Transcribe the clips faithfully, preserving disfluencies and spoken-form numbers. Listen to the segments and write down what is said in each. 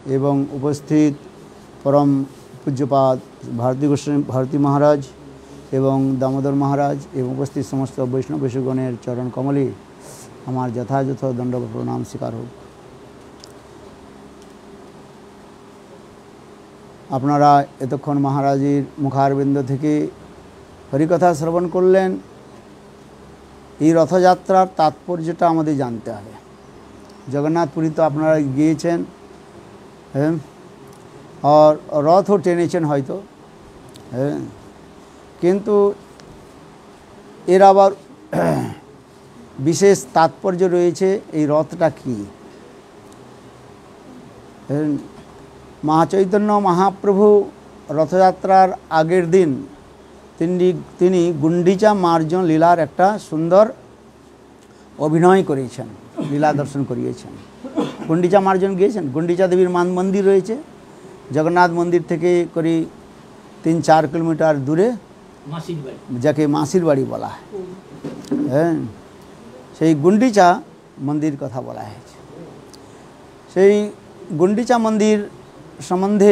एवं उपस्थित परम पूज्यपाद भारती गोस्वामी भारती महाराज एवं दामोदर महाराज एवं उपस्थित समस्त वैष्णव वैश्यगणेर चरण कमले आमार यथायथ दंडवत प्रणाम स्वीकार होक। आपनारा एतक्षण महाराजेर मुखारबिंद थेके हरिकथा श्रवण करलें। এই রথযাত্রার তাৎপর্যটা আমাদের জানতে হবে। জগন্নাথপুরী তো আপনারা গিয়েছেন, হ্যাঁ, আর রথও টেনেছেন হয়তো, হ্যাঁ, কিন্তু এর আবার বিশেষ তাৎপর্য রয়েছে। এই রথটা কি? মহাচৈতন্য মহাপ্রভু রথযাত্রার আগের দিন তিনি তিনি গুন্ডিচা মার্জন লীলার একটা সুন্দর অভিনয় করেছেন, লীলা দর্শন করিয়েছেন। গুন্ডিচা মার্জন গিয়েছেন? গুন্ডিচা দেবীর মান মন্দির রয়েছে জগন্নাথ মন্দির থেকে করি তিন চার কিলোমিটার দূরে, যাকে মাসির বাড়ি বলা হয়, হ্যাঁ, সেই গুন্ডিচা মন্দির কথা বলা হয়েছে। সেই গুন্ডিচা মন্দির সম্বন্ধে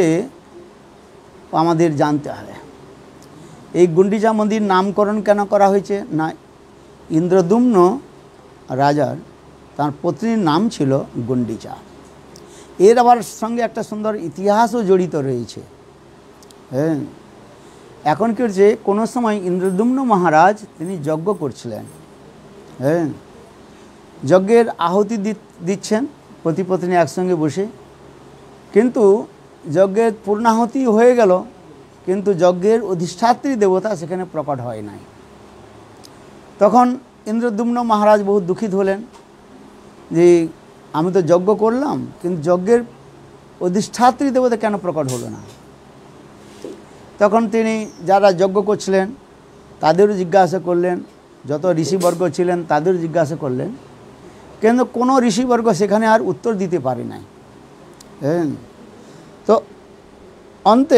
আমাদের জানতে হবে। এই গুন্ডিচা মন্দির নামকরণ কেন করা হয়েছে? না, ইন্দ্রদুম্ন রাজার তার পত্নীর নাম ছিল গুন্ডিচা। এর আবার সঙ্গে একটা সুন্দর ইতিহাসও জড়িত রয়েছে। হ্যাঁ, এখন কি হচ্ছে, কোনো সময় ইন্দ্রদুম্ন মহারাজ তিনি যজ্ঞ করছিলেন, হ্যাঁ, যজ্ঞের আহুতি দিচ্ছেন পতি পত্নী একসঙ্গে বসে, কিন্তু যজ্ঞের পূর্ণাহুতি হয়ে গেল, কিন্তু যজ্ঞের অধিষ্ঠাত্রী দেবতা সেখানে প্রকট হয় নাই। তখন ইন্দ্রদুম্ন মহারাজ বহু দুঃখিত হলেন যে আমি তো যজ্ঞ করলাম, কিন্তু যজ্ঞের অধিষ্ঠাত্রী দেবতা কেন প্রকট হলো না? তখন তিনি যারা যজ্ঞ করছিলেন তাদেরও জিজ্ঞাসা করলেন, যত ঋষিবর্গ ছিলেন তাদেরও জিজ্ঞাসা করলেন, কিন্তু কোনো ঋষিবর্গ সেখানে আর উত্তর দিতে পারে নাই। হ্যাঁ, তো অন্তে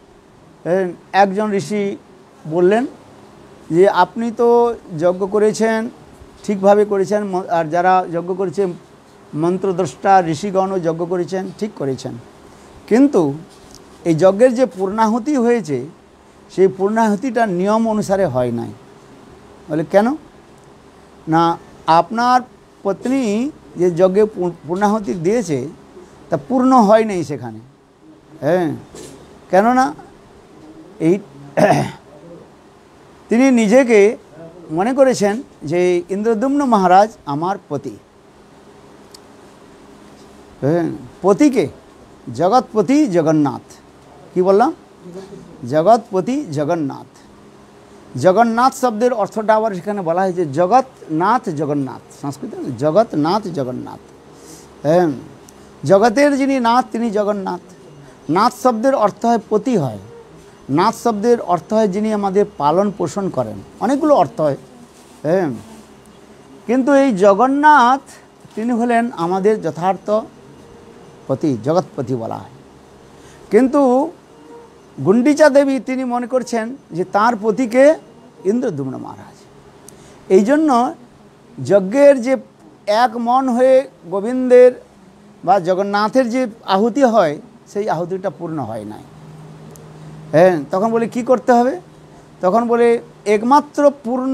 একজন ঋষি বললেন যে আপনি তো যজ্ঞ করেছেন, ঠিকভাবে করেছেন, আর যারা যজ্ঞ করেছে মন্ত্রদ্রষ্টা ঋষিগণও যজ্ঞ করেছেন, ঠিক করেছেন, কিন্তু এই যজ্ঞের যে পূর্ণাহুতি হয়েছে সেই পূর্ণাহুতিটা নিয়ম অনুসারে হয় নাই। বলে কেন? না, আপনার পত্নী যে যজ্ঞে পূর্ণাহুতি দিয়েছে তা পূর্ণ হয় নাই সেখানে। হ্যাঁ, কেননা এই তিনি নিজেকে মনে করেছেন যে ইন্দ্রদুম্ন মহারাজ আমার পতি। হ্যাঁ, পতিকে জগৎপতি জগন্নাথ, কি বললাম? জগৎপতি জগন্নাথ। জগন্নাথ শব্দের অর্থটা আবার সেখানে বলা হয়েছে জগৎনাথ জগন্নাথ, সংস্কৃত জগৎনাথ জগন্নাথ। হ্যাঁ, জগতের যিনি নাথ তিনি জগন্নাথ। নাথ শব্দের অর্থ হয় পতি হয়, নাথ শব্দের অর্থ হয় যিনি আমাদের পালন পোষণ করেন, অনেকগুলো অর্থ হয়। হ্যাঁ, কিন্তু এই জগন্নাথ তিনি হলেন আমাদের যথার্থ পতি, জগৎপতি বলা হয়। কিন্তু গুন্ডিচা দেবী তিনি মনে করছেন যে তার পতিকে ইন্দ্রদুম্ন মহারাজ। এই জন্য যজ্ঞের যে এক মন হয়ে গোবিন্দের বা জগন্নাথের যে আহুতি হয় সেই আহুতিটা পূর্ণ হয় নাই। হ্যাঁ, তখন বলে কি করতে হবে? তখন বলে একমাত্র পূর্ণ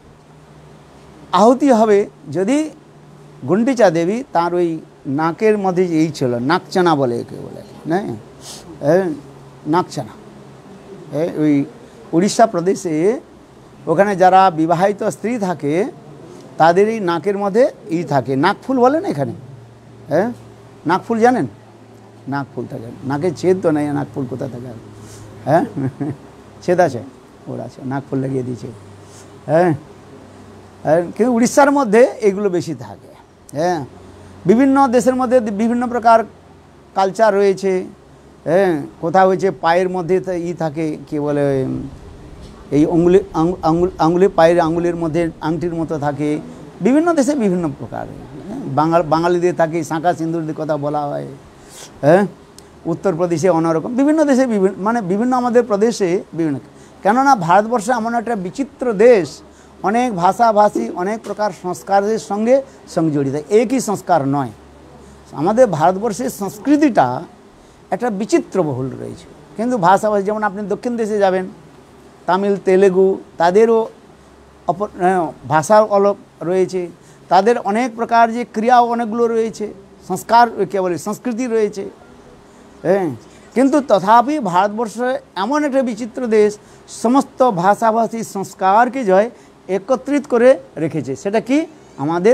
আহুতি হবে যদি গুন্ডিচা দেবী তার ওই নাকের মধ্যে এই ছিল, নাকচানা বলে একে বলে, হ্যাঁ, নাকচানা। হ্যাঁ, ওই উড়িষ্যা প্রদেশে ওখানে যারা বিবাহিত স্ত্রী থাকে তাদের এই নাকের মধ্যে ই থাকে, নাকফুল বলে না এখানে। হ্যাঁ, নাকফুল জানেন? নাকফুল থাকে, নাকের ছেদ তো নেই, নাকফুল কোথা থাকে? হ্যাঁ, ছেদ আছে, ওর আছে, নাকফুল লাগিয়ে দিয়েছে। হ্যাঁ, কিন্তু উড়িষ্যার মধ্যে এগুলো বেশি থাকে। হ্যাঁ, বিভিন্ন দেশের মধ্যে বিভিন্ন প্রকার কালচার রয়েছে। হ্যাঁ, কোথাও হয়েছে পায়ের মধ্যে ই থাকে, কি বলে, এই আঙুলি আঙুল আঙুলি পায়ের আঙুলের মধ্যে আংটির মতো থাকে। বিভিন্ন দেশে বিভিন্ন প্রকার। বাঙাল বাঙালিদের থাকে শাঁখা সিঁদুরের কথা বলা হয়। হ্যাঁ, উত্তরপ্রদেশে অন্যরকম, বিভিন্ন দেশে বিভিন্ন, মানে বিভিন্ন আমাদের প্রদেশে বিভিন্ন। কেননা ভারতবর্ষ এমন একটা বিচিত্র দেশ, অনেক ভাষাভাষী, অনেক প্রকার সংস্কারের সঙ্গে সংজড়িত, একই সংস্কার নয়। আমাদের ভারতবর্ষের সংস্কৃতিটা একটা বিচিত্র বহুল রয়েছে। কিন্তু ভাষাভাষী যেমন আপনি দক্ষিণ দেশে যাবেন, তামিল, তেলেগু, তাদেরও অপর ভাষা অলগ রয়েছে, তাদের অনেক প্রকার যে ক্রিয়া অনেকগুলো রয়েছে, সংস্কার কে বলে সংস্কৃতি রয়েছে। হ্যাঁ, কিন্তু তথাপি ভারতবর্ষ এমন একটা বিচিত্র দেশ, সমস্ত ভাষাভাষী সংস্কারকে জয় একত্রিত করে রেখেছে। সেটা কি? আমাদের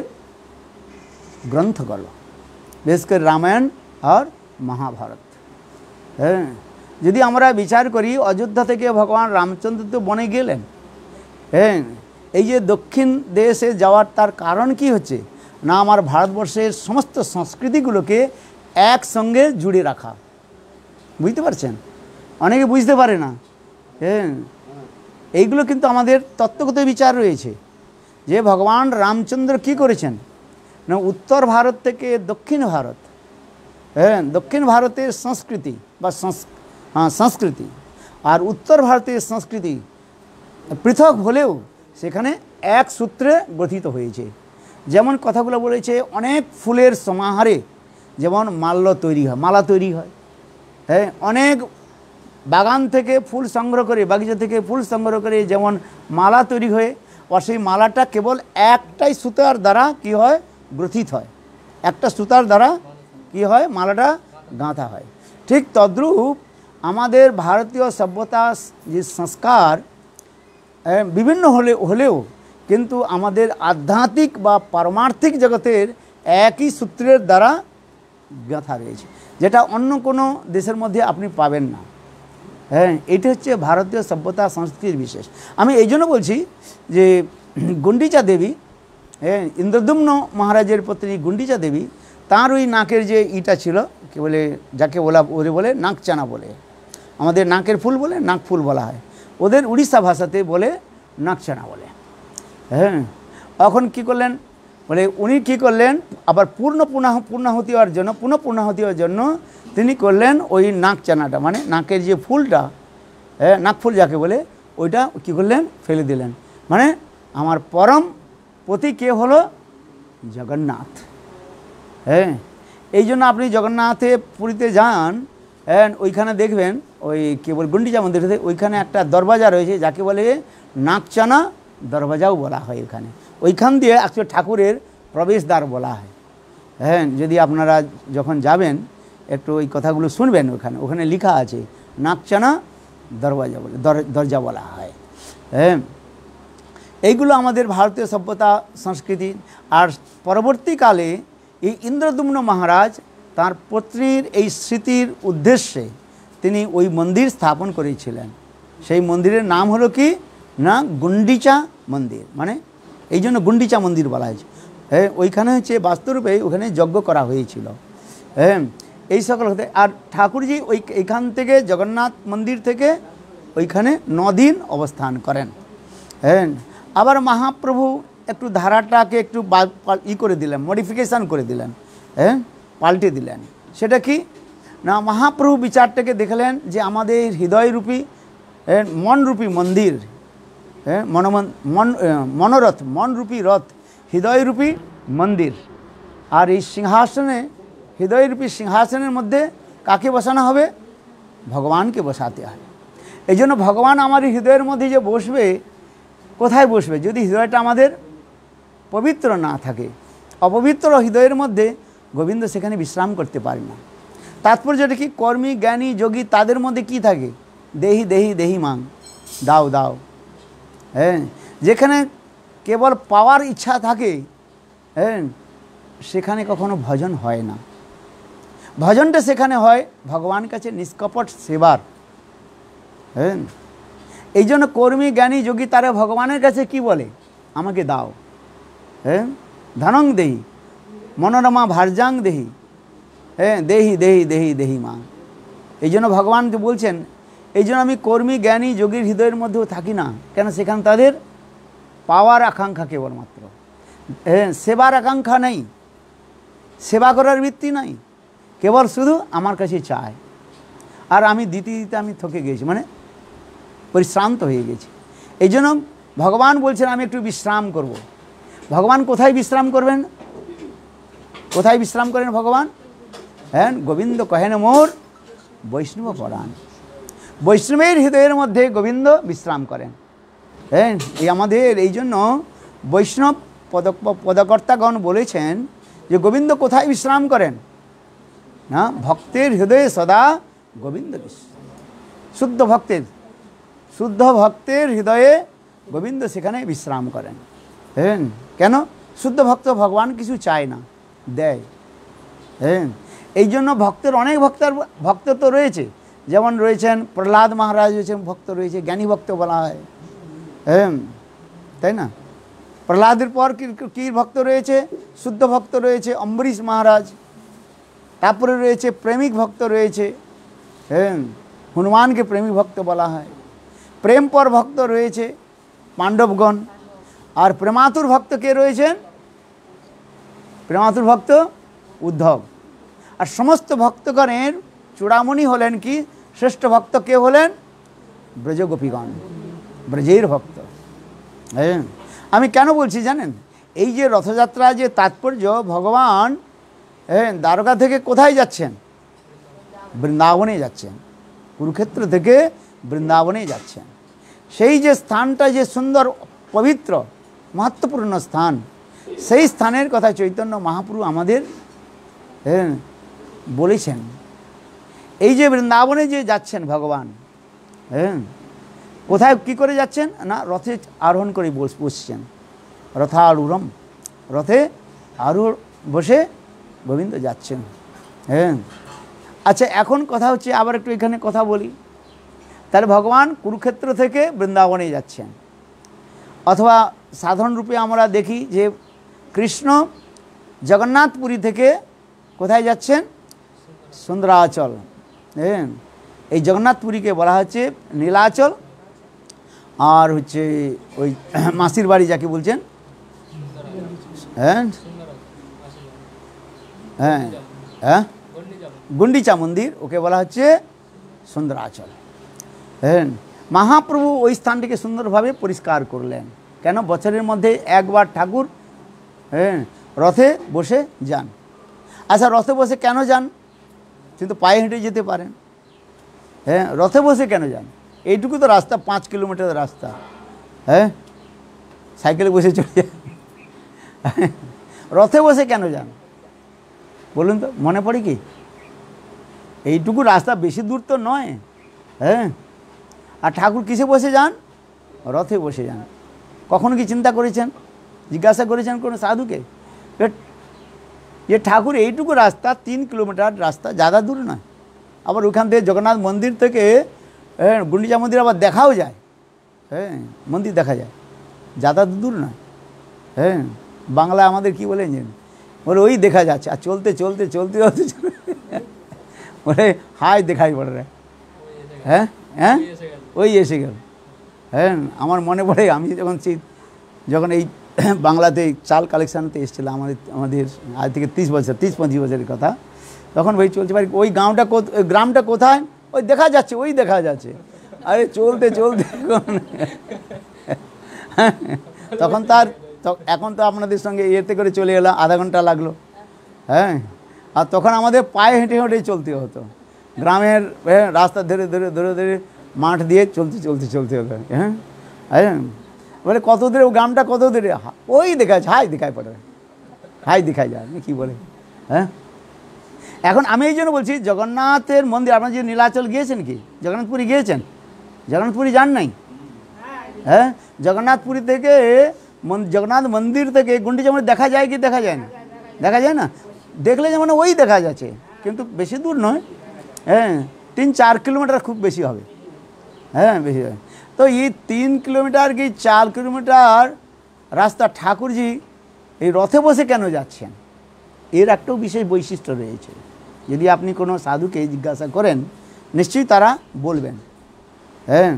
গ্রন্থগুলো, বিশেষ করে রামায়ণ আর মহাভারত। হ্যাঁ, যদি আমরা বিচার করি, অযোধ্যা থেকে ভগবান রামচন্দ্র তো বনে গেলেন। হ্যাঁ, এই যে দক্ষিণ দেশে যাওয়ার তার কারণ কি হচ্ছে না, আমার ভারতবর্ষের সমস্ত সংস্কৃতিগুলোকে একসঙ্গে জুড়ে রাখা। বুঝতে পারছেন? অনেকে বুঝতে পারে না। হ্যাঁ, এইগুলো কিন্তু আমাদের তত্ত্বগত বিচার রয়েছে যে ভগবান রামচন্দ্র কি করেছেন না, উত্তর ভারত থেকে দক্ষিণ ভারত, হ্যাঁ, দক্ষিণ ভারতের সংস্কৃতি বা হ্যাঁ সংস্কৃতি আর উত্তর ভারতের সংস্কৃতি পৃথক হলেও সেখানে এক সূত্রে গঠিত হয়েছে। যেমন কথাগুলো বলেছে, অনেক ফুলের সমাহারে যেমন মাল্য তৈরি হয়, মালা তৈরি হয়। হ্যাঁ, অনেক বাগান থেকে ফুল সংগ্রহ করে, বাগিচা থেকে ফুল সংগ্রহ করে যেমন মালা তৈরি হয়ে, আর সেই মালাটা কেবল একটাই সুতার দ্বারা কি হয়, গ্রথিত হয়। একটা সুতার দ্বারা কি হয়, মালাটা গাঁথা হয়। ঠিক তদ্রূপ আমাদের ভারতীয় সভ্যতা যে সংস্কার বিভিন্ন হলে হলেও কিন্তু আমাদের আধ্যাত্মিক বা পারমার্থিক জগতের একই সূত্রের দ্বারা গাঁথা রয়েছে, যেটা অন্য কোনো দেশের মধ্যে আপনি পাবেন না। হ্যাঁ, এটা হচ্ছে ভারতীয় সভ্যতা সংস্কৃতির বিশেষ। আমি এই জন্য বলছি যে গুন্ডিচা দেবী, হ্যাঁ, ইন্দ্রদ্যুম্ন মহারাজের পত্নী গুন্ডিচা দেবী, তার ওই নাকের যে ইটা ছিল, কি বলে, যাকে বলা ওরে বলে নাকচানা বলে, আমাদের নাকের ফুল বলে নাক ফুল বলা হয়, ওদের উড়িষ্যা ভাষাতে বলে নাকচানা বলে। হ্যাঁ, এখন কি করলেন বলে, উনি কি করলেন, আবার পূর্ণ পুনঃ পূর্ণাহুতি হওয়ার জন্য পুনঃ পূর্ণাহুতি হওয়ার জন্য তিনি করলেন ওই নাকচানাটা, মানে নাকের যে ফুলটা, হ্যাঁ, নাকফুল যাকে বলে, ওইটা কি করলেন, ফেলে দিলেন। মানে আমার পরম পতি কে হলো, জগন্নাথ। হ্যাঁ, এই জন্য আপনি জগন্নাথে পুরীতে যান, হ্যাঁ, ওইখানে দেখবেন ওই কী বলে গুন্ডিচা মন্দিরে ওইখানে একটা দরওয়াজা রয়েছে, যাকে বলে নাকচানা দরওয়াজাও বলা হয়। ওইখানে ওইখান দিয়ে অ্যাকচুয়ালি ঠাকুরের প্রবেশদ্বার বলা হয়। হ্যাঁ, যদি আপনারা যখন যাবেন একটু ওই কথাগুলো শুনবেন, ওখানে ওখানে লেখা আছে নাকচানা দরওয়াজা বলে, দরজা বলা হয়। হ্যাঁ, এইগুলো আমাদের ভারতীয় সভ্যতা সংস্কৃতি। আর পরবর্তীকালে এই ইন্দ্রদ্যুম্ন মহারাজ তার পত্নীর এই স্মৃতির উদ্দেশ্যে তিনি ওই মন্দির স্থাপন করেছিলেন। সেই মন্দিরের নাম হলো কি না, গুন্ডিচা মন্দির, মানে এই জন্য গুন্ডিচা মন্দির বলা হয়েছে। হ্যাঁ, ওইখানে হচ্ছে বাস্তুরূপে ওখানে যজ্ঞ করা হয়েছিল। হ্যাঁ, এই সকল হতে। আর ঠাকুরজি ওই এইখান থেকে জগন্নাথ মন্দির থেকে ওইখানে নদিন অবস্থান করেন। হ্যাঁ, আবার মহাপ্রভু একটু ধারাটাকে একটু ই করে দিলেন, মডিফিকেশান করে দিলেন, হ্যাঁ, পাল্টে দিলেন। সেটা কি না, মহাপ্রভু বিচারটাকে দেখলেন যে আমাদের হৃদয়রূপী মনরূপী মন্দির, হ্যাঁ, মনমন মন মনোরথ মনরূপী রথ, হৃদয়রূপী মন্দির। আর এই সিংহাসনে, হৃদয়রূপী সিংহাসনের মধ্যে কাকে বসানো হবে, ভগবানকে বসাতে হবে। এই জন্য ভগবান আমার হৃদয়ের মধ্যে যে বসবে, কোথায় বসবে, যদি হৃদয়টা আমাদের পবিত্র না থাকে, অপবিত্র হৃদয়ের মধ্যে গোবিন্দ সেখানে বিশ্রাম করতে পারে না। তাৎপর্যটা কি, কর্মী জ্ঞানী যোগী তাদের মধ্যে কি থাকে, দেহি দেহি দেহি মাং, দাও দাও। হ্যাঁ, যেখানে কেবল পাওয়ার ইচ্ছা থাকে, হ্যাঁ, সেখানে কখনো ভজন হয় না। ভজনটা সেখানে হয় ভগবান কাছে নিষ্কপট সেবার। হ্যাঁ, এই জন্য কর্মী জ্ঞানী যোগী তারা ভগবানের কাছে কি বলে, আমাকে দাও। হ্যাঁ, ধনং দেহি মনোরমা ভার্যাং দেহি, হ্যাঁ, দেহি দেহি দেহি দেহি মা। এই জন্য ভগবানকে বলছেন, এই জন্য আমি কর্মী জ্ঞানী যোগীর হৃদয়ের মধ্যেও থাকি না, কেন সেখানে তাদের পাওয়ার আকাঙ্ক্ষা কেবলমাত্র, হ্যাঁ, সেবার আকাঙ্ক্ষা নেই, সেবা করার বৃত্তি নাই, কেবল শুধু আমার কাছে চায়। আর আমি দিতে দিতে আমি থকে গেছি, মানে পরিশ্রান্ত হয়ে গেছি। এই জন্য ভগবান বলছেন আমি একটু বিশ্রাম করব। ভগবান কোথায় বিশ্রাম করবেন, কোথায় বিশ্রাম করেন ভগবান, হ্যাঁ, গোবিন্দ কহেন মোর বৈষ্ণব পরাণ। বৈষ্ণবের হৃদয়ের মধ্যে গোবিন্দ বিশ্রাম করেন। হ্যাঁ, এই আমাদের এই জন্য বৈষ্ণব পদ পদকর্তাগণ বলেছেন যে গোবিন্দ কোথায় বিশ্রাম করেন না, ভক্তের হৃদয়ে সদা গোবিন্দ বিশ্রাম। শুদ্ধ ভক্তের শুদ্ধ ভক্তের হৃদয়ে গোবিন্দ সেখানে বিশ্রাম করেন। হ্যাঁ, কেন? শুদ্ধ ভক্ত ভগবান কিছু চায় না, দেয়। হ্যাঁ, এই জন্য ভক্তের অনেক ভক্তের ভক্ত তো রয়েছে, যেমন রয়েছেন প্রহ্লাদ মহারাজ রয়েছেন, ভক্ত রয়েছে, জ্ঞানী ভক্ত বলা হয়। হ্যাঁ, তাই না? প্রহ্লাদের পর কি ভক্ত রয়েছে? শুদ্ধ ভক্ত রয়েছে অম্বরীশ মহারাজ। তারপরে রয়েছে প্রেমিক ভক্ত রয়েছে। হ্যাঁ, হনুমানকে প্রেমিক ভক্ত বলা হয়। প্রেম পর ভক্ত রয়েছে পাণ্ডবগণ। আর প্রেমাতুর ভক্ত কে রয়েছেন? প্রেমাতুর ভক্ত উদ্ধব। আর সমস্ত ভক্তগণের চূড়ামণি হলেন কি? শ্রেষ্ঠ ভক্ত কে হলেন? ব্রজগোপীগণ, ব্রজের ভক্ত। হ্যাঁ, আমি কেন বলছি জানেন? এই যে রথযাত্রা যে তাৎপর্য, ভগবান হ্যাঁ দ্বারকা থেকে কোথায় যাচ্ছেন? বৃন্দাবনে যাচ্ছেন। কুরুক্ষেত্র থেকে বৃন্দাবনে যাচ্ছেন। সেই যে স্থানটা যে সুন্দর, পবিত্র, মহত্বপূর্ণ স্থান, সেই স্থানের কথা চৈতন্য মহাপ্রভু আমাদের হ্যাঁ বলেছেন। এই যে বৃন্দাবনে যে যাচ্ছেন ভগবান, হ্যাঁ কোথায় কী করে যাচ্ছেন না, রথে আরোহণ করে বসছেন। রথারূঢ়ম, রথে আরোহণ বসে গোবিন্দ যাচ্ছেন। হ্যাঁ, আচ্ছা, এখন কথা হচ্ছে আবার একটু এখানে কথা বলি। তাহলে ভগবান কুরুক্ষেত্র থেকে বৃন্দাবনে যাচ্ছেন, অথবা সাধারণ রূপে আমরা দেখি যে কৃষ্ণ জগন্নাথপুরী থেকে কোথায় যাচ্ছেন? সুন্দরাচল। হ্যাঁ, এই জগন্নাথপুরীকে বলা হচ্ছে নীলাচল, আর হচ্ছে ওই মাসির বাড়ি যাকে বলছেন, হ্যাঁ হ্যাঁ হ্যাঁ গুন্ডিচা মন্দির, ওকে বলা হচ্ছে সুন্দরাচল। হ্যাঁ, মহাপ্রভু ওই স্থানটিকে সুন্দরভাবে পরিষ্কার করলেন। কেন? বছরের মধ্যে একবার ঠাকুর হ্যাঁ রথে বসে যান। আচ্ছা, রথে বসে কেন যান? কিন্তু পায়ে হেঁটে যেতে পারেন। হ্যাঁ, রথে বসে কেন যান? এইটুকু তো রাস্তা, পাঁচ কিলোমিটার রাস্তা। হ্যাঁ, সাইকেলে বসে চলে যান। রথে বসে কেন যান বলুন তো? মনে পড়ে কি? এইটুকু রাস্তা, বেশি দূর তো নয়। হ্যাঁ, আর ঠাকুর কিসে বসে যান? রথে বসে যান। কখনো কি চিন্তা করেছেন, জিজ্ঞাসা করেছেন কোনো সাধুকে যে ঠাকুর এইটুকু রাস্তা, তিন কিলোমিটার রাস্তা, ज़्यादा দূর নয়। আবার ওখান থেকে জগন্নাথ মন্দির থেকে হ্যাঁ গুন্ডিচা মন্দির আবার দেখাও যায়। হ্যাঁ, মন্দির দেখা যায়, ज़्यादा দূর নয়। হ্যাঁ, বাংলা আমাদের কি বলেন জানেন? বলে ওই দেখা যাচ্ছে। আর চলতে চলতে চলতে চলতে বলে হাই দেখাই পড়ে রে। হ্যাঁ হ্যাঁ ওই এসে গেল। হ্যাঁ, আমার মনে পড়ে আমি যখন যখন এই বাংলাতে চাল কালেকশানতে এসেছিলাম, আমাদের আমাদের আজ থেকে তিরিশ বছর তিরিশ পঁচিশ বছরের কথা, তখন ভাই চলছে ভাই ওই গাঁওটা ওই গ্রামটা কোথায়? ওই দেখা যাচ্ছে, ওই দেখা যাচ্ছে। আরে চলতে চলতে তখন তার এখন তো আপনাদের সঙ্গে ইয়েতে করে চলে এলাম, আধা ঘন্টা লাগলো। হ্যাঁ, আর তখন আমাদের পায়ে হেঁটে হেঁটে চলতে হতো। গ্রামের রাস্তা ধরে ধরে ধরে ধরে মাঠ দিয়ে চলতে চলতে চলতে হতো। হ্যাঁ হ্যাঁ, বলে কত দূরে ও গ্রামটা, কত দূরে? ওই দেখা যাচ্ছে, হাই দেখাই পড়ে, হাই দেখাই যায় কি বলে। হ্যাঁ, এখন আমি এই জন্য বলছি জগন্নাথের মন্দির, আপনার যে নীলাচল গিয়েছেন কি? জগন্নাথপুরী গিয়েছেন? জগন্নাথপুরী যান নাই? হ্যাঁ, জগন্নাথপুরী থেকে জগন্নাথ মন্দির থেকে গুন্ডিচা মন্দির দেখা যায় কি দেখা যায় না? দেখা যায় না? দেখলে যেমন ওই দেখা যাচ্ছে, কিন্তু বেশি দূর নয়। হ্যাঁ, তিন চার কিলোমিটার খুব বেশি হবে। হ্যাঁ, বেশি হবে। তো এই তিন কিলোমিটার কি চার কিলোমিটার রাস্তা ঠাকুরজি এই রথে বসে কেন যাচ্ছেন? এর একটাও বিশেষ বৈশিষ্ট্য রয়েছে। যদি আপনি কোনো সাধুকে জিজ্ঞাসা করেন, নিশ্চয়ই তারা বলবেন। হ্যাঁ,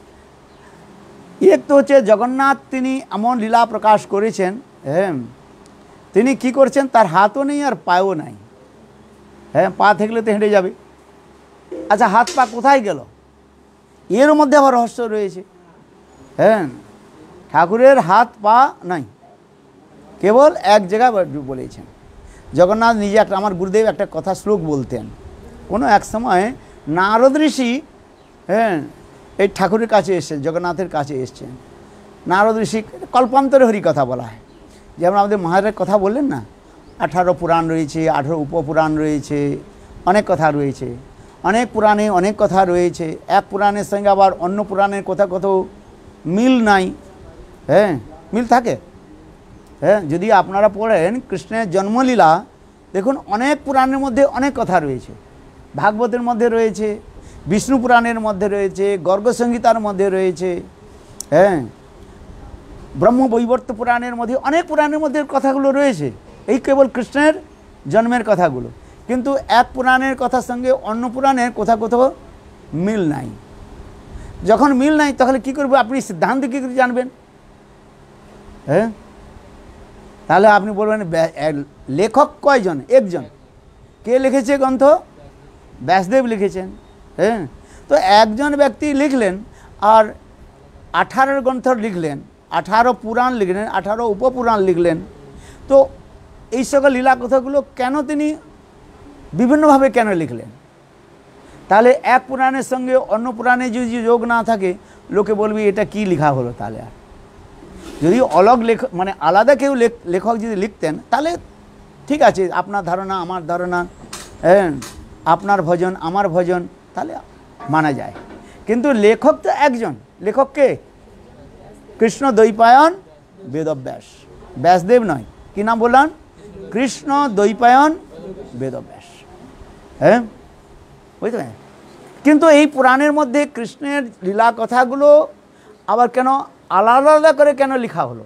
এক তো হচ্ছে জগন্নাথ তিনি এমন লীলা প্রকাশ করেছেন। হ্যাঁ, তিনি কি করছেন? তার হাতও নেই আর পায়েও নাই। হ্যাঁ, পা থাকলে তো হেঁটে যাবে। আচ্ছা, হাত পা কোথায় গেল? এর মধ্যে আবার রহস্য রয়েছে। হ্যাঁ, ঠাকুরের হাত পা নাই, কেবল এক জায়গায় বলেছেন। জগন্নাথ নিজে একটা, আমার গুরুদেব একটা কথা শ্লোক বলতেন। কোনো এক সময় নারদ ঋষি হ্যাঁ এই ঠাকুরের কাছে এসছেন, জগন্নাথের কাছে এসছেন। নারদ ঋষি কল্পান্তরে হরি কথা বলা হয়, যেমন আমাদের মহারাজের কথা বললেন না, আঠারো পুরাণ রয়েছে, আঠারো উপপুরাণ রয়েছে, অনেক কথা রয়েছে, অনেক পুরাণে অনেক কথা রয়েছে। এক পুরাণের সঙ্গে আবার অন্য পুরাণের কথা কত মিল নাই, হ্যাঁ মিল থাকে। হ্যাঁ যদি আপনারা পড়েন কৃষ্ণের জন্মলীলা, দেখুন অনেক পুরাণের মধ্যে অনেক কথা রয়েছে, ভাগবতের মধ্যে রয়েছে, বিষ্ণু পুরাণের মধ্যে রয়েছে, গর্গ সংহিতার মধ্যে রয়েছে, হ্যাঁ ব্রহ্মবৈবর্ত পুরাণের মধ্যে অনেক পুরাণের মধ্যে কথাগুলো রয়েছে, এই কেবল কৃষ্ণের জন্মের কথাগুলো। কিন্তু এক পুরাণের কথার সঙ্গে অন্য পুরাণের কথা কোথাও মিল নাই। যখন মিল নাই তাহলে কী করবে, আপনি সিদ্ধান্ত কী করে জানবেন? হ্যাঁ তাহলে আপনি বলবেন লেখক কয়জন? একজন। কে লিখেছে গ্রন্থ? ব্যাসদেব লিখেছেন। হ্যাঁ তো একজন ব্যক্তি লিখলেন আর আঠারো গ্রন্থ লিখলেন, আঠারো পুরাণ লিখলেন, আঠারো উপপুরাণ লিখলেন। তো এই সকল লীলা কথাগুলো কেন তিনি বিভিন্নভাবে কেন লিখলেন? তাহলে এক পুরাণের সঙ্গে অন্য পুরাণে যদি যোগ না থাকে, লোকে বলবে এটা কি লেখা হলো। তাহলে আর যদি অলগ লেখক মানে আলাদা কেউ লেখক যদি লিখতেন তাহলে ঠিক আছে, আপনার ধারণা আমার ধারণা, হ্যাঁ আপনার ভজন আমার ভজন, তাহলে মানা যায়। কিন্তু লেখক তো একজন। লেখক কে? কৃষ্ণ দ্বৈপায়ন বেদব্যাস, ব্যাসদেব নয়। কি নাম বললাম? কৃষ্ণ দ্বৈপায়ন বেদব্যাস। হ্যাঁ বুঝতে পারেন? কিন্তু এই পুরাণের মধ্যে কৃষ্ণের লীলা কথাগুলো আবার কেন আলাদা আলাদা করে কেন লেখা হলো?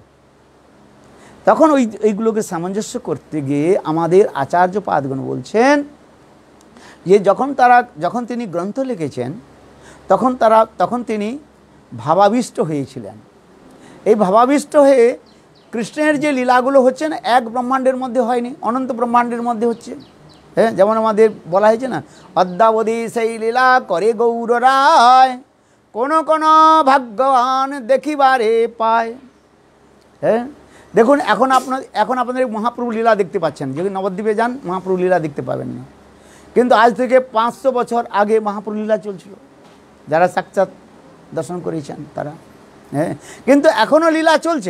তখন ওই এইগুলোকে সামঞ্জস্য করতে গিয়ে আমাদের আচার্য পাদগণ বলছেন যে যখন তারা যখন তিনি গ্রন্থ লিখেছেন তখন তারা তখন তিনি ভাবাবিষ্ট হয়েছিলেন। এই ভাবাবিষ্ট হয়ে কৃষ্ণের যে লীলাগুলো হচ্ছেন এক ব্রহ্মাণ্ডের মধ্যে হয়নি, অনন্ত ব্রহ্মাণ্ডের মধ্যে হচ্ছে। হ্যাঁ যেমন আমাদের বলা হয়েছে না, অদ্যাবধি সেই লীলা করে গৌর রায়, কোন কোন ভাগ্যবান দেখিবারে পায়। হ্যাঁ দেখুন এখন আপনার এখন আপনাদের মহাপ্রভু লীলা দেখতে পাচ্ছেন, যদি নবদ্বীপে যান মহাপ্রভু লীলা দেখতে পাবেন না। কিন্তু আজ থেকে পাঁচশো বছর আগে মহাপ্রভু লীলা চলছিল, যারা সাক্ষাৎ দর্শন করেছেন তারা। হ্যাঁ কিন্তু এখনও লীলা চলছে,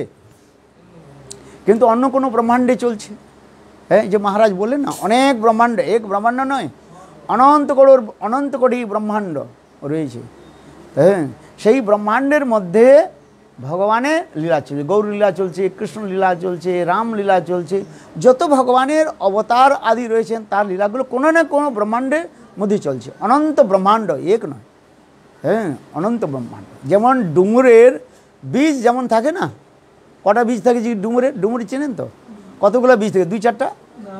কিন্তু অন্য কোনো ব্রহ্মাণ্ডে চলছে। হ্যাঁ যে মহারাজ বললেন না, অনেক ব্রহ্মাণ্ড, এক ব্রহ্মাণ্ড নয়, অনন্ত কোটি অনন্ত কোটি ব্রহ্মাণ্ড রয়েছে। হ্যাঁ সেই ব্রহ্মাণ্ডের মধ্যে ভগবানের লীলা চলছে, গৌর লীলা চলছে, কৃষ্ণ লীলা চলছে, রাম লীলা চলছে। যত ভগবানের অবতার আদি রয়েছেন তার লীলাগুলো কোনো না কোনো ব্রহ্মাণ্ডের মধ্যে চলছে। অনন্ত ব্রহ্মাণ্ড, এক নয়। হ্যাঁ অনন্ত ব্রহ্মাণ্ড। যেমন ডুমুরের বীজ যেমন থাকে না, কটা বীজ থাকে যে ডুমুরের? ডুমুর চেনেন তো? কতগুলো বীজ থাকে? দুই চারটা?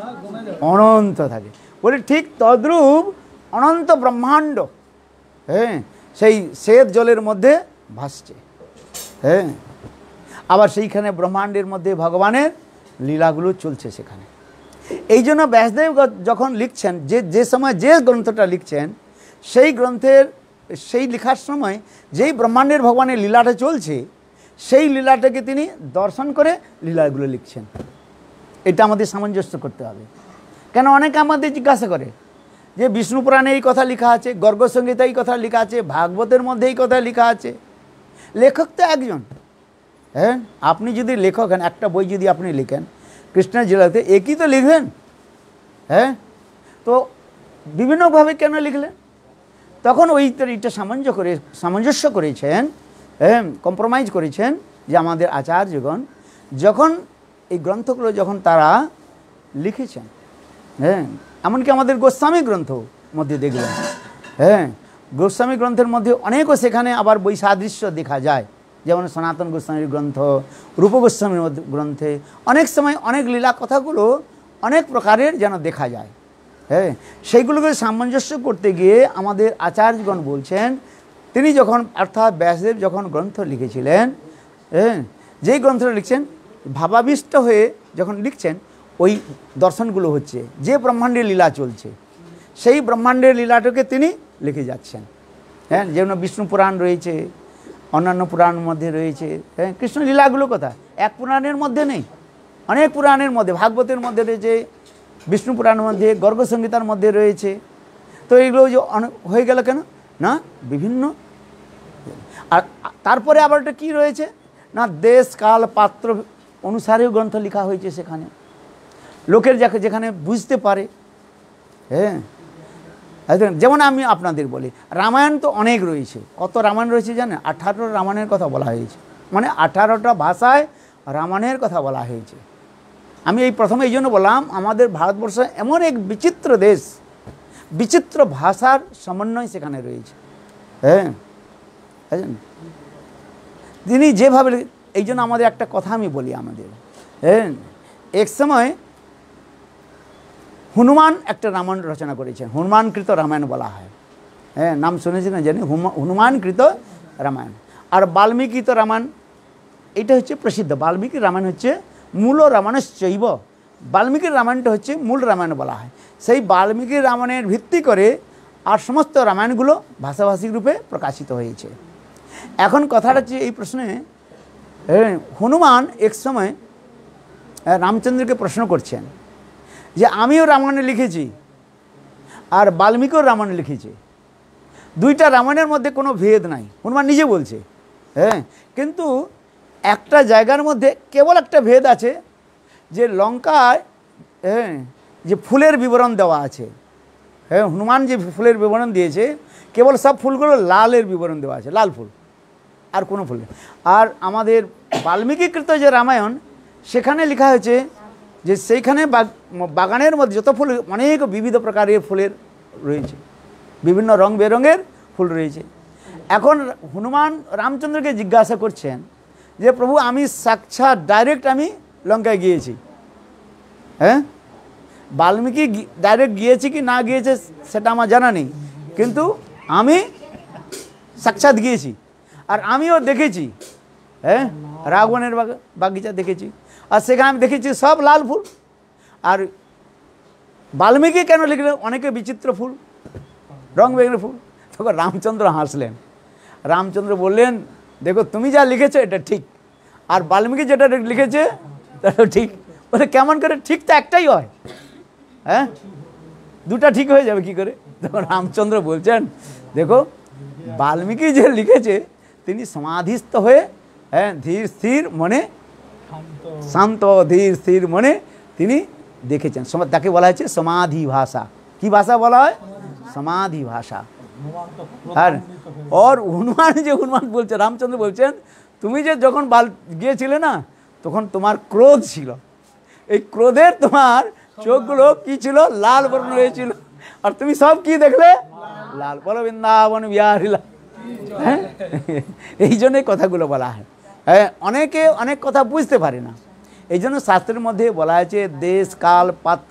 অনন্ত থাকে। বলি ঠিক তদ্রূপ অনন্ত ব্রহ্মাণ্ড হ্যাঁ সেই শ্বেত জলের মধ্যে ভাসছে। হ্যাঁ আবার সেইখানে ব্রহ্মাণ্ডের মধ্যে ভগবানের লীলাগুলো চলছে সেখানে। এই জন্য ব্যাসদেব যখন লিখছেন, যে যে সময় যে গ্রন্থটা লিখছেন সেই গ্রন্থের সেই লেখার সময় যেই ব্রহ্মাণ্ডের ভগবানের লীলাটা চলছে সেই লীলাটাকে তিনি দর্শন করে লীলাগুলো লিখছেন। এটা আমাদের সামঞ্জস্য করতে হবে। কেন অনেকে আমাদের জিজ্ঞাসা করে যে বিষ্ণু পুরাণে এই কথা লেখা আছে, গর্গ সংহিতা এই কথা লেখা আছে, ভাগবতের মধ্যে এই কথা লেখা আছে, লেখক তো একজন। হ্যাঁ আপনি যদি লেখক হন, একটা বই যদি আপনি লিখেন কৃষ্ণের জেলাতে, একই তো লিখবেন। হ্যাঁ তো বিভিন্নভাবে কেন লিখলেন? তখন ওই এটা সামঞ্জস্য করে সামঞ্জস্য করেছেন, হ্যাঁ কম্প্রোমাইজ করেছেন যে আমাদের আচার্যগণ যখন এই গ্রন্থগুলো যখন তারা লিখেছেন, হ্যাঁ এমনকি আমাদের গোস্বামী গ্রন্থ মধ্যে দেখলেন, হ্যাঁ গোস্বামী গ্রন্থের মধ্যে অনেকও সেখানে আবার বৈসাদৃশ্য দেখা যায়। যেমন সনাতন গোস্বামীর গ্রন্থ, রূপ গোস্বামীর গ্রন্থে অনেক সময় অনেক লীলা কথাগুলো অনেক প্রকারের যেন দেখা যায়। হ্যাঁ সেইগুলোকে সামঞ্জস্য করতে গিয়ে আমাদের আচার্যগণ বলছেন, তিনি যখন অর্থাৎ ব্যাসদেব যখন গ্রন্থ লিখেছিলেন, হ্যাঁ যেই গ্রন্থটা লিখছেন ভাবাবিষ্ট হয়ে যখন লিখছেন, ওই দর্শনগুলো হচ্ছে যে ব্রহ্মাণ্ডের লীলা চলছে সেই ব্রহ্মাণ্ডের লীলাটাকে তিনি লিখে যাচ্ছেন। হ্যাঁ যেমন বিষ্ণু পুরাণ রয়েছে, অন্যান্য পুরাণের মধ্যে রয়েছে। হ্যাঁ কৃষ্ণ লীলাগুলো কথা এক পুরাণের মধ্যে নেই, অনেক পুরাণের মধ্যে, ভাগবতের মধ্যে রয়েছে, বিষ্ণু পুরাণের মধ্যে, গর্গ সংহিতার মধ্যে রয়েছে। তো এগুলো যে অনেক হয়ে গেল কেন না বিভিন্ন। আর তারপরে আবার একটা কী রয়েছে না দেশ কাল পাত্র অনুসারেও গ্রন্থ লেখা হয়েছে সেখানে, লোকের যাকে যেখানে বুঝতে পারে। হ্যাঁ, যেমন আমি আপনাদের বলি রামায়ণ তো অনেক রয়েছে। কত রামায়ণ রয়েছে জানেন? আঠারো রামায়ণের কথা বলা হয়েছে, মানে আঠারোটা ভাষায় রামায়ণের কথা বলা হয়েছে। আমি এই প্রথমে এই জন্য বললাম আমাদের ভারতবর্ষ এমন এক বিচিত্র দেশ, বিচিত্র ভাষার সমন্বয় সেখানে রয়েছে। হ্যাঁ, তিনি যেভাবে, এই জন্য আমাদের একটা কথা আমি বলি আমাদের, হ্যাঁ, এক সময় হনুমান একটা রামায়ণ রচনা করেছেন, হনুমানকৃত রামায়ণ বলা হয়। হ্যাঁ, নাম শুনেছি না জানি, হনুমানকৃত রামায়ণ। আর বাল্মীকিত রামায়ণ এটা হচ্ছে প্রসিদ্ধ। বাল্মীকি রামায়ণ হচ্ছে মূল রামায়ণশ্চৈব, বাল্মীকির রামায়ণটা হচ্ছে মূল রামায়ণ বলা হয়। সেই বাল্মীকির রামায়ণের ভিত্তি করে আর সমস্ত রামায়ণগুলো ভাষাভাষিক রূপে প্রকাশিত হয়েছে। এখন কথাটা হচ্ছে এই প্রশ্নে, হনুমান এক সময় রামচন্দ্রকে প্রশ্ন করছেন যে আমিও রামায়ণে লিখেছি আর বাল্মীকিও রামায়ণে লিখেছে, দুইটা রামায়ণের মধ্যে কোনো ভেদ নাই, হনুমান নিজে বলছে। হ্যাঁ, কিন্তু একটা জায়গার মধ্যে কেবল একটা ভেদ আছে, যে লঙ্কায় হ্যাঁ যে ফুলের বিবরণ দেওয়া আছে। হ্যাঁ, হনুমান যে ফুলের বিবরণ দিয়েছে কেবল সব ফুলগুলো লালের বিবরণ দেওয়া আছে, লাল ফুল, আর কোনো ফুল নেই। আর আমাদের বাল্মীকিকৃত যে রামায়ণ সেখানে লেখা হয়েছে যে সেইখানে বাগানের মধ্যে যত ফুল, অনেক বিবিধ প্রকারের ফুলের রয়েছে, বিভিন্ন রং বেরঙের ফুল রয়েছে। এখন হনুমান রামচন্দ্রকে জিজ্ঞাসা করছেন যে প্রভু আমি সাক্ষাৎ ডাইরেক্ট আমি লঙ্কায় গিয়েছি, হ্যাঁ, বাল্মীকি ডাইরেক্ট গিয়েছি কি না গিয়েছে সেটা আমার জানা নেই, কিন্তু আমি সাক্ষাৎ গিয়েছি আর আমিও দেখেছি। হ্যাঁ, রাবণের বাগিচা দেখেছি আর সেখানে আমি দেখেছি সব লাল ফুল। আর বাল্মীকি কেন লিখলেন অনেকে বিচিত্র ফুল, রং বেরঙের ফুল? তখন রামচন্দ্র হাসলেন। রামচন্দ্র বললেন দেখো তুমি যা লিখেছো এটা ঠিক, আর বাল্মীকি যেটা লিখেছে সেটা ঠিক। বলে কেমন করে? ঠিক তো একটাই হয়। হ্যাঁ, দুটা ঠিক হয়ে যাবে কি করে? তখন রামচন্দ্র বলছেন দেখো বাল্মীকি যে লিখেছে তিনি সমাধিস্থ হয়ে, হ্যাঁ, ধীর স্থির মনে, শান্ত ধীর স্থির মনে তিনি দেখেছেন। তাকে বলা হয়েছে সমাধি ভাষা। কি ভাষা বলা হয়? সমাধি ভাষা। আর ওর হনুমান যে হনুমান বলছে, রামচন্দ্র বলছেন তুমি যে যখন বাল গিয়েছিলে না তখন তোমার ক্রোধ ছিল, এই ক্রোধের তোমার চোখগুলো কি ছিল? লাল বর্ণ হয়েছিল। আর তুমি সব কি দেখলে? লাল। বলো বৃন্দাবন বিহারী লাল। হ্যাঁ, এই জন্যই কথাগুলো বলা হয়। হ্যাঁ, অনেকে অনেক কথা বুঝতে পারে না, এই জন্য শাস্ত্রের মধ্যে বলা হয়েছে দেশ কাল পাত্র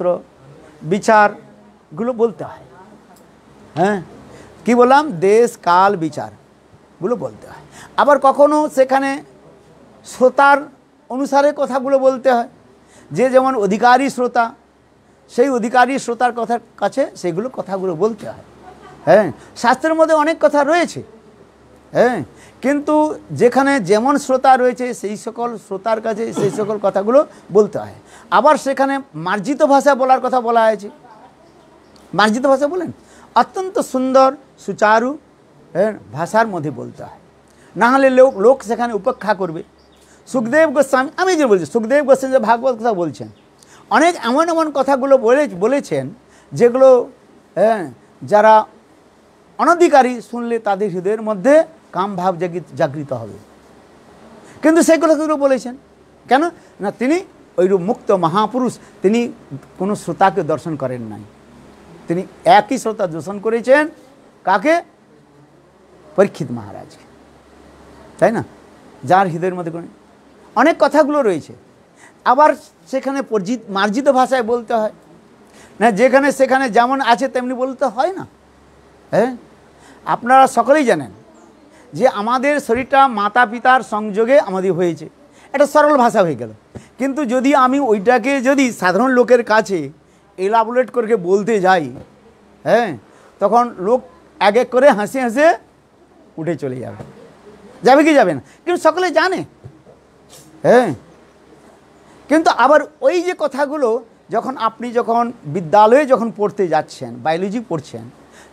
বিচারগুলো বলতে হয়। হ্যাঁ, কি বললাম? দেশ কাল বিচারগুলো বলতে হয়। আবার কখনো সেখানে শ্রোতার অনুসারে কথাগুলো বলতে হয়, যে যেমন অধিকারী শ্রোতা, সেই অধিকারী শ্রোতার কথার কাছে সেগুলো কথাগুলো বলতে হয়। হ্যাঁ, শাস্ত্রের মধ্যে অনেক কথা রয়েছে। হ্যাঁ, কিন্তু যেখানে যেমন শ্রোতা রয়েছে সেই সকল শ্রোতার কাছে সেই সকল কথাগুলো বলতে হয়। আবার সেখানে মার্জিত ভাষা বলার কথা বলা হয়েছে। মার্জিত ভাষা বলেন অত্যন্ত সুন্দর সুচারু হ্যাঁ ভাষার মধ্যে বলতে হয়, না হলে লোক লোক সেখানে উপেক্ষা করবে। সুখদেব গোস্বামী, আমি যে বলছি সুখদেব গোস্বামী যে ভাগবত কথা বলছেন, অনেক এমন এমন কথাগুলো বলে বলেছেন যেগুলো হ্যাঁ যারা অনধিকারী শুনলে তাদের হৃদয়ের মধ্যে কাম ভাব জাগৃত হবে, কিন্তু সেই কথাগুলো বলেছেন কেন না তিনি ওইরূপ মুক্ত মহাপুরুষ, তিনি কোনো শ্রোতাকে দর্শন করেন নাই। তিনি একই শ্রোতা দর্শন করেছেন কাকে? পরীক্ষিত মহারাজকে, তাই না? যার হৃদয়ের মধ্যে কোনো অনেক কথাগুলো রয়েছে। আবার সেখানে পরিচিত মার্জিত ভাষায় বলতে হয় না, যেখানে সেখানে যেমন আছে তেমনি বলতে হয় না। হ্যাঁ, আপনারা সকলেই জানেন যে আমাদের শরীরটা মাতা পিতার সংযোগে আমাদের হয়েছে, এটা সরল ভাষা হয়ে গেল। কিন্তু যদি আমি ওইটাকে যদি সাধারণ লোকের কাছে এলাবোরেট করে বলতে যাই, হ্যাঁ, তখন লোক এক এক করে হাসে হাসে উঠে চলে যাবে। যাবে কি যাবে না? কিন্তু সকলে জানে। হ্যাঁ, কিন্তু আবার ওই যে কথাগুলো যখন আপনি যখন বিদ্যালয়ে যখন পড়তে যাচ্ছেন, বায়োলজি পড়ছেন,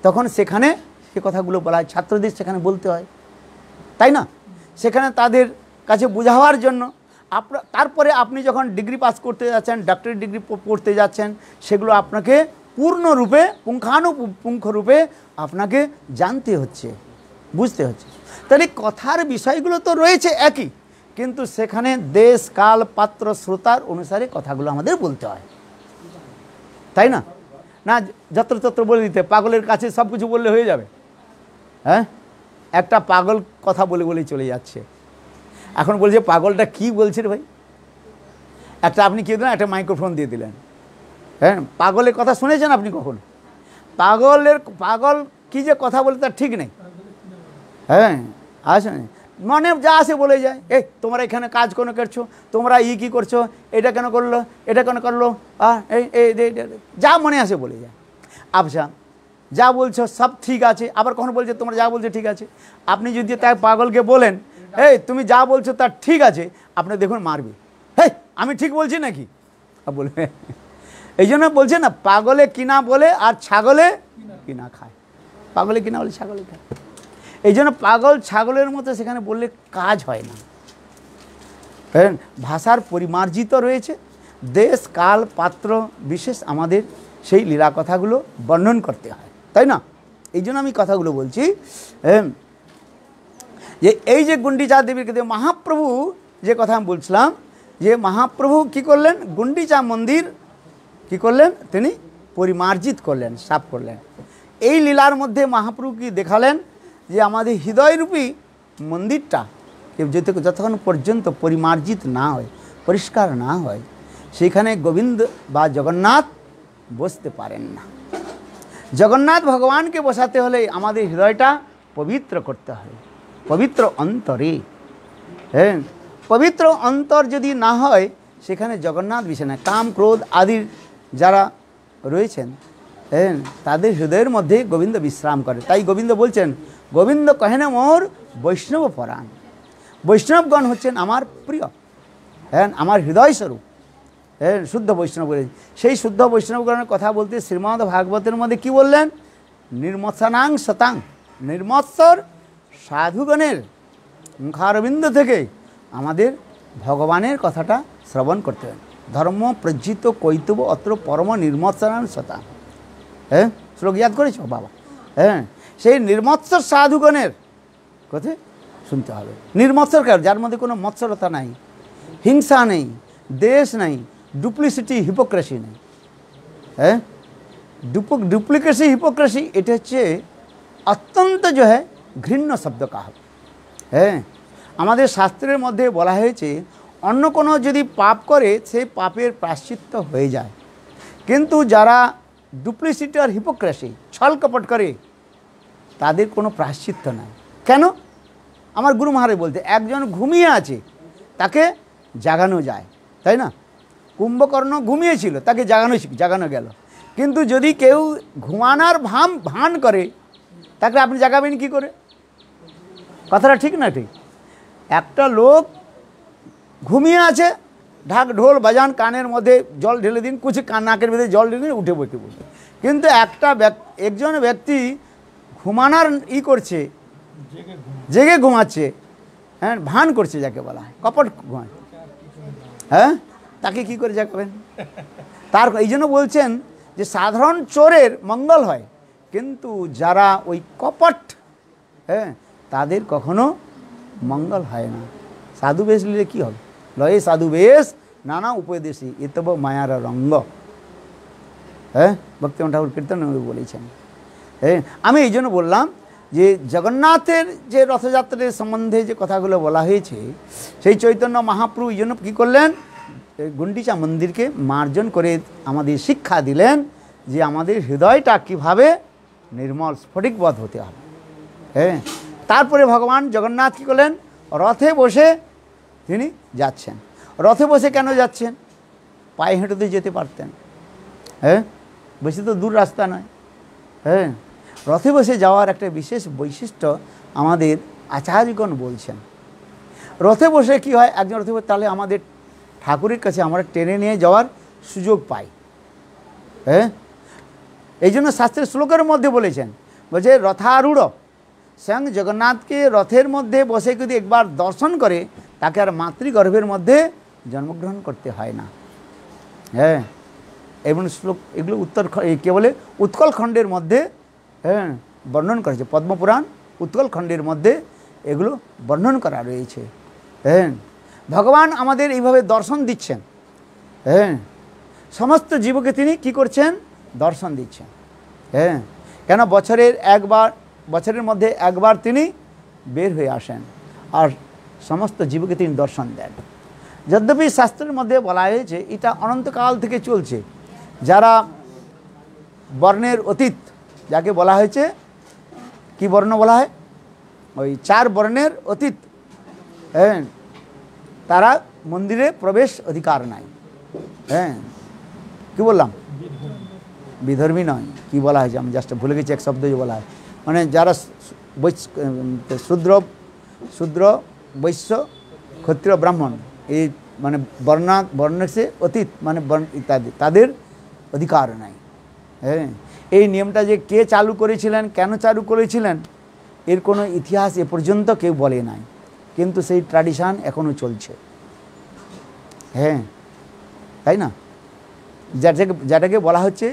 তখন সেখানে সে কথাগুলো বলা হয়, ছাত্রদের সেখানে বলতে হয়, তাই না? সেখানে তাদের কাছে বোঝাবার জন্য আপনার, তারপরে আপনি যখন ডিগ্রি পাস করতে যাচ্ছেন, ডক্টরেট ডিগ্রি পড়তে যাচ্ছেন, সেগুলো আপনাকে পূর্ণরূপে পুঙ্খানুপুঙ্খরূপে আপনাকে জানতে হচ্ছে, বুঝতে হচ্ছে। তাহলে কথার বিষয়গুলো তো রয়েছে একই, কিন্তু সেখানে দেশ কাল পাত্র শ্রোতার অনুসারে কথাগুলো আমাদের বলতে হয়, তাই না? না যত্রতত্র বলে দিতে, পাগলের কাছে সব কিছু বললে হয়ে যাবে? হ্যাঁ, একটা পাগল কথা বলে বলেই চলে যাচ্ছে। এখন বলছে পাগলটা কি বলছে রে ভাই, একটা আপনি কি দিলেন, একটা মাইক্রোফোন দিয়ে দিলেন, হ্যাঁ, পাগলের কথা শুনেছেন আপনি কখন? পাগলের পাগল কি যে কথা বলে তার ঠিক নেই। হ্যাঁ, আসেন মনে যা আসে বলে যায়, এই তোমরা এখানে কাজ কেন করছো, তোমরা ই কী করছো, এটা কেন করলো, এটা কেন করলো, আহ এই যা মনে আসে বলে যায়। আচ্ছা, যা বলছো সব ঠিক আছে, আবার কখন বলছে তোমরা যা বলছো ঠিক আছে। আপনি যদি তাই পাগলকে বলেন, এই তুমি যা বলছো তার ঠিক আছে, আপনি দেখুন মারবে, হেই আমি ঠিক বলছি নাকি বলবে। এই জন্য বলছে না, পাগলে কিনা বলে আর ছাগলে কিনা খায়, পাগলে কিনা বলে ছাগলে খায়। এই জন্য পাগল ছাগলের মতো সেখানে বললে কাজ হয় না। ভাষার পরিমার্জিত রয়েছে, দেশ কাল পাত্র বিশেষ আমাদের সেই লীলা কথাগুলো বর্ণন করতে হয়, তাই না? এই জন্য আমি কথাগুলো বলছি যে এই যে গুন্ডিচা দেবীর ক্ষেত্রে মহাপ্রভু যে কথা আমি বলছিলাম, যে মহাপ্রভু কি করলেন, গুন্ডিচা মন্দির কি করলেন, তিনি পরিমার্জিত করলেন, সাফ করলেন। এই লীলার মধ্যে মহাপ্রভু কি দেখালেন, যে আমাদের হৃদয়রূপী মন্দিরটা যতক্ষণ পর্যন্ত পরিমার্জিত না হয়, পরিষ্কার না হয়, সেখানে গোবিন্দ বা জগন্নাথ বসতে পারেন না। জগন্নাথ ভগবানকে বসাতে হলে আমাদের হৃদয়টা পবিত্র করতে হবে, পবিত্র অন্তরে। হ্যাঁ, পবিত্র অন্তর যদি না হয়, সেখানে জগন্নাথ বিষয় না। কাম ক্রোধ আদির যারা রয়েছেন, হ্যাঁ, তাদের হৃদয়ের মধ্যে গোবিন্দ বিশ্রাম করে। তাই গোবিন্দ বলছেন, গোবিন্দ কহেন মোর বৈষ্ণব পরাণ। বৈষ্ণবগণ হচ্ছেন আমার প্রিয়, হ্যাঁ, আমার হৃদয় স্বরূপ, হ্যাঁ, শুদ্ধ বৈষ্ণব বলে। সেই শুদ্ধ বৈষ্ণবগণের কথা বলতে শ্রীমদ্ ভাগবতের মধ্যে কি বললেন, নির্মৎসানাং শতাং, নির্মৎসর সাধুগণের মুখারবিন্দ থেকে আমাদের ভগবানের কথাটা শ্রবণ করতে হবে। ধর্ম প্রজ্জিত কৈতব অত্র পরম নির্মৎসনাং শতাং। হ্যাঁ, শ্লোক ইয়াদ করেছ বাবা? হ্যাঁ, সেই নির্মৎসর সাধুগণের কথা শুনতে হবে। নির্মৎসর কার, যার মধ্যে কোনো মৎসরতা নাই, হিংসা নেই, দেশ নেই, ডুপ্লিসিটি হিপোক্রেসি নেই। হ্যাঁ, ডুপ্লিকেসি হিপোক্রেসি এটা হচ্ছে অত্যন্ত যে হ্যাঁ ঘৃণ্য শব্দ কাহ। হ্যাঁ, আমাদের শাস্ত্রের মধ্যে বলা হয়েছে, অন্য কোনো যদি পাপ করে সেই পাপের প্রায়শ্চিত্ত হয়ে যায়, কিন্তু যারা ডুপ্লিসিটি আর হিপোক্রেসি ছল কপট করে, তাদের কোনো প্রায়শ্চিত্ত নাই। কেন? আমার গুরু মহারাজ বলতে, একজন ঘুমিয়ে আছে, তাকে জাগানো যায়, তাই না? কুম্ভকর্ণ ঘুমিয়েছিল, তাকে জাগানো জাগানো গেল। কিন্তু যদি কেউ ঘুমানোর ভান ভান করে, তাকে আপনি জাগাবেন কি করে? কথাটা ঠিক না ঠিক? একটা লোক ঘুমিয়ে আছে, ঢাক ঢোল বাজান, কানের মধ্যে জল ঢেলে দিন, কুচি কান নাকের ভিতরে জল ঢেলে দিন, উঠে বসে বসে। কিন্তু একটা একজন ব্যক্তি ঘুমানোর ই করছে, জেগে ঘুমাচ্ছে, হ্যাঁ, ভান করছে, যাকে বলা হয় কপট ঘুমাচ্ছে, হ্যাঁ, তাকে কি করে জাগাবেন? তার এই জন্য বলছেন যে সাধারণ চোরের মঙ্গল হয়, কিন্তু যারা ওই কপট, হ্যাঁ, তাদের কখনো মঙ্গল হয় না। সাধু বেশ নিলে কী হবে? লয়ে সাধু বেশ নানা উপদেশী এ তব মায়ার রঙ্গ। হ্যাঁ, ভক্তিমোহন ঠাকুর কীর্তন বলেছেন। হ্যাঁ, আমি এই জন্য বললাম যে জগন্নাথের যে রথযাত্রার সম্বন্ধে যে কথাগুলো বলা হয়েছে, সেই চৈতন্য মহাপ্রভু এই জন্য কী করলেন, গুন্ডিচা মন্দিরকে মার্জন করে আমাদের শিক্ষা দিলেন যে আমাদের হৃদয়টা কীভাবে নির্মল স্ফটিকবদ্ধ হতে হবে। হ্যাঁ, তারপরে ভগবান জগন্নাথ কী করলেন, রথে বসে তিনি যাচ্ছেন। রথে বসে কেন যাচ্ছেন? পায়ে হেঁটেতে যেতে পারতেন। হ্যাঁ, বেশি তো দূর রাস্তা নয়। হ্যাঁ, রথে বসে যাওয়ার একটা বিশেষ বৈশিষ্ট্য আমাদের আচার্যগণ বলছেন। রথে বসে কি হয়, একজন রথে বসে তাহলে আমাদের ঠাকুরের কাছে আমরা টেনে নিয়ে যাওয়ার সুযোগ পাই। হ্যাঁ, এই জন্য শাস্ত্রের শ্লোকের মধ্যে বলেছেন, বলছে রথারূঢ় স্বয়ং জগন্নাথকে রথের মধ্যে বসে যদি একবার দর্শন করে তাকে আর মাতৃগর্ভের মধ্যে জন্মগ্রহণ করতে হয় না। হ্যাঁ, এবং শ্লোক এগুলো উত্তর কে বলে উৎকল খণ্ডের মধ্যে হ্যাঁ বর্ণন করেছে, পদ্মপুরাণ উৎকল খণ্ডের মধ্যে এগুলো বর্ণন করা রয়েছে। হ্যাঁ, ভগবান আমাদের এইভাবে দর্শন দিচ্ছেন। হ্যাঁ, সমস্ত জীবকে তিনি কি করছেন? দর্শন দিচ্ছেন। হ্যাঁ, কেন বছরের একবার বছরের মধ্যে একবার তিনি বের হয়ে আসেন আর সমস্ত জীবকে তিনি দর্শন দেন। যদ্যপি শাস্ত্রের মধ্যে বলা হয়েছে এটা অনন্তকাল থেকে চলছে। যারা বর্ণের অতীত, যাকে বলা হয়েছে কি বর্ণ বলা হয়, ওই চার বর্ণের অতীত, হ্যাঁ, তারা মন্দিরে প্রবেশ অধিকার নাই। হ্যাঁ, কি বললাম? বিধর্মী নয়, কি বলা হয়েছে আমি জাস্ট ভুলে গেছি, এক শব্দ যে বলা হয়, মানে যারা শূদ্র শূদ্র বৈশ্য ক্ষত্রিয় ব্রাহ্মণ এই মানে বর্ণা বর্ণের সে অতীত মানে বর্ণ ইত্যাদি, তাদের অধিকার নাই। হ্যাঁ, এই নিয়মটা যে কে চালু করেছিলেন, কেন চালু করেছিলেন, এর কোনো ইতিহাস এ পর্যন্ত কেউ বলে নাই, কিন্তু সেই ট্র্যাডিশান এখনও চলছে। হ্যাঁ, তাই না? যেটাকে যেটাকে বলা হচ্ছে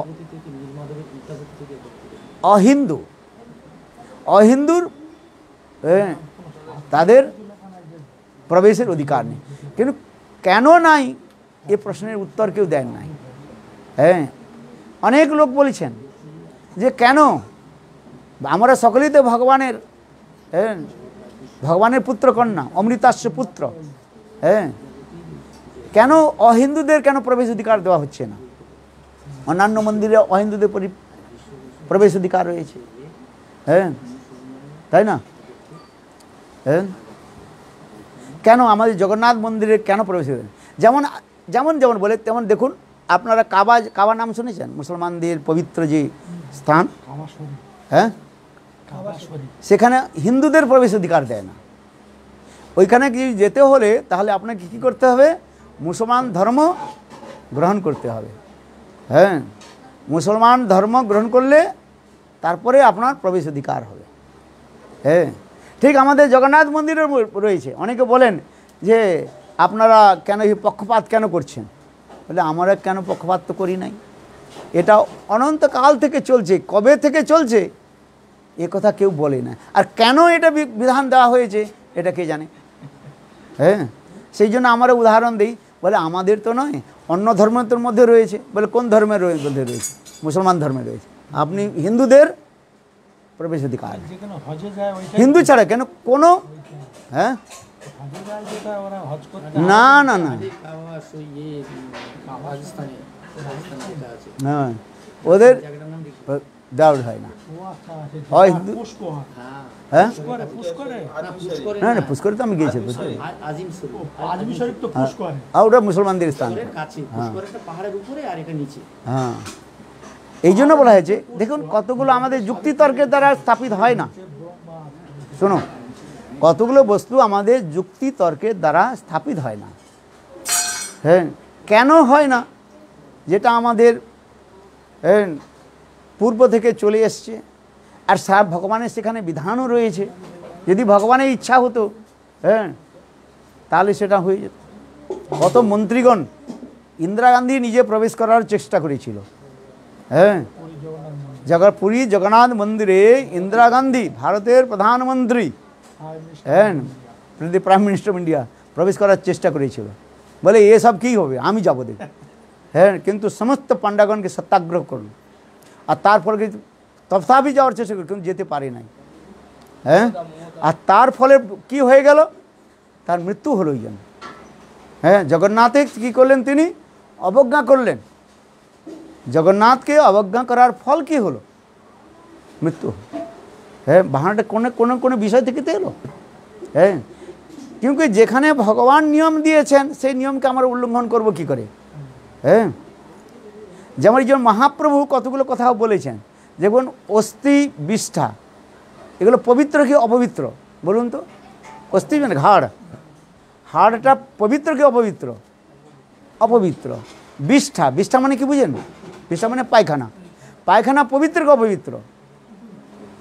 অহিন্দু, অহিন্দুর হ্যাঁ তাদের প্রবেশের অধিকার নেই। কিন্তু কেন নাই এ প্রশ্নের উত্তর কেউ দেন নাই। হ্যাঁ, অনেক লোক বলেছেন যে কেন আমরা সকলেই তো ভগবানের হ্যাঁ ভগবানের পুত্র কন্যা, অমৃতাস্য পুত্র, হ্যাঁ, কেন অহিন্দুদের কেন প্রবেশ অধিকার দেওয়া হচ্ছে না? অন্যান্য মন্দিরে অহিন্দুদের প্রবেশ অধিকার রয়েছে। হ্যাঁ, তাই না? হ্যাঁ, কেন আমাদের জগন্নাথ মন্দিরে কেন প্রবেশ? যেমন যেমন যেমন বলে তেমন দেখুন, আপনারা কাবা কাবা নাম শুনেছেন? মুসলমানদের পবিত্র যে স্থান, হ্যাঁ, সেখানে হিন্দুদের প্রবেশ অধিকার দেয় না। ওইখানে কি যেতে হলে তাহলে আপনাকে কী করতে হবে? মুসলমান ধর্ম গ্রহণ করতে হবে। হ্যাঁ, মুসলমান ধর্ম গ্রহণ করলে তারপরে আপনার প্রবেশ অধিকার হবে। হ্যাঁ, ঠিক আমাদের জগন্নাথ মন্দিরে রয়েছে। অনেকে বলেন যে আপনারা কেন এই পক্ষপাত কেন করছেন? বলে আমরা কেন পক্ষপাত তো করি নাই, এটা অনন্তকাল থেকে চলছে। কবে থেকে চলছে এ কথা কেউ বলে না। আর কেন এটা বিধান দেওয়া হয়েছে এটা কে জানে? হ্যাঁ, সেই জন্য আমরা উদাহরণ দিই, বলে আমাদের তো নয়, অন্য ধর্মের মধ্যে রয়েছে। বলে কোন ধর্মের মধ্যে রয়েছে? মুসলমান ধর্মে রয়েছে। আপনি হিন্দুদের প্রবেশ অধিকার, হিন্দু ছাড়া কেন কোনো হ্যাঁ না না না হ্যাঁ ওদের ডাউট হয় না। হয় হিন্দু হ্যাঁ না না পুষ্করে তো আমি গিয়েছি, ওটা মুসলমানদের স্থান। হ্যাঁ, এই জন্য বলা হয়েছে, দেখুন কতগুলো আমাদের যুক্তিতর্কের দ্বারা স্থাপিত হয় না। শোনো, কতগুলো বস্তু আমাদের যুক্তিতর্কের দ্বারা স্থাপিত হয় না। হ্যাঁ, কেন হয় না? যেটা আমাদের হ্যাঁ পূর্ব থেকে চলে এসছে, আর সব ভগবানের সেখানে বিধানও রয়েছে। যদি ভগবানের ইচ্ছা হতো হ্যাঁ তাহলে সেটা হয়ে যেত। কত মন্ত্রীগণ, ইন্দিরা গান্ধী নিজে প্রবেশ করার চেষ্টা করেছিল। হ্যাঁ, জগৎ পুরী জগন্নাথ মন্দিরে ইন্দিরা গান্ধী, ভারতের প্রধানমন্ত্রী, হ্যাঁ প্রাইম মিনিস্টার অফ ইন্ডিয়া, প্রবেশ করার চেষ্টা করেছিল। বলে এসব কী হবে, আমি যাবো দেখ। হ্যাঁ, কিন্তু সমস্ত পাণ্ডাগণকে সত্যাগ্রহ করুন, আর তারপরে তথাপি যাওয়ার চেষ্টা করি, কিন্তু যেতে পারে নাই। হ্যাঁ, আর তার ফলে কি হয়ে গেল? তার মৃত্যু হলো। ওই জন্য হ্যাঁ জগন্নাথে কী করলেন? তিনি অবজ্ঞা করলেন। জগন্নাথকে অবজ্ঞা করার ফল কি হলো? মৃত্যু। হ্যাঁ, বাহানাটা কোনো কোনো কোনো বিষয় থেকে তো এলো। হ্যাঁ, কিন্তু যেখানে ভগবান নিয়ম দিয়েছেন সেই নিয়মকে আমরা উল্লঙ্ঘন করব কি করে? হ্যাঁ, যেমন এই জন্য মহাপ্রভু কতগুলো কথা বলেছেন, যেমন অস্থি বিষ্ঠা, এগুলো পবিত্র কি অপবিত্র বলুন তো? অস্থি মানে হাড়, হাড়টা পবিত্র কি অপবিত্র? অপবিত্র। বিষ্ঠা, বিষ্ঠা মানে কি বুঝেন? বিষ্ঠা মানে পায়খানা, পায়খানা পবিত্র কি অপবিত্র?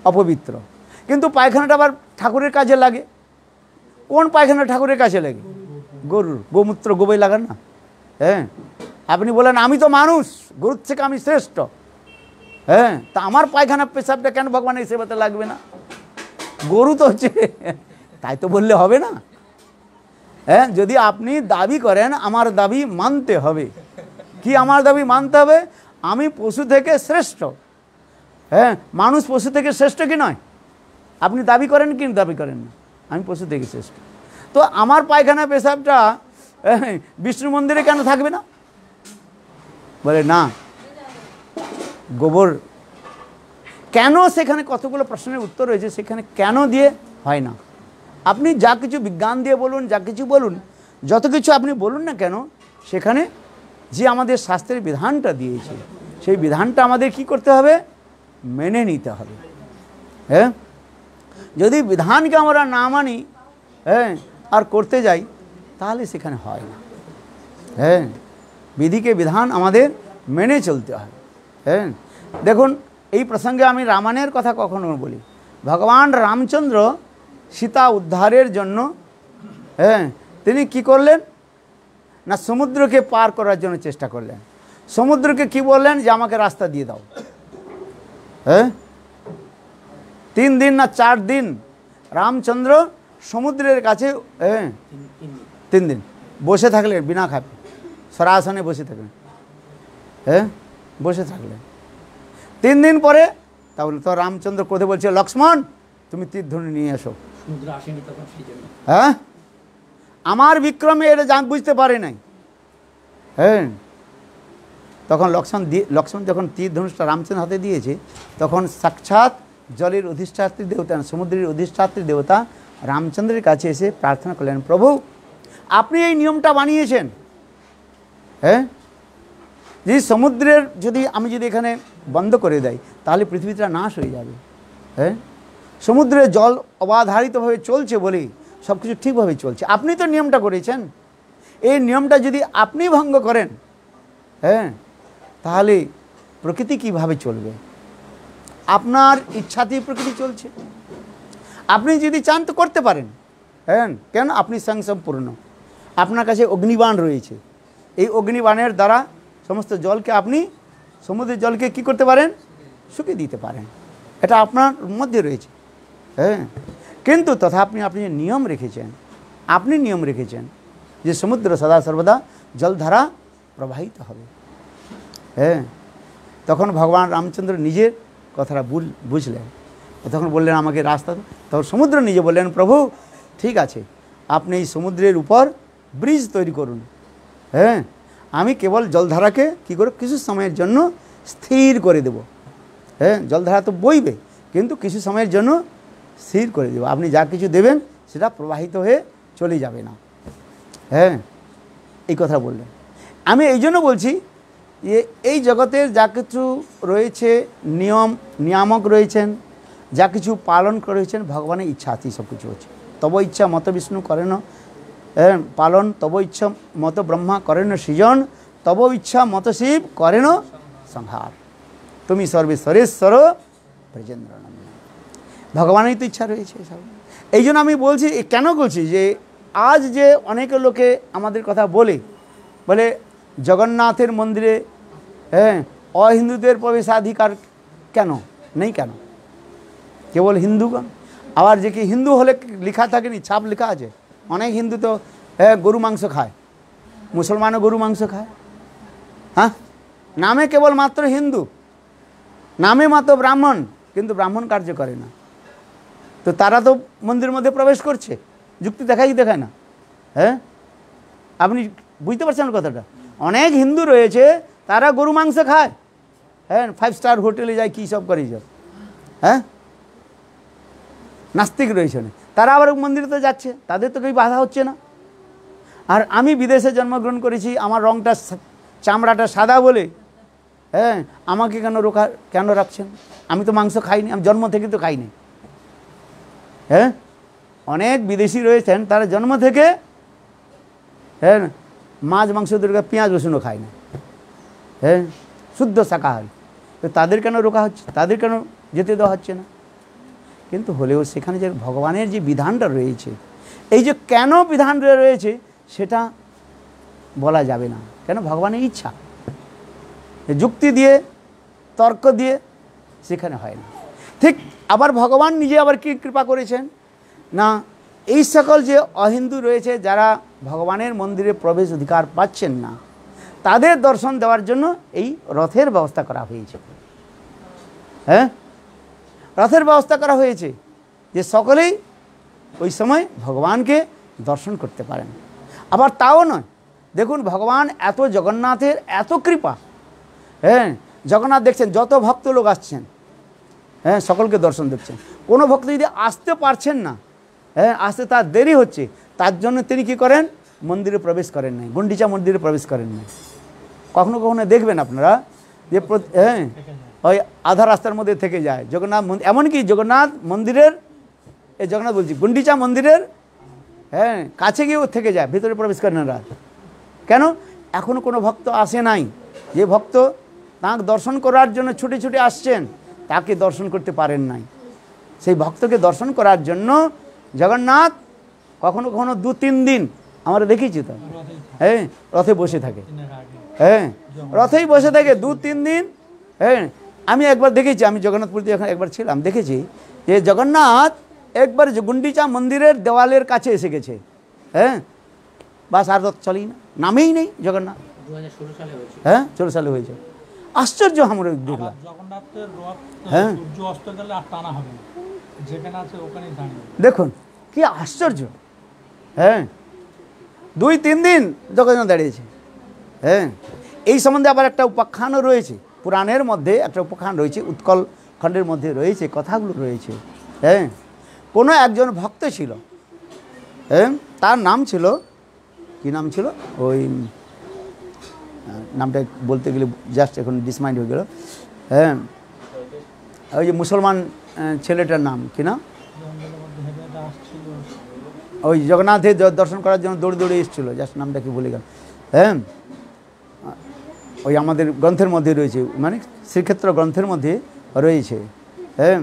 অপবিত্র, কিন্তু পায়খানাটা আবার ঠাকুরের কাজে লাগে। কোন পায়খানা ঠাকুরের কাছে লাগে? গরুর গোমূত্র গোবরে লাগান না। হ্যাঁ, আপনি বলেন আমি তো মানুষ, গরুর থেকে আমি শ্রেষ্ঠ। হ্যাঁ, তা আমার পায়খানা পেশাবটা কেন ভগবানের সেবাতে লাগবে না? গরু তো হচ্ছে, তাই তো বললে হবে না। হ্যাঁ, যদি আপনি দাবি করেন আমার দাবি মানতে হবে। কি আমার দাবি মানতে হবে? আমি পশু থেকে শ্রেষ্ঠ। হ্যাঁ, মানুষ পশু থেকে শ্রেষ্ঠ কি নয়? আপনি দাবি করেন কি দাবি করেন না? আমি পশু থেকে শ্রেষ্ঠ। তো আমার পায়খানা পেশাবটা বিষ্ণু মন্দিরে কেন থাকবে না? বলে না, গোবর কেন? সেখানে কতগুলো প্রশ্নের উত্তর রয়েছে, সেখানে কেন দিয়ে হয় না। আপনি যা কিছু বিজ্ঞান দিয়ে বলুন, যা কিছু বলুন, যত কিছু আপনি বলুন না কেন, সেখানে যে আমাদের শাস্ত্রের বিধানটা দিয়েছে, সেই বিধানটা আমাদের কি করতে হবে? মেনে নিতে হবে। হ্যাঁ, যদি বিধানকে আমরা না মানি, হ্যাঁ, আর করতে যাই, তাহলে সেখানে হয় না। হ্যাঁ, বিধিকে বিধান আমাদের মেনে চলতে হয়। হ্যাঁ, দেখুন এই প্রসঙ্গে আমি রামায়ণের কথা কখনো বলি। ভগবান রামচন্দ্র সীতা উদ্ধারের জন্য, হ্যাঁ, তিনি কি করলেন না, সমুদ্রকে পার করার জন্য চেষ্টা করলেন। সমুদ্রকে কি বললেন? যে আমাকে রাস্তা দিয়ে দাও। হ্যাঁ, তিন দিন না চার দিন রামচন্দ্র সমুদ্রের কাছে, হ্যাঁ, তিন দিন বসে থাকলেন বিনা খাবে, সরাসনে বসে থাকলেন। হ্যাঁ, বসে থাকলেন। তিন দিন পরে তাহলে তো রামচন্দ্র কোথায় বলছে, লক্ষ্মণ তুমি তীর ধনুক নিয়ে এসো। হ্যাঁ, আমার বিক্রমে এটা জান বুঝতে পারে নাই। হ্যাঁ, তখন লক্ষ্মণ দিয়ে লক্ষ্মণ যখন তীর ধনুষটা রামচন্দ্র হাতে দিয়েছে, তখন সাক্ষাৎ জলের অধিষ্ঠাত্রী দেবতা, সমুদ্রের অধিষ্ঠাত্রী দেবতা রামচন্দ্রের কাছে এসে প্রার্থনা করলেন, প্রভু আপনি এই নিয়মটা বানিয়েছেন, হ্যাঁ, যে সমুদ্রের যদি আমি যদি এখানে বন্ধ করে দেয় তাহলে পৃথিবীটা নাশ হয়ে যাবে। হ্যাঁ, সমুদ্রের জল অবাধারিতভাবে চলছে বলে সব কিছু ঠিকভাবে চলছে। আপনি তো নিয়মটা করেছেন, এই নিয়মটা যদি আপনি ভঙ্গ করেন, হ্যাঁ, তাহলে প্রকৃতি কিভাবে চলবে? আপনার ইচ্ছাতেই প্রকৃতি চলছে। আপনি যদি চান তো করতে পারেন। হ্যাঁ, কেন? আপনি স্বয়ংসম্পূর্ণ, আপনার কাছে অগ্নিবাণ রয়েছে। এই অগ্নিবাণের দ্বারা সমস্ত জলকে আপনি, সমুদ্রের জলকে কি করতে পারেন? শুকিয়ে দিতে পারেন। এটা আপনার মধ্যে রয়েছে। হ্যাঁ, কিন্তু তথাপি আপনি যে নিয়ম রেখেছেন, আপনি নিয়ম রেখেছেন যে সমুদ্র সদা সর্বদা জলধারা প্রবাহিত হবে। হ্যাঁ, তখন ভগবান রামচন্দ্র নিজের কথাটা বুঝলেন, তখন বললেন আমাকে রাস্তা। তখন সমুদ্র নিজে বললেন, প্রভু ঠিক আছে, আপনি এই সমুদ্রের উপর ব্রিজ তৈরি করুন। হ্যাঁ, আমি কেবল জলধারাকে কী করে কিছু সময়ের জন্য স্থির করে দেব। হ্যাঁ, জলধারা তো বইবে, কিন্তু কিছু সময়ের জন্য স্থির করে দেব। আপনি যা কিছু দেবেন সেটা প্রবাহিত হয়ে চলে যাবে না। হ্যাঁ, এই কথা বললেন। আমি এই জন্য বলছি যে এই জগতের যা কিছু রয়েছে, নিয়ম নিয়ামক রয়েছেন, যা কিছু পালন করেছেন, ভগবানের ইচ্ছাতেই সব কিছু হচ্ছে। তব ইচ্ছা মত বিষ্ণু করেন পালন, তব ইচ্ছা মত ব্রহ্মা করেন সৃজন, তব ইচ্ছা মত শিব করেন সংহার, তুমি সর্বেশ্বরেশ্বর ব্রজেন্দ্র নন্দন। ভগবানের তো ইচ্ছা রয়েছে সব। এই জন্য আমি বলছি, কেন বলছি যে আজ যে অনেক লোকে আমাদের কথা বলে বলে জগন্নাথের মন্দিরে, হ্যাঁ, অহিন্দুদের প্রবেশাধিকার কেন নেই? কেন কেবল হিন্দুগণ? আবার যে কি হিন্দু হলে লেখা থাকেনি, ছাপ লেখা আছে। অনেক হিন্দু তো হ্যাঁ গরু মাংস খায়, মুসলমানও গরু মাংস খায়। হ্যাঁ, নামে কেবল মাত্র হিন্দু, নামে মাত্র ব্রাহ্মণ, কিন্তু ব্রাহ্মণ কার্য করে না। তো তারা তো মন্দিরের মধ্যে প্রবেশ করছে, যুক্তি দেখাই দেখায় না। হ্যাঁ, আপনি বুঝতে পারছেন কথাটা? অনেক হিন্দু রয়েছে তারা গরু মাংস খায়, হ্যাঁ, ফাইভ স্টার হোটেলে যায়, কী সব করে সব। হ্যাঁ, নাস্তিক রয়েছে, তারা আবার মন্দিরে তো যাচ্ছে, তাদের তো কেউ বাধা হচ্ছে না। আর আমি বিদেশে জন্মগ্রহণ করেছি, আমার রঙটা চামড়াটা সাদা বলে, হ্যাঁ, আমাকে কেন রোকা কেন রাখছেন? আমি তো মাংস খাইনি, আমি জন্ম থেকে তো খাইনি। হ্যাঁ, অনেক বিদেশি রয়েছেন তারা জন্ম থেকে, হ্যাঁ, মাছ মাংস দুর্গা পেঁয়াজ রসুনও খায় না। হ্যাঁ, শুদ্ধ শাকাহারী। তো তাদের কেন রোকা হচ্ছে? তাদের কেন যেতে দেওয়া হচ্ছে না? কিন্তু হলেও সেখানে যে ভগবানের যে বিধানটা রয়েছে, এই যে কেন বিধান রয়েছে সেটা বলা যাবে না, কেন ভগবানের ইচ্ছা। যুক্তি দিয়ে তর্ক দিয়ে সেখানে হয় না। ঠিক আবার ভগবান নিজে আবার কি কৃপা করেছেন না, এই সকল যে অহিন্দু রয়েছে যারা ভগবানের মন্দিরে প্রবেশ অধিকার পাচ্ছেন না, তাদের দর্শন দেওয়ার জন্য এই রথের ব্যবস্থা করা হয়েছে। হ্যাঁ, রথের ব্যবস্থা করা হয়েছে যে সকলেই ওই সময় ভগবানকে দর্শন করতে পারেন। আবার তাও নয়, দেখুন ভগবান এত জগন্নাথের এত কৃপা, হ্যাঁ জগন্নাথ দেখছেন যত ভক্ত লোক আসছেন, হ্যাঁ সকলকে দর্শন দেখছেন। কোনো ভক্ত যদি আসতে পারছেন না, হ্যাঁ আসতে তার দেরি হচ্ছে, তার জন্য তিনি কি করেন, মন্দিরে প্রবেশ করেন নাই, গুন্ডিচা মন্দিরে প্রবেশ করেন নাই। কখনো কখনো দেখবেন আপনারা যে হ্যাঁ ওই আধা রাস্তার মধ্যে থেকে যায় জগন্নাথ মন্দির, এমনকি জগন্নাথ মন্দিরের, এই জগন্নাথ বলছি গুন্ডিচা মন্দিরের হ্যাঁ কাছে গিয়েও থেকে যায়, ভিতরে প্রবেশ করেন না। কেন? এখনও কোনো ভক্ত আসে নাই। যে ভক্ত তাঁকে দর্শন করার জন্য ছুটে ছুটে আসছেন, তাকে দর্শন করতে পারেন নাই। সেই ভক্তকে দর্শন করার জন্য জগন্নাথ কখনো কখনো দু তিন দিন আমরা দেখেছি তো, হ্যাঁ রথে বসে থাকে, হ্যাঁ রথেই বসে থাকে দু তিন দিন। হ্যাঁ আমি একবার দেখেছি, আমি জগন্নাথপুরীতে এখন একবার ছিলাম, দেখেছি যে জগন্নাথ একবার গুন্ডিচা মন্দিরের দেওয়ালের কাছে এসে গেছে, হ্যাঁ বাস আর রথ চলেই না, নামেই নেই জগন্নাথ। হ্যাঁ ষোলো সালে হয়েছে। আশ্চর্য আমরা দেখলাম। হ্যাঁ দেখুন কি আশ্চর্য, হ্যাঁ দুই তিন দিন জগন্নাথ দাঁড়িয়েছে। হ্যাঁ এই সম্বন্ধে আবার একটা উপাখ্যানও রয়েছে, পুরাণের মধ্যে একটা উপাখ্যান রয়েছে, উৎকল খণ্ডের মধ্যে রয়েছে, কথাগুলো রয়েছে। হ্যাঁ কোনো একজন ভক্ত ছিল, হ্যাঁ তার নাম ছিল, কি নাম ছিল ওই নামটা বলতে গেলে জাস্ট এখন ডিসমাইন্ড হয়ে গেল। হ্যাঁ ওই যে মুসলমান ছেলেটার নাম কি না, ওই জগন্নাথের দর্শন করার জন্য দৌড়ে দৌড়ে এসেছিল, জাস্ট নামটা কি ভুলে গেল। হ্যাঁ ওই আমাদের গ্রন্থের মধ্যে রয়েছে, মানে শ্রীক্ষেত্র গ্রন্থের মধ্যে রয়েছে। হ্যাঁ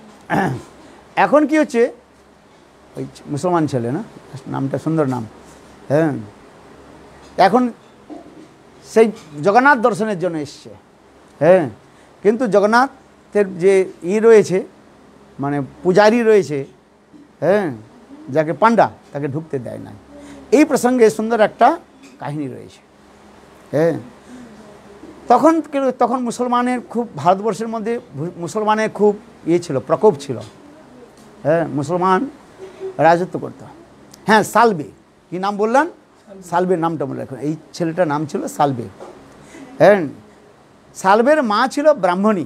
এখন কি হচ্ছে, ওই মুসলমান ছেলে না, নামটা সুন্দর নাম। হ্যাঁ এখন সেই জগন্নাথ দর্শনের জন্য এসছে। হ্যাঁ কিন্তু জগন্নাথের যে ই রয়েছে, মানে পূজারি রয়েছে, হ্যাঁ যাকে পান্ডা, তাকে ঢুকতে দেয় না। এই প্রসঙ্গে সুন্দর একটা কাহিনী রয়েছে। হ্যাঁ তখন তখন মুসলমানের খুব, ভারতবর্ষের মধ্যে মুসলমানের খুব ইয়ে ছিল, প্রকোপ ছিল। হ্যাঁ মুসলমান রাজত্ব করত। হ্যাঁ সালবে, কি নাম বললেন, সালবের নামটা মনে রাখুন, এই ছেলেটার নাম ছিল সালবে। হ্যাঁ সালবের মা ছিল ব্রাহ্মণী,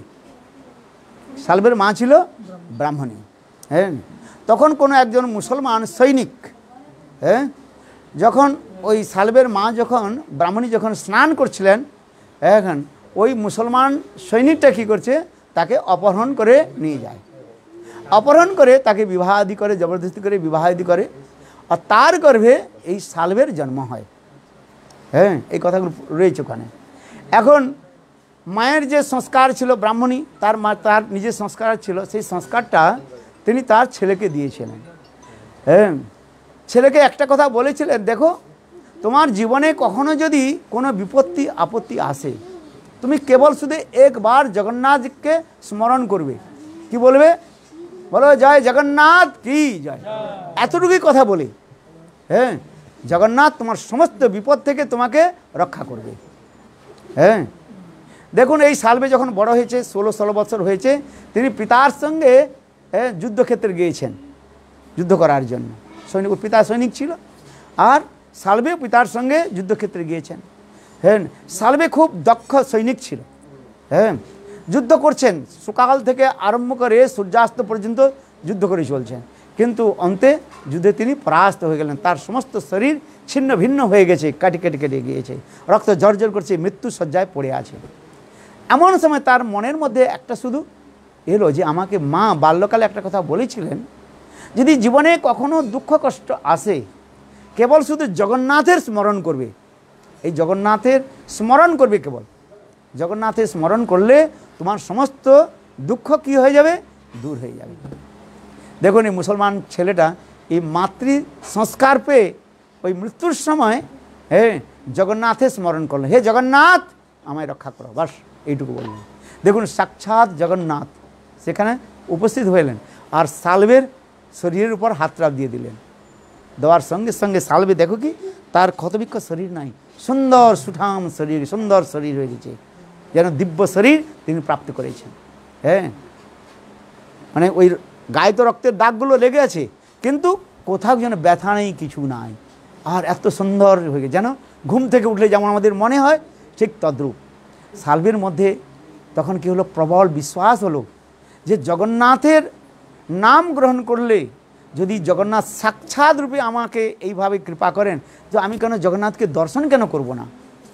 সালবের মা ছিল ব্রাহ্মণী। হ্যাঁ তখন কোনো একজন মুসলমান সৈনিক, হ্যাঁ যখন ওই সালবের মা যখন ব্রাহ্মণী যখন স্নান করছিলেন, এখন ওই মুসলমান সৈনিকটা কী করছে, তাকে অপহরণ করে নিয়ে যায়, অপহরণ করে তাকে বিবাহ আদি করে, জবরদস্তি করে বিবাহ আদি করে, আর তার গর্ভে এই সালবের জন্ম হয়। হ্যাঁ এই কথাগুলো রয়েছে ওখানে। এখন মায়ের যে সংস্কার ছিল ব্রাহ্মণী, তার মা তার নিজের সংস্কার ছিল, সেই সংস্কারটা তিনি তার ছেলেকে দিয়েছিলেন। হ্যাঁ ছেলেকে একটা কথা বলেছিলেন, দেখো তোমার জীবনে কখনো যদি কোনো বিপত্তি আপত্তি আসে, তুমি কেবল শুধু একবার জগন্নাথকে স্মরণ করবে। কি বলবে? বলো জয় জগন্নাথ কি জয়, এতটুকুই কথা বলে। হ্যাঁ জগন্নাথ তোমার সমস্ত বিপদ থেকে তোমাকে রক্ষা করবে। হ্যাঁ দেখুন এই সালবে যখন বড় হয়েছে, ষোলো ষোলো বছর হয়েছে, তিনি পিতার সঙ্গে হ্যাঁ যুদ্ধক্ষেত্রে গিয়েছেন যুদ্ধ করার জন্য। সৈনিক, পিতা সৈনিক ছিল, আর সালবে পিতার সঙ্গে যুদ্ধক্ষেত্রে গিয়েছেন। হ্যাঁ সালবে খুব দক্ষ সৈনিক ছিল। হ্যাঁ যুদ্ধ করছেন, সকাল থেকে আরম্ভ করে সূর্যাস্ত পর্যন্ত যুদ্ধ করে চলছেন, কিন্তু অন্তে যুদ্ধে তিনি পরাস্ত হয়ে গেলেন। তার সমস্ত শরীর ছিন্ন ভিন্ন হয়ে গেছে, কাটি কেটে কেটে গিয়েছে, রক্ত জর্জর করছে, মৃত্যু শয্যায় পড়ে আছে। এমন সময় তার মনের মধ্যে একটা শুধু এলো যে আমাকে মা বাল্যকালে একটা কথা বলেছিলেন, যদি জীবনে কখনো দুঃখ কষ্ট আসে, কেবল শুধু জগন্নাথের স্মরণ করবে। এই জগন্নাথের স্মরণ করবে, কেবল জগন্নাথের স্মরণ করলে তোমার সমস্ত দুঃখ কি হয়ে যাবে, দূর হয়ে যাবে। দেখুন এই মুসলমান ছেলেটা এই মাতৃ সংস্কার পেয়ে ওই মৃত্যুর সময় হ্যাঁ জগন্নাথের স্মরণ করলেন, হে জগন্নাথ আমায় রক্ষা করো, বাস এইটুকু বললেন। দেখুন সাক্ষাৎ জগন্নাথ সেখানে উপস্থিত হইলেন আর সালভের শরীরের উপর হাত চাপ দিয়ে দিলেন। দেওয়ার সঙ্গে সঙ্গে সালভে দেখো কি তার ক্ষতবিক্ষ শরীর নাই, সুন্দর সুঠাম শরীর, সুন্দর শরীর হয়ে গেছে, যেন দিব্য শরীর তিনি প্রাপ্ত করেছেন। হ্যাঁ মানে ওই গায়ে তো রক্তের দাগগুলো লেগে আছে কিন্তু কোথাও যেন ব্যথা নেই, কিছু নাই, আর এত সুন্দর হয়ে গেছে যেন ঘুম থেকে উঠলে যেমন আমাদের মনে হয় ঠিক তদ্রূপ। সালভের মধ্যে তখন কি হলো, প্রবল বিশ্বাস হলো যে জগন্নাথের নাম গ্রহণ করলে যদি জগন্নাথ সাক্ষাৎ রূপে আমাকে এইভাবে কৃপা করেন তো আমি কেন জগন্নাথকে দর্শন কেন করব না।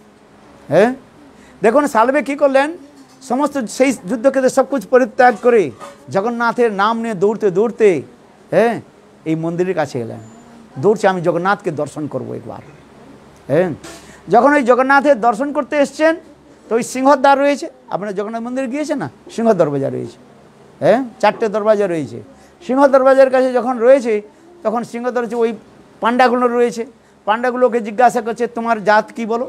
হ্যাঁ দেখুন সালভে কী করলেন, সমস্ত সেই যুদ্ধক্ষেত্রে সব কিছু পরিত্যাগ করে জগন্নাথের নাম নিয়ে দৌড়তে দৌড়তে হ্যাঁ এই মন্দিরের কাছে এলেন, দৌড়ছে আমি জগন্নাথকে দর্শন করব একবার। হ্যাঁ যখন ওই জগন্নাথের দর্শন করতে এসছেন তো ওই সিংহদ্বার রয়েছে, আপনারা জগন্নাথ মন্দিরে গিয়েছেন না, সিংহ দরবাজা রয়েছে, হ্যাঁ চারটে দরবাজা রয়েছে। সিংহ দরবাজার কাছে যখন রয়েছে তখন সিংহ দরজা ওই পান্ডাগুলো রয়েছে, পান্ডাগুলোকে জিজ্ঞাসা করছে তোমার জাত কি বলো।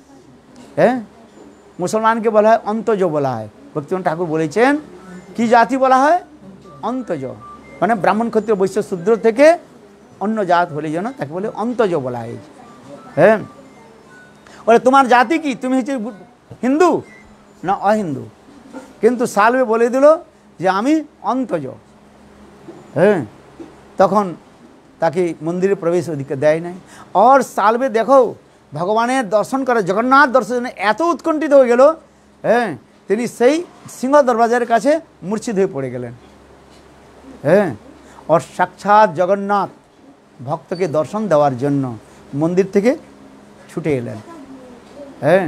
হ্যাঁ মুসলমানকে বলা হয় অন্তজ বলা হয়, ভক্তিমোহন ঠাকুর বলেছেন কি জাতি বলা হয়, অন্তজ, মানে ব্রাহ্মণ ক্ষত্রিয় বৈশ্য শূদ্র থেকে অন্য জাত হলে যেন তাকে বলে অন্তজ বলা হয়েছে। হ্যাঁ বলে তোমার জাতি কি, তুমি হচ্ছে হিন্দু না অহিন্দু, কিন্তু সালভে বলে দিল যে আমি অন্তজ। হ্যাঁ তখন তাকে মন্দিরে প্রবেশ অধিকার দেয় নাই। আর সালভে দেখো ভগবানের দর্শন করে জগন্নাথ দর্শনে এত উৎকণ্ঠিত হয়ে গেল, হ্যাঁ তিনি সেই সিংহ দরবাজার কাছে মূর্ছিত হয়ে পড়ে গেলেন। হ্যাঁ আর সাক্ষাৎ জগন্নাথ ভক্তকে দর্শন দেওয়ার জন্য মন্দির থেকে ছুটে এলেন। হ্যাঁ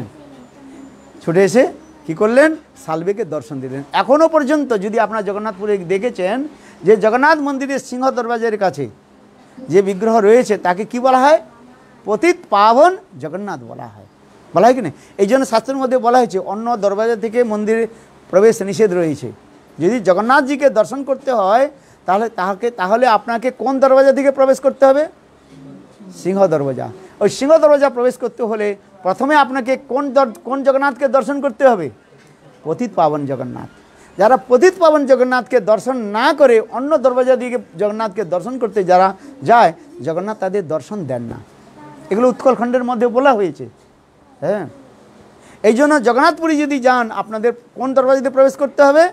ছুটে এসে কী করলেন, সালভেকে দর্শন দিলেন। এখনও পর্যন্ত যদি আপনারা জগন্নাথপুরে দেখেছেন যে জগন্নাথ মন্দিরের সিংহ দরবাজারের কাছে যে বিগ্রহ রয়েছে তাকে কি বলা হয়, পতিত পাবন জগন্নাথ বলা হয়, বলা হয় কি না। এই জন্য শাস্ত্রের মধ্যে বলা হয়েছে অন্য দরবাজা থেকে মন্দিরে প্রবেশ নিষেধ রয়েছে। যদি জগন্নাথজিকে দর্শন করতে হয় তাহলে তাহাকে তাহলে আপনাকে কোন দরবাজা থেকে প্রবেশ করতে হবে, সিংহ দরবাজা। ওই সিংহ দরবাজা প্রবেশ করতে হলে প্রথমে আপনাকে কোন কোন জগন্নাথকে দর্শন করতে হবে, পতিত পাবন জগন্নাথ। যারা পতিত পাবন জগন্নাথকে দর্শন না করে অন্য দরবাজা দিকে জগন্নাথকে দর্শন করতে যারা যায় জগন্নাথ তাদের দর্শন দেন না, এগুলো উৎকলখণ্ডের মধ্যে বলা হয়েছে। হ্যাঁ এই জন্য জগন্নাথপুরী যদি যান আপনাদের কোন দরবাজা দিয়ে প্রবেশ করতে হবে,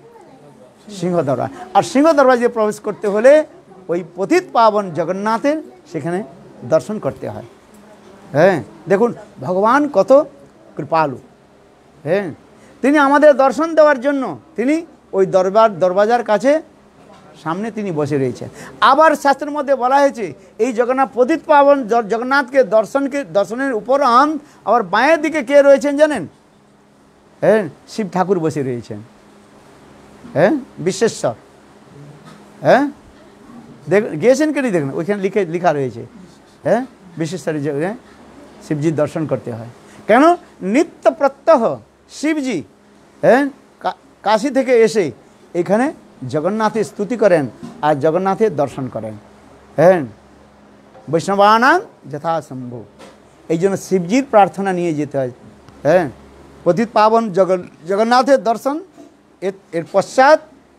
সিংহ দরবাজা। আর সিংহ দরবাজা দিয়ে প্রবেশ করতে হলে ওই পতিত পাবন জগন্নাথের সেখানে দর্শন করতে হয়। হ্যাঁ দেখুন ভগবান কত কৃপালু। হ্যাঁ তিনি আমাদের দর্শন দেওয়ার জন্য তিনি ওই দরবার দরবাজার কাছে সামনে তিনি বসে রয়েছেন। আবার শাস্ত্রের মধ্যে বলা হয়েছে এই জগন্নাথ পতিত পাবন জগন্নাথকে দর্শনকে দর্শনের উপরান আবার বাঁয়ের দিকে কে রয়েছেন জানেন, হ্যাঁ শিব ঠাকুর বসে রয়েছেন। হ্যাঁ বিশ্বেশ্বর। হ্যাঁ দেখ গিয়েছেন কেন দেখুন ওইখানে লিখে লেখা রয়েছে, হ্যাঁ বিশ্বেশ্বরের হ্যাঁ শিবজির দর্শন করতে হয়। কেন, নিত্য প্রত্যহ শিবজি হ্যাঁ কাশী থেকে এসে এখানে জগন্নাথের স্তুতি করেন আর জগন্নাথের দর্শন করেন। হ্যাঁ বৈষ্ণবানাং যথাসম্ভব, এই জন্য শিবজির প্রার্থনা নিয়ে যেতে হয়। হ্যাঁ পতিত পাবন জগন্নাথের দর্শন এর এর পশ্চাৎ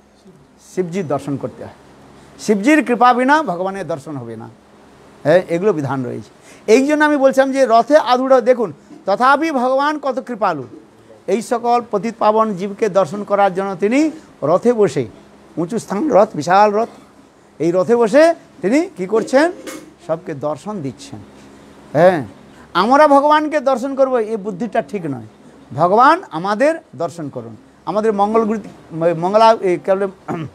শিবজির দর্শন করতে হয়। শিবজির কৃপা বিনা ভগবানের দর্শন হবে না। হ্যাঁ এগুলো বিধান রয়েছে। এই জন্য আমি বলছিলাম যে রথে আধুড় দেখুন তথাপি ভগবান কত কৃপালু, এই সকল পতিত পাবন জীবকে দর্শন করার জন্য তিনি রথে বসে, উঁচু স্থান রথ, বিশাল রথ, এই রথে বসে তিনি কি করছেন, সবকে দর্শন দিচ্ছেন। হ্যাঁ আমরা ভগবানকে দর্শন করব এই বুদ্ধিটা ঠিক নয়, ভগবান আমাদের দর্শন করুন। আমাদের মঙ্গল মঙ্গলা কেবল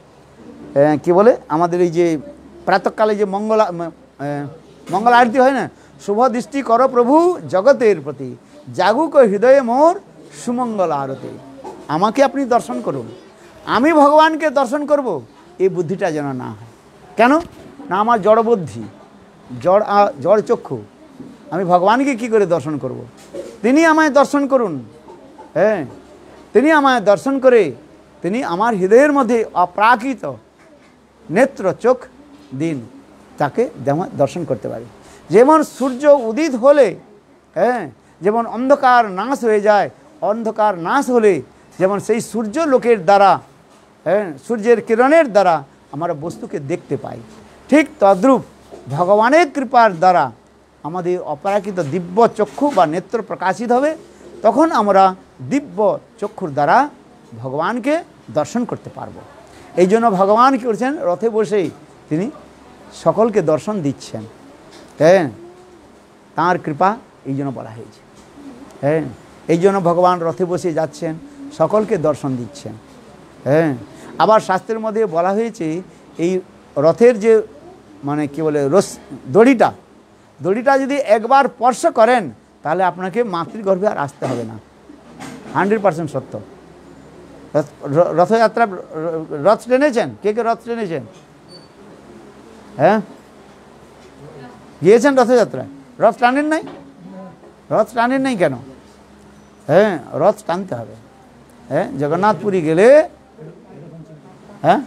কী বলে আমাদের এই যে প্রাতঃকালে যে মঙ্গলা মঙ্গল আরতি হয় না, শুভ দৃষ্টি করো প্রভু জগতের প্রতি, জাগুক হৃদয়ে মোর সুমঙ্গল আরতি। আমাকে আপনি দর্শন করুন, আমি ভগবানকে দর্শন করব, এই বুদ্ধিটা যেন না হয়। কেন না, আমার জড় বুদ্ধি, জড় জড় চক্ষু, আমি ভগবানকে কি করে দর্শন করব? তিনি আমায় দর্শন করুন। হ্যাঁ তিনি আমায় দর্শন করে তিনি আমার হৃদয়ের মধ্যে অপ্রাকৃত নেত্র চোখ দিন, তাকে যেমন দর্শন করতে পারি। যেমন সূর্য উদিত হলে হ্যাঁ যেমন অন্ধকার নাশ হয়ে যায়, অন্ধকার নাশ হলে যেমন সেই সূর্য লোকের দ্বারা হ্যাঁ সূর্যের কিরণের দ্বারা আমরা বস্তুকে দেখতে পাই, ঠিক তদ্রূপ ভগবানের কৃপার দ্বারা আমাদের অপরাকৃত দিব্য চক্ষু বা নেত্র প্রকাশিত হবে, তখন আমরা দিব্য চক্ষুর দ্বারা ভগবানকে দর্শন করতে পারব। এই জন্য ভগবান কী করছেন, রথে বসেই তিনি সকলকে দর্শন দিচ্ছেন। হ্যাঁ তাঁর কৃপা এই জন্য বলা হয়েছে। হ্যাঁ এই জন্য ভগবান রথে বসে যাচ্ছেন, সকলকে দর্শন দিচ্ছেন। হ্যাঁ আবার শাস্ত্রের মধ্যে বলা হয়েছে এই রথের যে মানে কি বলে রস দড়িটা দড়িটা যদি একবার স্পর্শ করেন তাহলে আপনাকে মাতৃগর্ভে আর আসতে হবে না। হান্ড্রেড পার্সেন্ট সত্য। রথযাত্রা রথ টেনেছেন? কে কে রথ টেনেছেন? হ্যাঁ গিয়েছেন রথযাত্রায়? রথ টানেন নাই? রথ টানেন নাই কেন? হ্যাঁ রথ টানতে হবে। হ্যাঁ জগন্নাথপুরী গেলে হ্যাঁ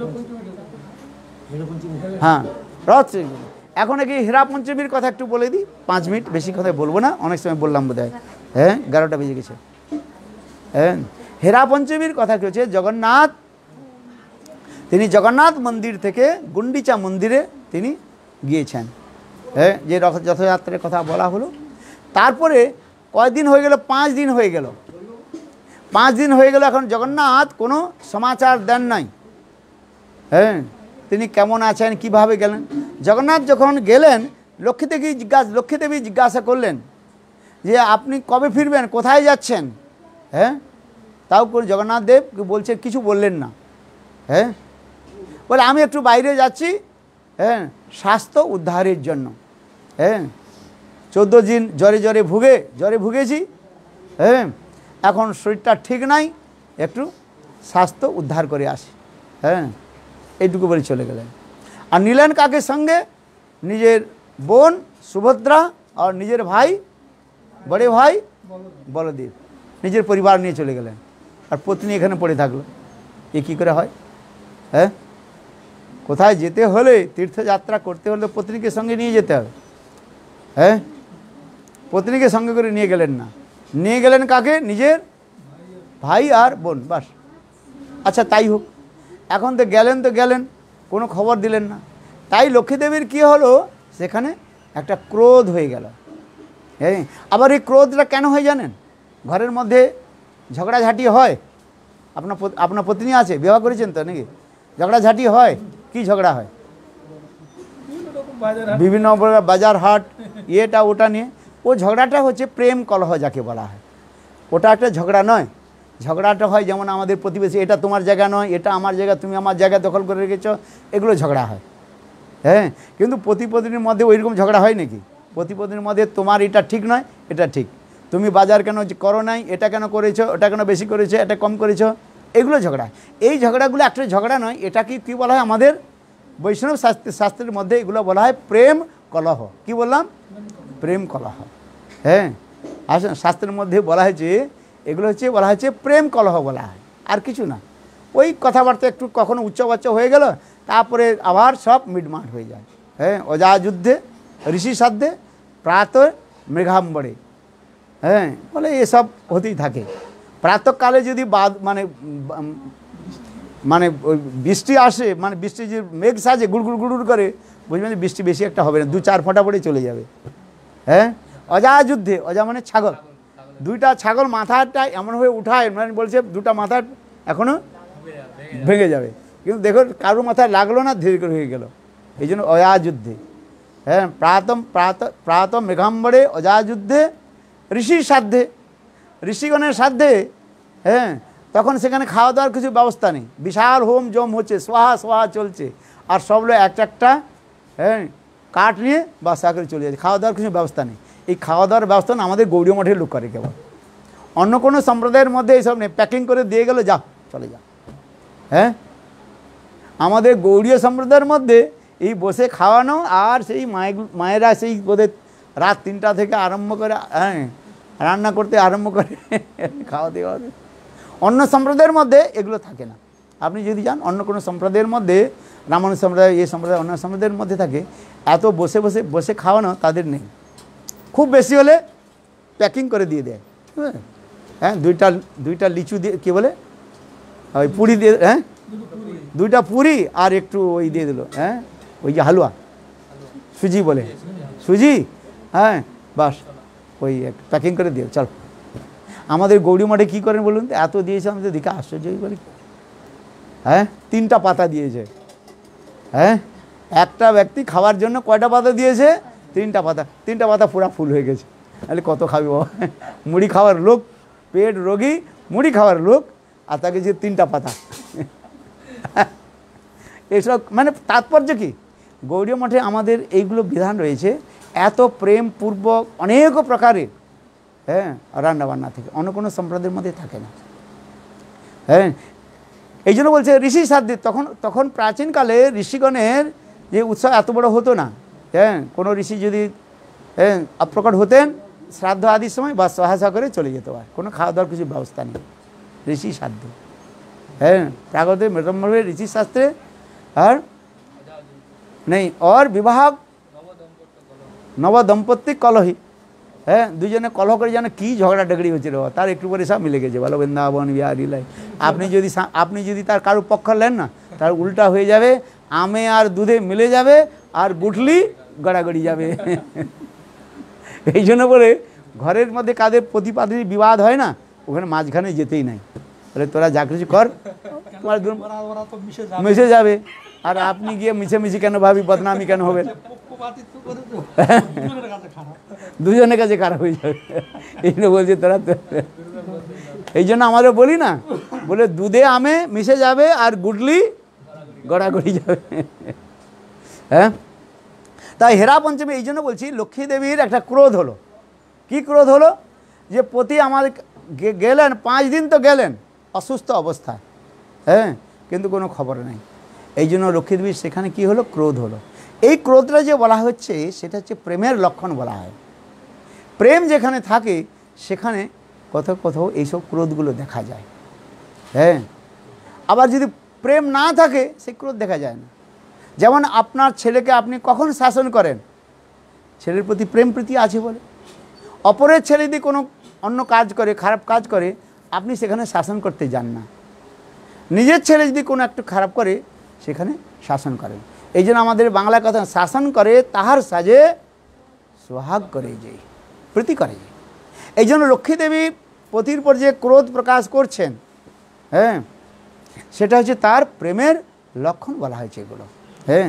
হ্যাঁ রথ। এখন কি হীরা পঞ্চমীর কথা একটু বলে দিই, পাঁচ মিনিট, বেশি কথা বলবো না, অনেক সময় বললাম বোধ হয়। হ্যাঁ এগারোটা বেজে গেছে। হ্যাঁ হীরা পঞ্চমীর কথা কি হচ্ছে, জগন্নাথ তিনি জগন্নাথ মন্দির থেকে গুন্ডিচা মন্দিরে তিনি গিয়েছেন। হ্যাঁ যে রথযাত্রার কথা বলা হলো, তারপরে কয়দিন হয়ে গেল? পাঁচ দিন হয়ে গেল। পাঁচ দিন হয়ে গেল, এখন জগন্নাথ কোনো সমাচার দেন নাই। হ্যাঁ তিনি কেমন আছেন, কিভাবে গেলেন। জগন্নাথ যখন গেলেন, লক্ষ্মী দেবী জিজ্ঞাসা লক্ষ্মী দেবী জিজ্ঞাসা করলেন যে আপনি কবে ফিরবেন, কোথায় যাচ্ছেন? হ্যাঁ তাও জগন্নাথ দেব বলছে, কিছু বললেন না। হ্যাঁ বলে আমি একটু বাইরে যাচ্ছি হ্যাঁ স্বাস্থ্য উদ্ধারের জন্য। হ্যাঁ চোদ্দো দিন জ্বরে জ্বরে ভুগে জ্বরে ভুগেছি, হ্যাঁ এখন শরীরটা ঠিক নাই, একটু স্বাস্থ্য উদ্ধার করে আসি। হ্যাঁ এইটুকু বলে চলে গেলেন। আর নিলেন কাকে সঙ্গে? নিজের বোন সুভদ্রা আর নিজের ভাই বড় ভাই বলদেব, নিজের পরিবার নিয়ে চলে গেলেন। আর পত্নী এখানে পড়ে থাকলো। এ কী করে হয়? হ্যাঁ কোথায় যেতে হলে, তীর্থযাত্রা করতে হলে পত্নীকে সঙ্গে নিয়ে যেতে হবে। হ্যাঁ পত্নীকে সঙ্গে করে নিয়ে গেলেন না, নিয়ে গেলেন কাকে? নিজের ভাই আর বোন, বাস। আচ্ছা তাই হোক, এখন তো গেলেন তো গেলেন, কোনো খবর দিলেন না। তাই লক্ষ্মীদেবীর কী হলো, সেখানে একটা ক্রোধ হয়ে গেল। হ্যাঁ আবার এই ক্রোধটা কেন হয় জানেন? ঘরের মধ্যে ঝগড়াঝাঁটি হয়। আপনার আপনার পত্নী আছে, বিবাহ করেছেন তো নাকি? ঝগড়াঝাঁটি হয়। কি ঝগড়া হয়? বিভিন্ন বাজার হাট এটা ওটা নিয়ে। ও ঝগড়াটা হচ্ছে প্রেম কলহ যাকে বলা হয়। ওটা একটা ঝগড়া নয়। ঝগড়াটা হয় যেমন আমাদের প্রতিবেশী, এটা তোমার জায়গা নয়, এটা আমার জায়গা, তুমি আমার জায়গা দখল করে রেখেছ, এগুলো ঝগড়া হয়। হ্যাঁ কিন্তু পতি পত্নীর মধ্যে ওইরকম ঝগড়া হয় নাকি? পতি পত্নীর মধ্যে তোমার এটা ঠিক নয়, এটা ঠিক, তুমি বাজার কেন করো নাই, এটা কেন করেছো, ওটা কেন বেশি করেছো, এটা কম করেছো, এগুলো ঝগড়া। এই ঝগড়াগুলো একটা ঝগড়া নয়। এটা কি কী বলা হয় আমাদের বৈষ্ণব শাস্ত্র শাস্ত্রের মধ্যে? এগুলো বলা হয় প্রেম কলহ। কি বললাম? প্রেম কলহ। হ্যাঁ আসলে শাস্ত্রের মধ্যে বলা হয়েছে এগুলো হচ্ছে বলা হয়েছে প্রেম কলহ বলা হয়, আর কিছু না। ওই কথাবার্তা একটু কখনো উচ্চবাচ্য হয়ে গেল, তারপরে আবার সব মিটমাট হয়ে যায়। হ্যাঁ অজা যুদ্ধে ঋষি সাধ্যে প্রাত মেঘাম্বরে। হ্যাঁ বলে এসব হতেই থাকে। প্রাতকালে যদি বাদ মানে মানে বৃষ্টি আসে, মানে বৃষ্টি যে মেঘ সাজে গুড়গুড় গুড়গুড় করে, বুঝবেন যে বৃষ্টি বেশি একটা হবে না, দু চার ফোঁটা পড়ে চলে যাবে। হ্যাঁ অজা যুদ্ধে, অজা মানে ছাগল, দুইটা ছাগল মাথাটা এমনভাবে উঠায়, মানে বলছে দুটা মাথা এখনও ভেঙে যাবে, কিন্তু দেখো কারোর মাথায় লাগলো না, ধীরে করে হয়ে গেল। এই জন্য অজা যুদ্ধে। হ্যাঁ প্রাতম প্রাত প্রাত মেঘাম্বরে অজা যুদ্ধে ঋষি সাধ্যে, ঋষিগণের সাধ্যে। হ্যাঁ তখন সেখানে খাওয়া দাওয়ার কিছু ব্যবস্থা নেই, বিশাল হোম জম হচ্ছে, সোহা সোহা চলছে, আর সব লোক একটা একটা হ্যাঁ কাঠ নিয়ে বাসা করে চলে যাচ্ছে, খাওয়া দাওয়ার কিছু ব্যবস্থা নেই। এই খাওয়া দাওয়ার ব্যবস্থা না আমাদের গৌড়ীয় মঠের লোক করে কেবল, অন্য কোনো সম্প্রদায়ের মধ্যে এইসব নেই, প্যাকিং করে দিয়ে গেলো যা চলে যা। হ্যাঁ আমাদের গৌড়ীয় সম্প্রদায়ের মধ্যে এই বসে খাওয়ানো, আর সেই মায়ের মায়েরা সেই ওদের রাত তিনটা থেকে আরম্ভ করে হ্যাঁ রান্না করতে আরম্ভ করে খাওয়া দেওয়া। অন্য সম্প্রদায়ের মধ্যে এগুলো থাকে না। আপনি যদি যান অন্য কোনো সম্প্রদায়ের মধ্যে রামানুজ সম্প্রদায় এই সম্প্রদায় অন্য সম্প্রদায়ের মধ্যে থাকে এত বসে বসে বসে খাওয়ানো তাদের নেই। খুব বেশি হলে প্যাকিং করে দিয়ে দেয়, হ্যাঁ হ্যাঁ দুইটা দুইটা লিচু দিয়ে কী বলে ওই পুরি দিয়ে, হ্যাঁ দুইটা পুরি আর একটু ওই দিয়ে দিল, হ্যাঁ ওই যে হালুয়া সুজি বলে সুজি, হ্যাঁ বাস ওই একটু প্যাকিং করে দিয়ে চল। আমাদের গৌরী মঠে কী করেন বলুন তো, এত দিয়েছে আমাদের দিকে আশ্চর্য বলি, হ্যাঁ তিনটা পাতা দিয়েছে, হ্যাঁ একটা ব্যক্তি খাওয়ার জন্য কয়টা পাতা দিয়েছে, তিনটা পাতা, তিনটা পাতা পুরা ফুল হয়ে গেছে। তাহলে কত খাবি বাবা, মুড়ি খাওয়ার লোক, পেট রোগী মুড়ি খাওয়ার লোক, আর তাকে যে তিনটা পাতা। এসব মানে তাৎপর্য কি, গৌড়ীয় মঠে আমাদের এইগুলো বিধান রয়েছে, এত প্রেমপূর্বক অনেক প্রকারের, হ্যাঁ রান্নাবান্না থেকে অন্য কোনো সম্প্রদায়ের মধ্যে থাকে না। হ্যাঁ এই জন্য বলছে ঋষি শ্রাদ্ধে, তখন তখন প্রাচীনকালে ঋষিগণের যে উৎসব এত বড় হতো না, হ্যাঁ কোনো ঋষি যদি হ্যাঁ অপ্রকট হতেন শ্রাদ্ধ আদির সময় বা সহাসা করে চলে যেতে হয়, কোনো খাওয়া দাওয়ার কিছু ব্যবস্থা নেই, ঋষি শ্রাদ্ধ। হ্যাঁ প্রাগতে মৃতম্ভবে ঋষি শাস্ত্রে আর নেই। और विवाह নব দম্পতি কলহি, হ্যাঁ দুজনে কলহ করে যেন কী ঝগড়া টেগড়ি হচ্ছিল, তার একটু পরে সব মিলে গেছে, বলো বৃন্দাবন বিহারি লাই। আপনি যদি আপনি যদি তার কারো পক্ষ নেন না, তার উল্টা হয়ে যাবে, আমে আর দুধে মিলে যাবে, আর গুঠলি গড়াগড়ি যাবে। এই জন্য বলে ঘরের মধ্যে কাদের প্রতিপাদিনী বিবাদ হয় না, ওখানে মাঝখানে যেতেই নাই, বলে তোরা যা কিছু কর তোমার মিশে যাবে, আর আপনি গিয়ে মিছেমিছি কেন ভাবি, বদনামি কেন হবে, দুজনের কাছে খারাপ হয়ে যাবে। এই জন্য বলছে তোরা, এই জন্য আমাদের বলি না, বলে দুধে আমে মিশে যাবে আর গুডলি গড়াগড়ি যাবে। হ্যাঁ তাই হেরা পঞ্চমী এই জন্য বলছি, লক্ষ্মী দেবীর একটা ক্রোধ হলো। কি ক্রোধ হলো, যে পতি আমাদের গেলেন, পাঁচ দিন তো গেলেন অসুস্থ অবস্থায়, হ্যাঁ কিন্তু কোনো খবর নেই। এই জন্য লক্ষ্মী দেবীর সেখানে কি হলো, ক্রোধ হলো। এই ক্রোধটা যে বলা হচ্ছে সেটা হচ্ছে প্রেমের লক্ষণ বলা হয়। প্রেম যেখানে থাকে সেখানে কোথাও কোথাও এইসব ক্রোধগুলো দেখা যায়। হ্যাঁ আবার যদি প্রেম না থাকে সেই ক্রোধ দেখা যায় না। যেমন আপনার ছেলেকে আপনি কখন শাসন করেন, ছেলের প্রতি প্রেম প্রীতি আছে বলে। অপরের ছেলে যদি কোনো অন্য কাজ করে, খারাপ কাজ করে, আপনি সেখানে শাসন করতে যান না। নিজের ছেলে যদি কোনো একটু খারাপ করে সেখানে শাসন করেন। এই জন্য আমাদের বাংলা কথা, শাসন করে তাহার সাজে সোহাগ করে যে, প্রীতি করে যে। এই জন্য লক্ষ্মী দেবী পতির পর যে ক্রোধ প্রকাশ করছেন, হ্যাঁ সেটা হচ্ছে তার প্রেমের লক্ষণ বলা হয়েছে এগুলো। হ্যাঁ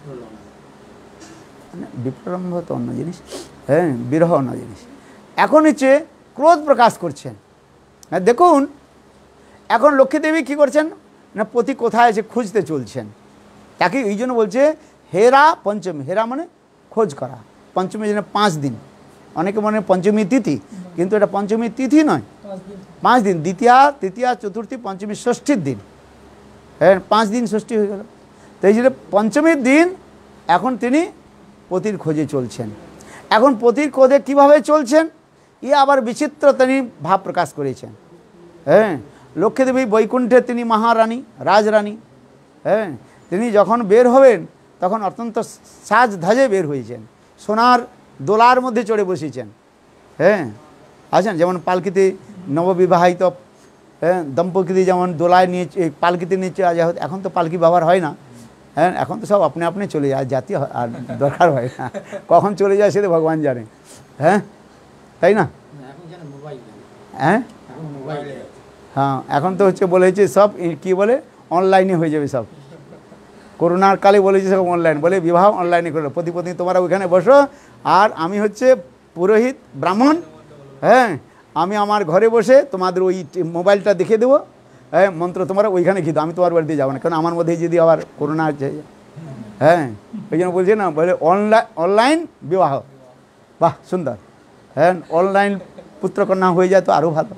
বিপ্রলম্ভ তো অন্য জিনিস, হ্যাঁ বিরহ অন্য জিনিস। এখন হচ্ছে ক্রোধ প্রকাশ করছেন। হ্যাঁ দেখুন এখন লক্ষ্মী দেবী কী করছেন না, পতি কোথায় আছে খুঁজতে চলছেন। তাকে এই জন্য বলছে হেরা পঞ্চমী, হেরা মানে খোঁজ করা, পঞ্চমী যেন পাঁচ দিন, অনেকে মনে পঞ্চমী তিথি, কিন্তু এটা পঞ্চমী তিথি নয়, পাঁচ দিন, দ্বিতীয়া তৃতীয়া চতুর্থী পঞ্চমী ষষ্ঠীর দিন, হ্যাঁ পাঁচ দিন ষষ্ঠী হয়ে গেল। তো এই জন্য পঞ্চমীর দিন এখন তিনি পতির খোঁজে চলছেন। এখন পতির খোঁজে কীভাবে চলছেন, ই আবার বিচিত্র তিনি ভাব প্রকাশ করেছেন। হ্যাঁ লক্ষ্মী দেবী বৈকুণ্ঠে তিনি মহারানী, রাজরানী। হ্যাঁ তিনি যখন বের হবেন তখন অত্যন্ত সাজ ধাজে বের হয়েছেন, সোনার দোলার মধ্যে চড়ে বসেছেন। হ্যাঁ আছেন যেমন পালকিতে নববিবাহিত হ্যাঁ দম্পতি যেমন দোলায় নিয়ে পালকিতে নিয়ে চলে, এখন তো পালকি ব্যবহার হয় না, হ্যাঁ এখন তো সব আপনি আপনি চলে যায়, জাতি আর দরকার হয় না, কখন চলে যায় সেটা ভগবান জানে। হ্যাঁ তাই না, হ্যাঁ হ্যাঁ এখন তো হচ্ছে বলেছে সব কি বলে অনলাইনে হয়ে যাবে সব। করোনার কালে বলেছে সব অনলাইন, বলে বিবাহ অনলাইনে করলো, পতি পত্নী তোমরা ওইখানে বসো, আর আমি হচ্ছে পুরোহিত ব্রাহ্মণ, হ্যাঁ আমি আমার ঘরে বসে তোমাদের ওই মোবাইলটা দেখে দেবো, হ্যাঁ মন্ত্র তোমরা ওইখানে খেতো, আমি তোমার বাড়িতে যাবো না, কারণ আমার মধ্যে যদি আবার করোনা আছে। হ্যাঁ ওই জন্য বলছে না, বলে অনলাইন অনলাইন বিবাহ, বাহ সুন্দর, হ্যাঁ অনলাইন পুত্রকন্যা হয়ে যায় তো আরও ভালো।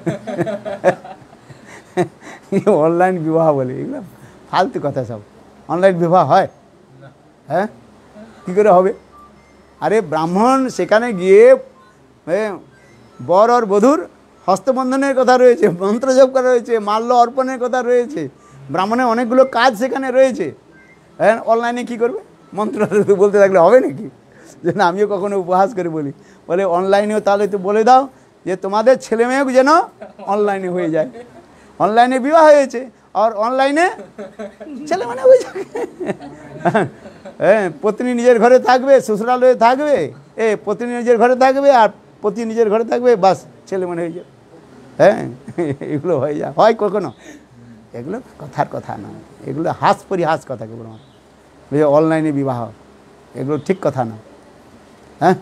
অনলাইন বিবাহ বলে, এগুলো ফালতু কথা সব। অনলাইন বিবাহ হয়, হ্যাঁ কী করে হবে? আরে ব্রাহ্মণ সেখানে গিয়ে বর আর বধূর হস্তবন্ধনের কথা রয়েছে, মন্ত্রজপ করা রয়েছে, মাল্য অর্পণের কথা রয়েছে, ব্রাহ্মণের অনেকগুলো কাজ সেখানে রয়েছে। হ্যাঁ, অনলাইনে কি করবে? মন্ত্র বলতে থাকলে হবে নাকি? যে না, আমিও কখনো উপহাস করে বলি, বলে অনলাইনেও তাহলে তো বলে দাও যে তোমাদের ছেলে মেয়েও যেন অনলাইনে হয়ে যায়। অনলাইনে বিবাহ হয়েছে আর অনলাইনে ছেলে মানে হয়ে যাবে। হ্যাঁ, পত্নী নিজের ঘরে থাকবে, শ্বশুরালয়ে থাকবে, এ পত্নী নিজের ঘরে থাকবে আর পতি নিজের ঘরে থাকবে, বাস ছেলে মানে হয়ে যাবে। হ্যাঁ, এগুলো হয়ে যায়, হয় কখনো? এগুলো কথার কথা না, এগুলো হাস পরিহাস কথা, কেবল অনলাইনে বিবাহ, এগুলো ঠিক কথা না। হ্যাঁ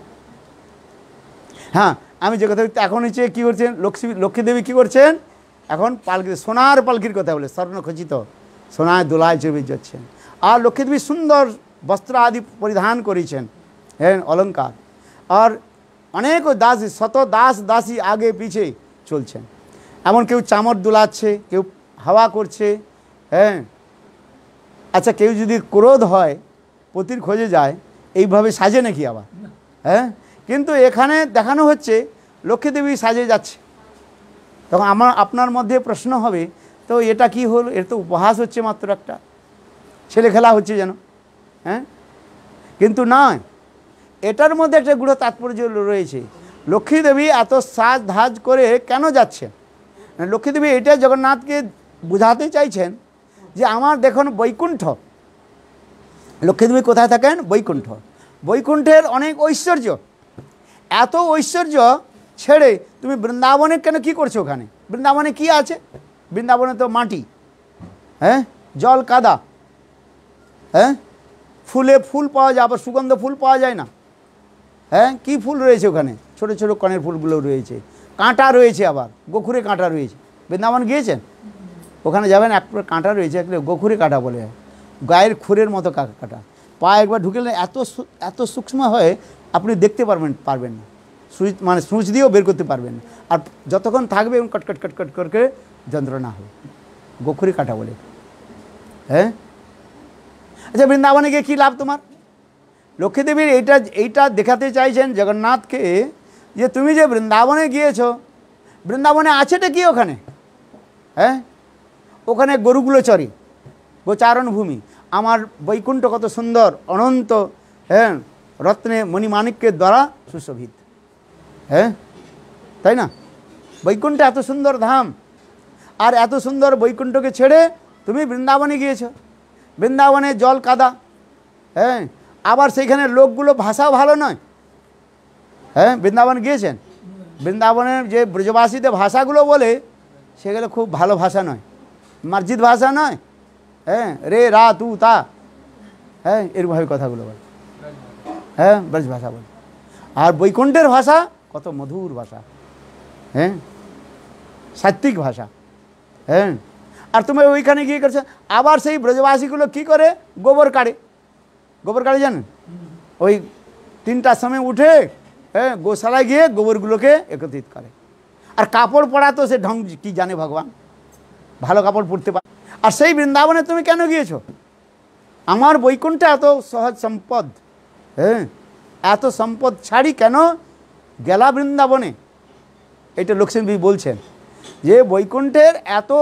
হ্যাঁ, আমি যে কথা, এখন হচ্ছে কী করছেন লক্ষ্মী লক্ষ্মী দেবী কী করছেন? এখন পালকি, সোনার পালকির কথা বলে, স্বর্ণখচিত সোনায় দোলায় চেপে যাচ্ছেন। আর লক্ষ্মী দেবী সুন্দর বস্ত্র আদি পরিধান করেছেন, হ্যাঁ, অলঙ্কার। আর অনেক দাস, শত দাস দাসী আগে পিছে চলছেন। এমন কেউ চামর দোলাচ্ছে, কেউ হাওয়া করছে। হ্যাঁ, আচ্ছা, কেউ যদি ক্রোধ হয়, পতির খোঁজে যায়, এইভাবে সাজে নাকি আবার? হ্যাঁ, কিন্তু এখানে দেখানো হচ্ছে লক্ষ্মী দেবী সাজে যাচ্ছে। তখন আমার আপনার মধ্যে প্রশ্ন হবে, তো এটা কি হলো? এর তো উপহাস হচ্ছে, মাত্র একটা ছেলে খেলা হচ্ছে যেন। হ্যাঁ, কিন্তু নয়, এটার মধ্যে একটা গূঢ় তাৎপর্য রয়েছে। লক্ষ্মী দেবী এত সাজ ধাজ করে কেন যাচ্ছে? লক্ষ্মী দেবী এটা জগন্নাথকে বোঝাতে চাইছেন যে আমার দেখুন বৈকুণ্ঠ, লক্ষ্মী দেবী কোথায় থাকেন? বৈকুণ্ঠ। বৈকুণ্ঠের অনেক ঐশ্বর্য, এত ঐশ্বর্য ছেড়ে তুমি বৃন্দাবনে কেন কি করছো? ওখানে বৃন্দাবনে কি আছে? বৃন্দাবনে তো মাটি, হ্যাঁ, জল কাদা, হ্যাঁ, ফুলে ফুল পাওয়া যায়, আবার সুগন্ধ ফুল পাওয়া যায় না। হ্যাঁ, কি ফুল রয়েছে ওখানে? ছোটো ছোটো কনের ফুলগুলো রয়েছে, কাঁটা রয়েছে, আবার গোখুরে কাঁটা রয়েছে। বৃন্দাবন গিয়েছেন? ওখানে যাবেন, এক কাঁটা রয়েছে, একটা গোখুরে কাঁটা বলে, গায়ের খুরের মতো কাঁটা। পা একবার ঢুকেলে এত এত সূক্ষ্ম হয় আপনি দেখতে পারবেন পারবেন না, সুইচ মানে সুইচ দিয়েও বের করতে পারবেন না। আর যতক্ষণ থাকবে এবং কটকট কটকট করে যন্ত্রণা হবে, গোখুরে কাঁটা বলে। হ্যাঁ, আচ্ছা, বৃন্দাবনে গিয়ে কী লাভ তোমার? লক্ষ্মী দেবীর এইটা এইটা দেখাতে চাইছেন জগন্নাথকে, যে তুমি যে বৃন্দাবনে গিয়েছো, বৃন্দাবনে আছেটা কি ওখানে? হ্যাঁ, ওখানে গরুগুলো চরে, গোচারণ ভূমি। আমার বৈকুণ্ঠ কত সুন্দর, অনন্ত, হ্যাঁ, রত্নে মণিমাণিক্যের দ্বারা সুশোভিত। হ্যাঁ, তাই না? বৈকুণ্ঠ এত সুন্দর ধাম, আর এত সুন্দর বৈকুণ্ঠকে ছেড়ে তুমি বৃন্দাবনে গিয়েছো। বৃন্দাবনে জল কাদা, হ্যাঁ, আবার সেইখানে লোকগুলো ভাষাও ভালো নয়। হ্যাঁ, বৃন্দাবন গিয়েছেন? বৃন্দাবনের যে ব্রজবাসীদের ভাষাগুলো বলে, সেগুলো খুব ভালো ভাষা নয়, মার্জিত ভাষা নয়। হ্যাঁ, রে রা তু তা, হ্যাঁ, এরভাবে কথাগুলো বলে। হ্যাঁ, ব্রজ ভাষা বলে। আর বৈকুণ্ঠের ভাষা কত মধুর ভাষা, হ্যাঁ, সাত্বিক ভাষা। হ্যাঁ, আর তুমি ওইখানে গিয়ে করছো, আবার সেই ব্রজবাসীগুলো কি করে? গোবর কাড়ে। গোবর কাড়ে জানেন? ওই তিনটার সময় উঠে, হ্যাঁ, গোশালায় গিয়ে গোবরগুলোকে একত্রিত করে। আর কাপড় পরা তো সে ঢং কি জানে ভগবান, ভালো কাপড় পরতে পারে। আর সেই বৃন্দাবনে তুমি কেন গিয়েছো? আমার বৈকুণ্ঠে এত সহজ সম্পদ, হ্যাঁ, এত সম্পদ ছাড়ি কেন গেলা বৃন্দাবনে? এটা লক্ষ্মী বলছেন যে বৈকুণ্ঠের এত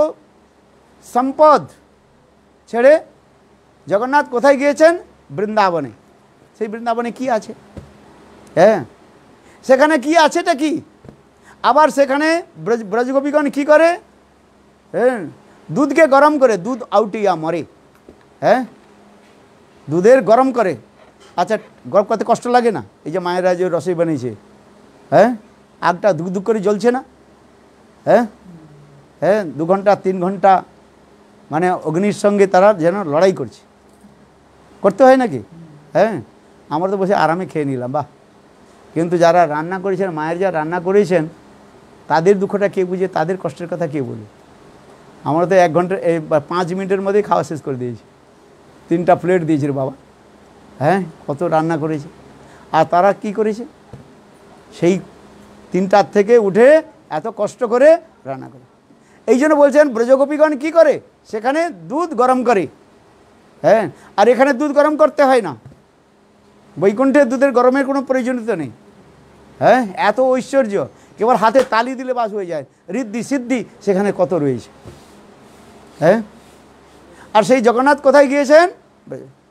সম্পদ ছেড়ে জগন্নাথ কোথায় গিয়েছেন? বৃন্দাবনে। সেই বৃন্দাবনে কি আছে? হ্যাঁ, সেখানে কি আছেটা কি? আবার সেখানে ব্রজ ব্রজগোপীগণ কী করে? হ্যাঁ, দুধকে গরম করে, দুধ আউটিয়া মরে। হ্যাঁ, দুধের গরম করে। আচ্ছা, গরম করতে কষ্ট লাগে না? এই যে মায়েরা যে রসই বানিয়েছে, হ্যাঁ, আগটা দুক দুক করে জ্বলছে না? হ্যাঁ হ্যাঁ, দু ঘন্টা তিন ঘন্টা মানে অগ্নির সঙ্গে তারা যেন লড়াই করছে, করতে হয় নাকি? হ্যাঁ, আমরা তো বসে আরামে খেয়ে নিলাম, বাহ। কিন্তু যারা রান্না করেছেন, মায়ের যারা রান্না করেছেন, তাদের দুঃখটা কে বুঝে, তাদের কষ্টের কথা কে বলে? আমরা তো এক ঘন্টা এই পাঁচ মিনিটের মধ্যেই খাওয়া শেষ করে দিয়েছি, তিনটা প্লেট দিয়েছে বাবা। হ্যাঁ, কত রান্না করেছে। আর তারা কি করেছে? সেই তিনটার থেকে উঠে এত কষ্ট করে রান্না করে। এই জন্য বলছেন ব্রজগোপীগণ কি করে? সেখানে দুধ গরম করে। হ্যাঁ, আর এখানে দুধ গরম করতে হয় না, বৈকুণ্ঠে দুধের গরমের কোনো প্রয়োজনীয়তা নেই। হ্যাঁ, এত ঐশ্বর্য, কেবল হাতে তালি দিলে বাস হয়ে যায়। ঋদ্ধি সিদ্ধি সেখানে কত রয়েছে। হ্যাঁ, আর সেই জগন্নাথ কোথায় গিয়েছেন?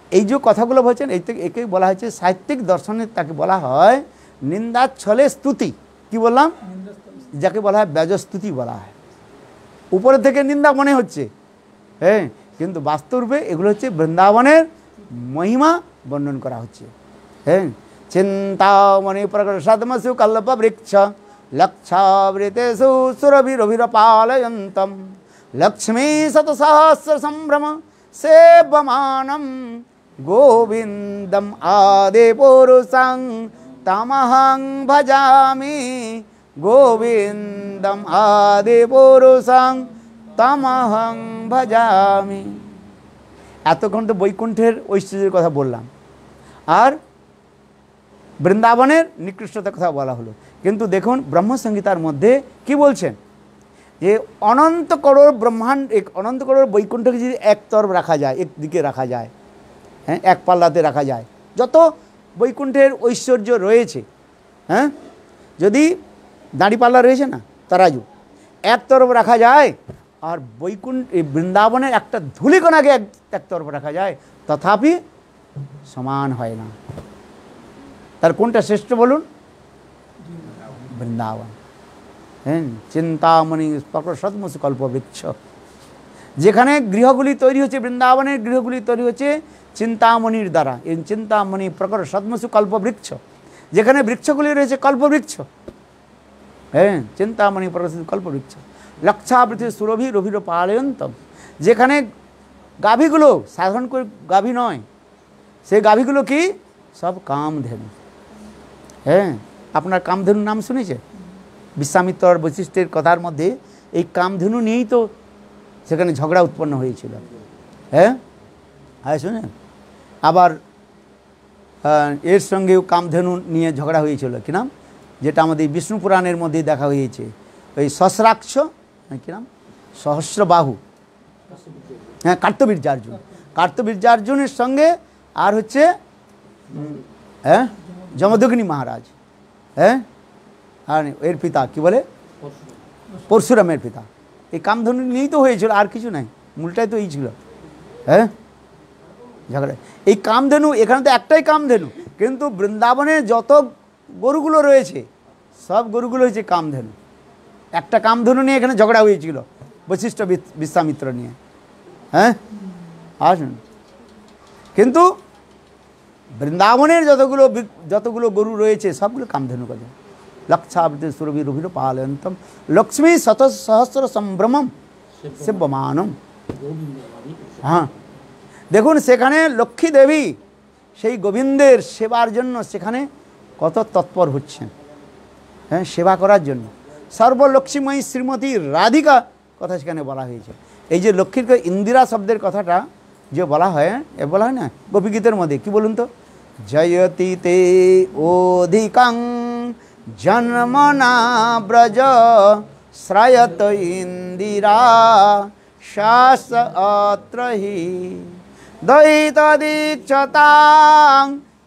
এই যে কথাগুলো বলছেন এই থেকে একেই বলা হয়েছে সাহিত্যিক দর্শনে, তাকে বলা হয় নিন্দা ছলে স্তুতি। কি বললাম? যাকে বলা হয় ব্যাজস্তুতি বলা হয়। উপরে থেকে নিন্দা মনে হচ্ছে, হ্যাঁ, কিন্তু বাস্তবরূপে এগুলো হচ্ছে বৃন্দাবনের মহিমা বর্ণন করা হচ্ছে। হ্যাঁ, চিন্তামণি প্রকর্ষদমসু কল্প বৃক্ষ লক্ষাবৃতেষু সুরভিরভিরপালয়ন্তম লক্ষ্মী শতসহস্র সম্ভ্রম সেব্যমানম গোবিন্দম আদি পুরুষং তমহং ভজামি গোবিন্দম আদি পুরুষং তমহং ভজামি। এতক্ষণ তো বৈকুণ্ঠের ঐশ্বর্যের কথা বললাম, আর বৃন্দাবনের নিকৃষ্টতার কথা বলা হলো। কিন্তু দেখুন ব্রহ্মসংহিতার মধ্যে কি বলছেন, যে অনন্ত করোড় ব্রহ্মাণ্ড, এক অনন্ত করোড় বৈকুণ্ঠকে যদি এক তরফ রাখা যায়, একদিকে রাখা যায়, হ্যাঁ, এক পাল্লাতে রাখা যায়, যত বৈকুণ্ঠের ঐশ্বর্য রয়েছে, হ্যাঁ, যদি দাঁড়িপাল্লা রয়েছে না, তারাজু, এক তরফ রাখা যায়, আর বৈকুণ্ঠ বৃন্দাবনের একটা ধূলিকণাকে এক এক তরফ রাখা যায়, তথাপি সমান হয় না। তার কোনটা শ্রেষ্ঠ বলুন? বৃন্দাবন। হ্যাঁ, চিন্তামণি প্রকর্ষদমসু কল্পবৃক্ষ। যেখানে গৃহগুলি তৈরি হচ্ছে, বৃন্দাবনের গৃহগুলি তৈরি হচ্ছে চিন্তামণির দ্বারা। এই চিন্তামণি প্রকর্ষদমসু কল্পবৃক্ষ, যেখানে বৃক্ষগুলি রয়েছে কল্পবৃক্ষ। হ্যাঁ, চিন্তামণি প্রকর্ষদ কল্পবৃক্ষ লক্ষাবৃতি সুরভি রভির পালয়ন্তম, যেখানে গাভীগুলো সাধারণ করে গাভী নয়, সেই গাভীগুলো কি সব কামধেনু। হ্যাঁ, আপনার কামধেনুর নাম শুনেছে? বিশ্বামিত্র বৈশিষ্ট্যের কথার মধ্যে এই কামধেনু নিয়েই তো সেখানে ঝগড়া উৎপন্ন হয়েছিল। হ্যাঁ, হ্যাঁ শুনে। আবার এর সঙ্গেও কামধেনু নিয়ে ঝগড়া হয়েছিল, কি নাম, যেটা আমাদের বিষ্ণু পুরাণের মধ্যে দেখা হয়েছে, ওই সহস্রাক্ষ, কি নাম, সহস্রবাহু, হ্যাঁ, কার্তবীর্যার্জুন। কার্তবীর্যার্জুনের সঙ্গে আর হচ্ছে হ্যাঁ যমদগ্নি মহারাজ, হ্যাঁ, আর এর পিতা কি বলে পরশুরামের পিতা। এই কামধেনু নিয়েই তো হয়েছিল, আর কিছু নাই, মূলটাই তো এই ছিল। হ্যাঁ, ঝগড়া। এই কামধেনু, এখানে তো একটাই কামধেনু, কিন্তু বৃন্দাবনে যত গরুগুলো রয়েছে সব গরুগুলো হচ্ছে কামধেনু। একটা কামধেনু নিয়ে এখানে ঝগড়া হয়েছিল বৈশিষ্ট্য বিশ্বামিত্র নিয়ে। হ্যাঁ, আসুন, কিন্তু বৃন্দাবনের যতগুলো যতগুলো গরু রয়েছে সবগুলো কামধেনু কাজে। লক্ষাবৃতি সুরভি রভির পালয়ন্তম লক্ষ্মী শত সহস্র সম্ভ্রমম সেব্যমানম। হ্যাঁ, দেখুন সেখানে লক্ষ্মী দেবী সেই গোবিন্দের সেবার জন্য সেখানে কত তৎপর হচ্ছেন। হ্যাঁ, সেবা করার জন্য সর্বলক্ষ্মীময়ী শ্রীমতী রাধিকা কথা সেখানে বলা হয়েছে। এই যে লক্ষ্মীর ইন্দিরা শব্দের কথাটা যে বলা হয়, এ বলা হয় না গোপীগীতের মধ্যে, কি বলুন তো, জয়তি তে অধিকাং জন্মনা ব্রজ শ্রয়ত ইন্দিরা শাস অত্রহি দ্বৈত দীক্ষতাং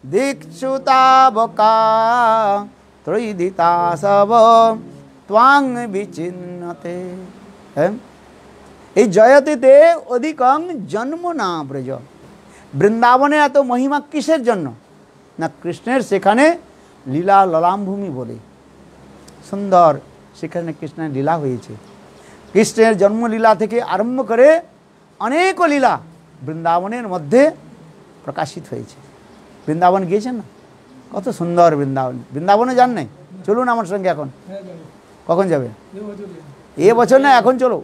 দীক্ষুতাবকা ত্রৈদিতা সব ত্বাং বিচিন্নতে। হ্যাঁ, এই জয়তিতে অধিকং জন্ম না ব্রজ, বৃন্দাবনে এত মহিমা কিসের জন্য না, কৃষ্ণের সেখানে লীলা ললামভূমি বলে সুন্দর সেখানে কৃষ্ণের লীলা হয়েছে। কৃষ্ণের জন্মলীলা থেকে আরম্ভ করে অনেক লীলা বৃন্দাবনের মধ্যে প্রকাশিত হয়েছে। বৃন্দাবন গিয়েছেন না, কত সুন্দর বৃন্দাবন। বৃন্দাবনে যান নাই? চলুন আমার সঙ্গে এখন। কখন যাবে? এ বছর না, এখন চলো।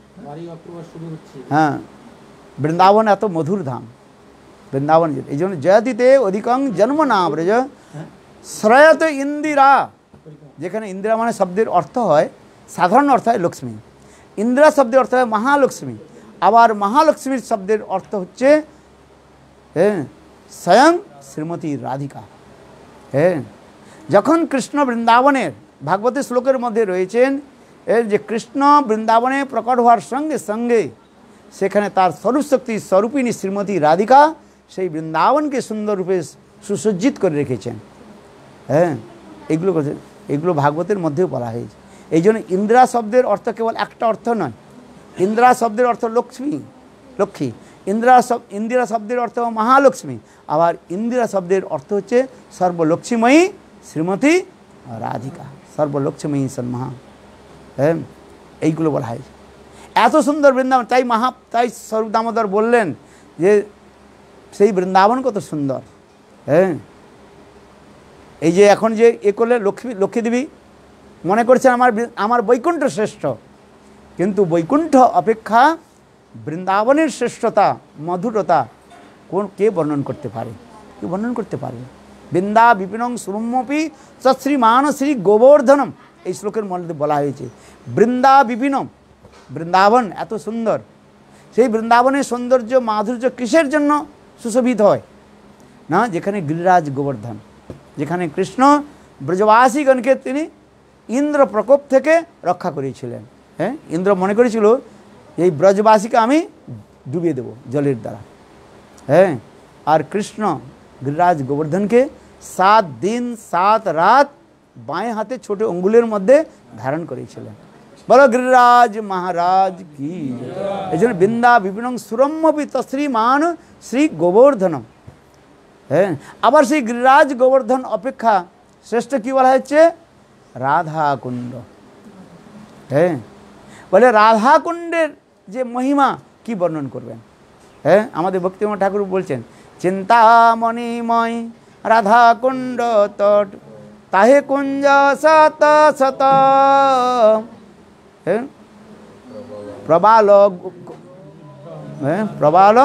হ্যাঁ, বৃন্দাবন এত মধুর ধাম বৃন্দাবন। এই জন্য জয়তিতে অধিকং জন্ম না ব্রজ শ্রয়ত ইন্দিরা, যেখানে ইন্দিরা মানে শব্দের অর্থ হয়, সাধারণ অর্থ হয় লক্ষ্মী, ইন্দিরা শব্দের অর্থ হয় মহালক্ষ্মী। আবার মহালক্ষ্মীর শব্দের অর্থ হচ্ছে হ্যাঁ স্বয়ং শ্রীমতী রাধিকা। হ্যাঁ, যখন কৃষ্ণ বৃন্দাবনের ভাগবতের শ্লোকের মধ্যে রয়েছেন এর যে কৃষ্ণ বৃন্দাবনে প্রকট হওয়ার সঙ্গে সঙ্গে সেখানে তার স্বরূপশক্তি স্বরূপিণী শ্রীমতী রাধিকা সেই বৃন্দাবনকে সুন্দর রূপে সুসজ্জিত করে রেখেছেন। হ্যাঁ, এগুলো এগুলো ভাগবতের মধ্যেও বলা হয়েছে। এই জন্য ইন্দিরা শব্দের অর্থ কেবল একটা অর্থ নয়, ইন্দিরা শব্দের অর্থ লক্ষ্মী, লক্ষ্মী। इंदिरा शब्द इंदिरा शब्देर अर्थ महालक्ष्मी आबार इंदिरा शब्देर अर्थ होच्छे सर्वलक्ष्मीमयी श्रीमती राधिका सर्वलक्ष्मीमयी सन्महा হ্যাঁ এইগুলো বলা হয়। এত সুন্দর বৃন্দাবন, তাই মহা তাই স্বরূপ দামোদর বললেন যে সেই বৃন্দাবন কত সুন্দর। হ্যাঁ এই যে এখন যে এ করলে লক্ষ্মী লক্ষ্মী দেবী মনে করছেন আমার আমার বৈকুণ্ঠ শ্রেষ্ঠ, কিন্তু বৈকুণ্ঠ অপেক্ষা বৃন্দাবনের শ্রেষ্ঠতা মধুরতা কোন কে বর্ণন করতে পারে, কে বর্ণন করতে পারে। বৃন্দা বিপিনং সুরম্যপি শ্রীমান শ্রী গোবর্ধনম এই শ্লোকের মধ্যে বলা হয়েছে বৃন্দা বিপিনম, বৃন্দাবন এত সুন্দর। সেই বৃন্দাবনের সৌন্দর্য মাধুর্য কিসের জন্য সুশোভিত হয় না, যেখানে গিরিরাজ গোবর্ধন, যেখানে কৃষ্ণ ব্রজবাসীগণকে তিনি ইন্দ্র প্রকোপ থেকে রক্ষা করেছিলেন। হ্যাঁ ইন্দ্র মনে করেছিল এই ব্রজবাসীকে আমি ডুবিয়ে দেব জলের দ্বারা। হ্যাঁ আর কৃষ্ণ গিরিরাজ গোবর্ধনকে সাত দিন সাত রাত বাঁয়ে হাতে ছোট অঙ্গুলের মধ্যে ধারণ করেছিলেন। বলো গিরিরাজ মহারাজ কি। এই জন্য বৃন্দা বিপিনং সুরম্যপি তশ্রীমান শ্রী গোবর্ধনম। হ্যাঁ আবার সেই গিরিরাজ গোবর্ধন অপেক্ষা শ্রেষ্ঠ কি বলা হচ্ছে রাধা কুণ্ড। হ্যাঁ বলে রাধা কুণ্ডের যে মহিমা কি বর্ণন করবেন। হ্যাঁ আমাদের ভক্তিময় ঠাকুর বলছেন চিন্তামণিময় রাধা কুণ্ড তট তাহে কুঞ্জ শত শত। হ্যাঁ প্রবাল হ্যাঁ প্রবাল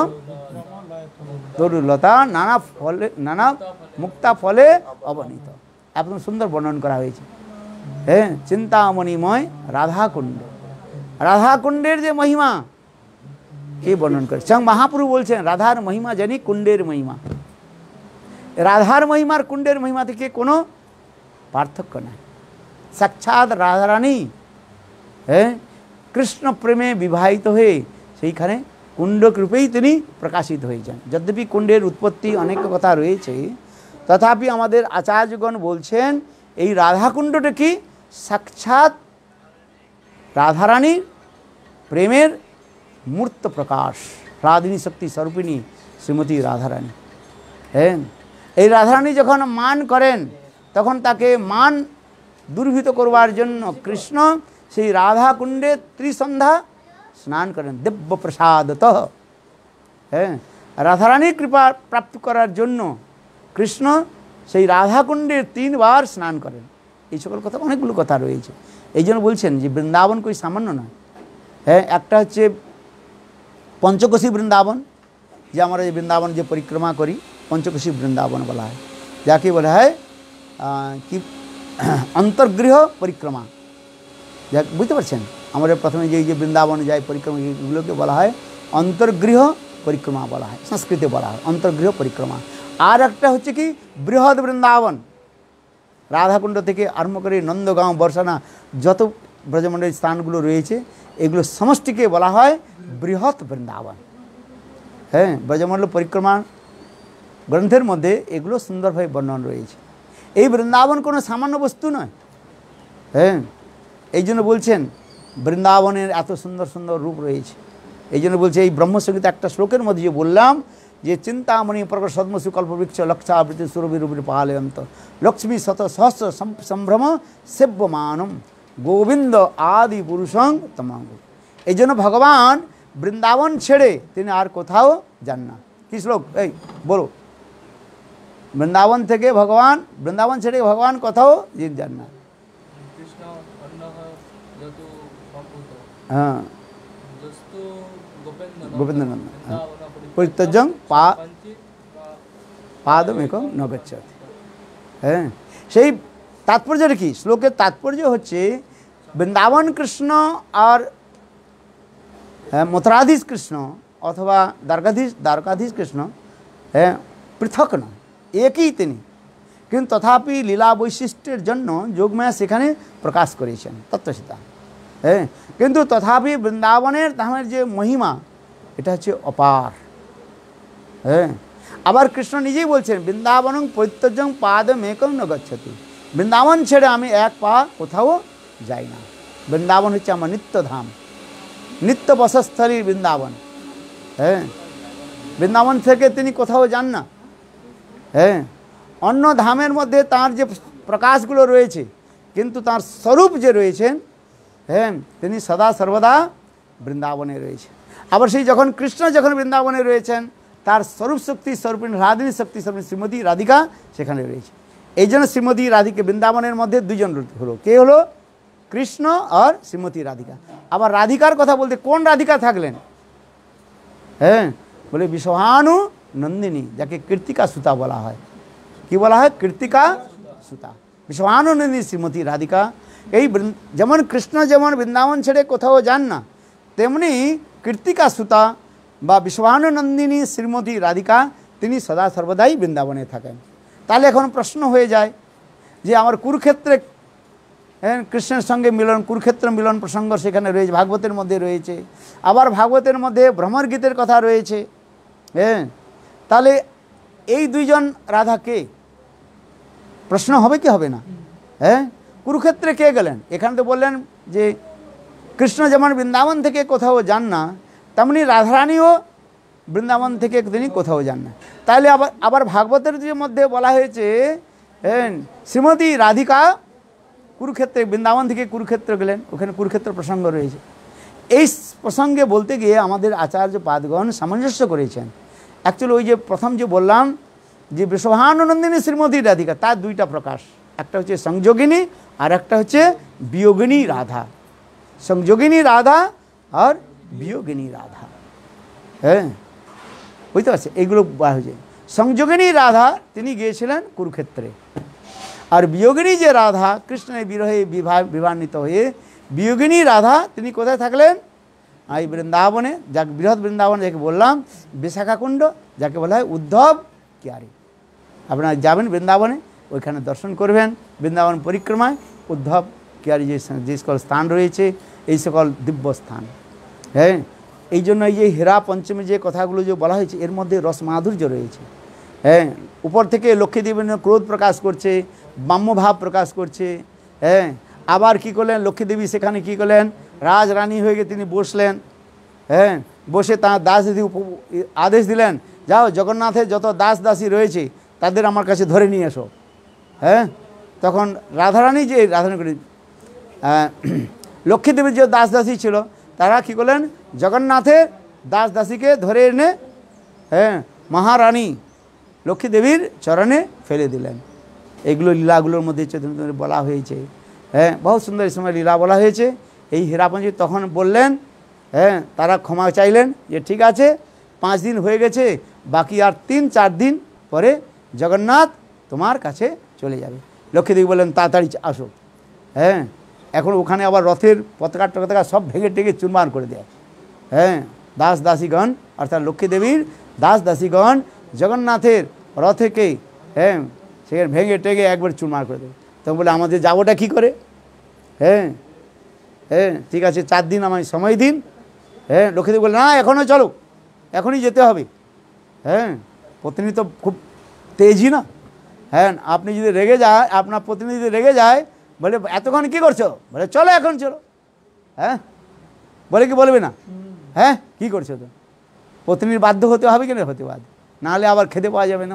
তরুলতা নানা ফলে নানা মুক্তা ফলে অবনীত, একদম সুন্দর বর্ণন করা হয়েছে। হ্যাঁ চিন্তামণিময় রাধা কুণ্ড, রাধা কুণ্ডের যে মহিমা কে বর্ণন করে। স্বয়ং মহাপ্রভু বলছেন রাধার মহিমা জানি কুণ্ডের মহিমা। রাধার মহিমার কুণ্ডের মহিমা থেকে কোনো পার্থক্য নাই। সাক্ষাৎ রাধারানী হ্যাঁ কৃষ্ণ প্রেমে বিবাহিত হয়ে সেইখানে কুণ্ড রূপেই তিনি প্রকাশিত হয়েছেন। যদ্যপি কুণ্ডের উৎপত্তি অনেক কথা রয়েছে, তথাপি আমাদের আচার্যগণ বলছেন এই রাধাকুণ্ডটা কি সাক্ষাৎ রাধারানীর প্রেমের মূর্ত প্রকাশ, রাধিনী শক্তি স্বরূপিণী শ্রীমতী রাধারানী। হ্যাঁ এই রাধারানী যখন মান করেন তখন তাকে মান দুর্ভূত করবার জন্য কৃষ্ণ সেই রাধা কুণ্ডে ত্রিসন্ধ্যা স্নান করেন দিব্য প্রসাদত। হ্যাঁ রাধারানীর কৃপা প্রাপ্ত করার জন্য কৃষ্ণ সেই রাধাকুণ্ডের তিনবার স্নান করেন। এই সকল কথা অনেকগুলো কথা রয়েছে। এই জন্য বলছেন যে বৃন্দাবন কই সামান্য নয়। হ্যাঁ একটা হচ্ছে পঞ্চকোশী বৃন্দাবন, যে আমরা যে বৃন্দাবন যে পরিক্রমা করি পঞ্চকোশী বৃন্দাবন বলা হয়, যাকে বলা হয় কি অন্তর্গৃহ পরিক্রমা। যা বুঝতে পারছেন আমাদের প্রথমে যে যে বৃন্দাবন যায় পরিক্রমা এগুলোকে বলা হয় অন্তর্গৃহ পরিক্রমা বলা হয়, সংস্কৃতে বলা হয় অন্তর্গৃহ পরিক্রমা। আর একটা হচ্ছে কি বৃহৎ বৃন্দাবন, রাধাকুণ্ড থেকে আরম্ভ করে নন্দগাঁও বর্ষানা যত ব্রজমণ্ডলের স্থানগুলো রয়েছে এগুলো সমষ্টিকে বলা হয় বৃহৎ বৃন্দাবন। হ্যাঁ ব্রজমণ্ডল পরিক্রমা গ্রন্থের মধ্যে এগুলো সুন্দরভাবে বর্ণন রয়েছে। এই বৃন্দাবন কোনো সামান্য বস্তু নয়। হ্যাঁ এই জন্য বলছেন বৃন্দাবনের এত সুন্দর সুন্দর রূপ রয়েছে। এই জন্য বলছে এই ব্রহ্মসঙ্গীত একটা শ্লোকের মধ্যে যে বললাম যে চিন্তামণি প্রকট সদ্মসু কল্পবৃক্ষ লক্ষাবৃতি সুরবিরূপী পালয়ন্ত লক্ষ্মী শত সহস্র সম্ভ্রম সেব্যমানম গোবিন্দ আদি পুরুষং তমাঙ্গ। এই জন্য ভগবান বৃন্দাবন ছেড়ে তিনি আর কোথাও যান না। কি শ্লোক এই বলো, বৃন্দাবন থেকে ভগবান বৃন্দাবন ছেড়ে ভগবান কোথাও যান না। হ্যাঁ গোবিন্দনন্দ পরিত্যজ্যং পা পাদমেকং ন গচ্ছতি। হ্যাঁ সেই তাৎপর্যটা কি, শ্লোকের তাৎপর্য হচ্ছে বৃন্দাবন কৃষ্ণ আর মথুরাধীশ কৃষ্ণ অথবা দ্বারকাধীশ দ্বারকাধীশ কৃষ্ণ হ্যাঁ পৃথক নয়, একই তিনি, কিন্তু তথাপি লীলা বৈশিষ্ট্যের জন্য যোগমায়া সেখানে প্রকাশ করেছেন তত্ত্বসীতা। হ্যাঁ কিন্তু তথাপি বৃন্দাবনের ধামের যে মহিমা এটা হচ্ছে অপার। হ্যাঁ আবার কৃষ্ণ নিজেই বলছেন বৃন্দাবনং পরিত্যজ্যং পাদমেকং ন গচ্ছতি, বৃন্দাবন ছেড়ে আমি এক পা কোথাও যাই না। বৃন্দাবন হচ্ছে আমার নিত্যধাম, নিত্য বসস্থলীর বৃন্দাবন। হ্যাঁ বৃন্দাবন থেকে তিনি কোথাও যান না। হ্যাঁ, অন্য ধামের মধ্যে তার যে প্রকাশগুলো রয়েছে, কিন্তু তার স্বরূপ যে রয়েছেন, হ্যাঁ, তিনি সদা সর্বদা বৃন্দাবনে রয়েছে। আবার সেই যখন কৃষ্ণ যখন বৃন্দাবনে রয়েছেন, তার স্বরূপ শক্তি স্বরূপিণী রাধিনী শক্তি স্বরূপ শ্রীমতী রাধিকা সেখানে রয়েছে। এই জন্য শ্রীমতী রাধিকা বৃন্দাবনের মধ্যে দুজন হলো, কে হলো? কৃষ্ণ আর শ্রীমতী রাধিকা। আবার রাধিকার কথা বলতে কোন রাধিকা থাকলেন? হ্যাঁ, বলে বিশ্বভানু নন্দিনী, যাকে কীর্তিকা সুতা বলা হয়। কি বলা হয়? কীর্তিকা সুতা, বিশ্বভানু নন্দিনী শ্রীমতী রাধিকা। এই যেমন কৃষ্ণ যেমন বৃন্দাবন ছেড়ে কোথাও যান না, তেমনি কীর্তিকা সুতা বা বিশ্বভানু নন্দিনী শ্রীমতী রাধিকা তিনি সদা সর্বদাই বৃন্দাবনে থাকেন। তাহলে এখন প্রশ্ন হয়ে যায় যে আমার কুরুক্ষেত্রে হ্যাঁ কৃষ্ণের সঙ্গে মিলন, কুরুক্ষেত্র মিলন প্রসঙ্গ সেখানে রয়েছে, ভাগবতের মধ্যে রয়েছে। আবার ভাগবতের মধ্যে ভ্রমর গীতের কথা রয়েছে। হ্যাঁ, তাহলে এই দুইজন রাধা কে? প্রশ্ন হবে কি হবে না? হ্যাঁ, কুরুক্ষেত্রে কে গেলেন? এখানে তো বললেন যে কৃষ্ণ যেমন বৃন্দাবন থেকে কোথাও যান না, তেমনি রাধারানীও বৃন্দাবন থেকে তিনি কোথাও যান না। তাহলে আবার আবার ভাগবতের যে মধ্যে বলা হয়েছে হ্যাঁ শ্রীমতী রাধিকা কুরুক্ষেত্রে, বৃন্দাবন থেকে কুরুক্ষেত্র গেলেন, ওখানে কুরুক্ষেত্র প্রসঙ্গ রয়েছে। এই প্রসঙ্গে বলতে গিয়ে আমাদের আচার্য পাদগণ সামঞ্জস্য করেছেন। অ্যাকচুয়ালি ওই যে প্রথম যে বললাম যে বিশ্বভানুনন্দিনী শ্রীমতী রাধিকা, তার দুইটা প্রকাশ, একটা হচ্ছে সংযোগিনী আর একটা হচ্ছে বিয়োগিনী রাধা। সংযোগিনী রাধা আর বিয়োগিনী রাধা। হ্যাঁ, বুঝতে পারছে? এইগুলো বলা হয়েছে। সংযোগিনী রাধা তিনি গিয়েছিলেন কুরুক্ষেত্রে, আর বিয়োগিনী যে রাধা কৃষ্ণের বিরহে বিবাহ বিবাহিত হয়ে বিয়োগিনী রাধা তিনি কোথায় থাকলেন? এই বৃন্দাবনে, যাকে বৃহৎ বৃন্দাবন যাকে বললাম, বিশাখাকুণ্ড, যাকে বলা হয় উদ্ধব কিয়ারি। আপনারা যাবেন বৃন্দাবনে, ওইখানে দর্শন করবেন, বৃন্দাবন পরিক্রমায় উদ্ধব কিয়ারি যে যে সকল স্থান রয়েছে, এই সকল দিব্য স্থান। হ্যাঁ, এই জন্য এই যে হীরা পঞ্চমী যে কথাগুলো যে বলা হয়েছে, এর মধ্যে রস মাধুর্য রয়েছে। হ্যাঁ, উপর থেকে লক্ষ্মীদেবী ক্রোধ প্রকাশ করছে, ব্রাহ্মভাব প্রকাশ করছে। হ্যাঁ, আবার কি করলেন লক্ষ্মীদেবী সেখানে কি করলেন? রাজরানী হয়ে গিয়ে তিনি বসলেন। হ্যাঁ, বসে তাঁর দাস দিদি আদেশ দিলেন, যাও জগন্নাথের যত দাস দাসী রয়েছে তাদের আমার কাছে ধরে নিয়ে এসো। হ্যাঁ, তখন রাধারানী যে রাধারানী লক্ষ্মীদেবীর যে দাস দাসী ছিল, তারা কী করলেন? জগন্নাথের দাস দাসীকে ধরে এনে হ্যাঁ মহারানী লক্ষ্মীদেবীর চরণে ফেলে দিলেন। এগুলো লীলাগুলোর মধ্যে চৈতন্য বলা হয়েছে। হ্যাঁ, বহু সুন্দর এই সময় লীলা বলা হয়েছে। এই হীরাপঞ্জি তখন বললেন, হ্যাঁ, তারা ক্ষমা চাইলেন যে ঠিক আছে, পাঁচ দিন হয়ে গেছে, বাকি আর তিন চার দিন পরে জগন্নাথ তোমার কাছে চলে যাবে। লক্ষ্মীদেবী বললেন তাড়াতাড়ি আসো। হ্যাঁ, এখন ওখানে আবার রথের পতাকা টতাকা সব ভেঙে টেঙে চুরমার করে দেয়। হ্যাঁ, দাস দাসীগণ অর্থাৎ লক্ষ্মীদেবীর দাস দাসীগণ জগন্নাথের রথেকে হ্যাঁ সেখানে ভেঙে টেঙে একবার চুরমার করে দেবে। তখন বলে আমাদের যাবোটা কী করে? হ্যাঁ হ্যাঁ ঠিক আছে, চার দিন আমায় সময় দিন। হ্যাঁ, লক্ষ্মীদেবী বলে না, এখনও চলো, এখনই যেতে হবে। হ্যাঁ, পত্নী তো খুব তেজি না। হ্যাঁ, আপনি যদি রেগে যায়, আপনার পত্নী যদি রেগে যায়, বলে এতক্ষণ কী করছো? বলে চলো এখন চলো। হ্যাঁ, বলে কি বলবে না? হ্যাঁ, কী করছো তো? পত্নীর বাধ্য হতে হবে কিনা? হতে বাধ্য, নাহলে আবার খেতে পাওয়া যাবে না।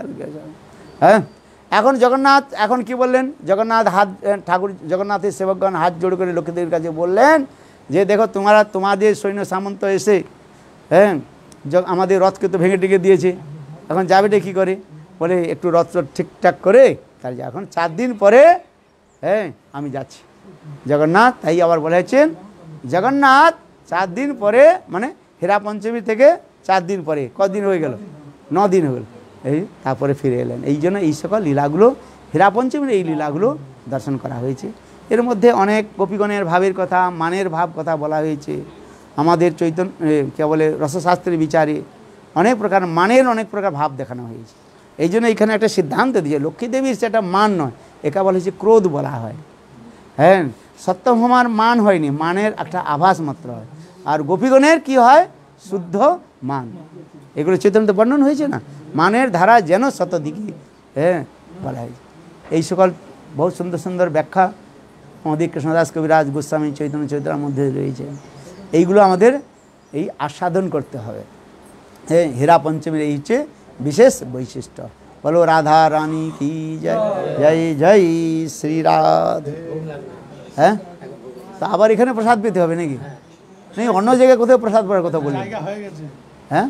হ্যাঁ, এখন জগন্নাথ এখন কি বললেন? জগন্নাথ হাত ঠাকুর জগন্নাথের সেবকগণ হাত জোড় করে লক্ষ্মীদেবীর কাছে বললেন যে দেখো, তোমারা তোমাদের সৈন্য সামন্ত এসে হ্যাঁ আমাদের রথকে তো ভেঙে টেঙে দিয়েছে, এখন যাবেটা কী করে? বলে একটু রথ ঠিকঠাক করে তাহলে এখন চার দিন পরে হ্যাঁ আমি যাচ্ছি। জগন্নাথ তাই আবার বলেছেন, জগন্নাথ চার দিন পরে, মানে হীরা পঞ্চমী থেকে চার দিন পরে, কদিন হয়ে গেল? ন দিন হয়ে গেল। এই তারপরে ফিরে এলেন। এই জন্য এই সকল লীলাগুলো, হীরা পঞ্চমীর এই লীলাগুলো দর্শন করা হয়েছে। এর মধ্যে অনেক গোপীগণের ভাবের কথা, মানের ভাব কথা বলা হয়েছে। আমাদের চৈতন্য কে বলে রসশাস্ত্রের বিচারে অনেক প্রকার মানের অনেক প্রকার ভাব দেখানো হয়েছে। এই জন্য এখানে একটা সিদ্ধান্ত দিয়েছে, লক্ষ্মীদেবীর সেটা মান নয়, একা বলা হয়েছে ক্রোধ বলা হয়। হ্যাঁ, সত্যভামার মান হয়নি, মানের একটা আভাস মাত্র হয়। আর গোপীগণের কি হয়? শুদ্ধ মান। এগুলো চৈতন্যতে বর্ণন হয়েছে না, মানের ধারা যেন শতদিকে হ্যাঁ বলা হয়েছে। এই সকল বহু সুন্দর সুন্দর ব্যাখ্যা আমাদের কৃষ্ণদাস কবিরাজ গোস্বামী চৈতন্য চৈতন্যের মধ্যে রয়েছে। এইগুলো আমাদের এই আস্বাদন করতে হবে। হ্যাঁ হীরা পঞ্চমীর এই হচ্ছে বিশেষ বৈশিষ্ট্য। বলো রাধা রানী কি জয়, জয় জয় শ্রী রাধে। হ্যাঁ তা আবার এখানে প্রসাদ পেতে হবে নাকি? নেই অন্য জায়গায় কোথাও প্রসাদ পাওয়ার কথা বলি? হ্যাঁ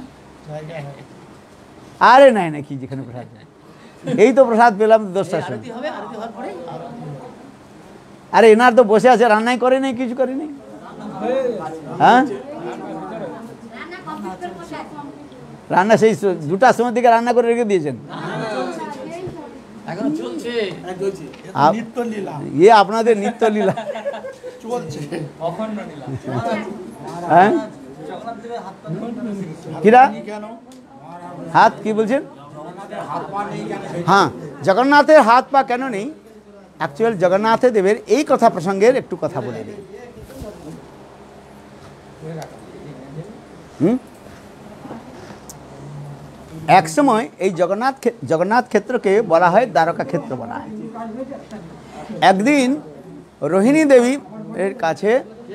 আরে নাই না কি যেখানে প্রসাদ, এই তো প্রসাদ পেলাম দশটার সময়। আরে এনার তো বসে আছে, রান্নাই করে নাই, কিছু করে নাই। হ্যাঁ রান্না সেই দুটার সময় থেকে রান্না করে রেখে দিয়েছেন। ইয়ে আপনাদের নিত্য লীলা। হ্যাঁ কিরা হাত কি বলছেন? হ্যাঁ জগন্নাথের হাত পা কেন নেই? অ্যাকচুয়াল জগন্নাথ দেবের এই কথা প্রসঙ্গের একটু কথা বলে দিই। হুম এক সময় এই জগন্নাথ জগন্নাথ ক্ষেত্রকে বলা হয় দ্বারকা ক্ষেত্র বলা হয়। একদিন রোহিণী দেবী এর কাছে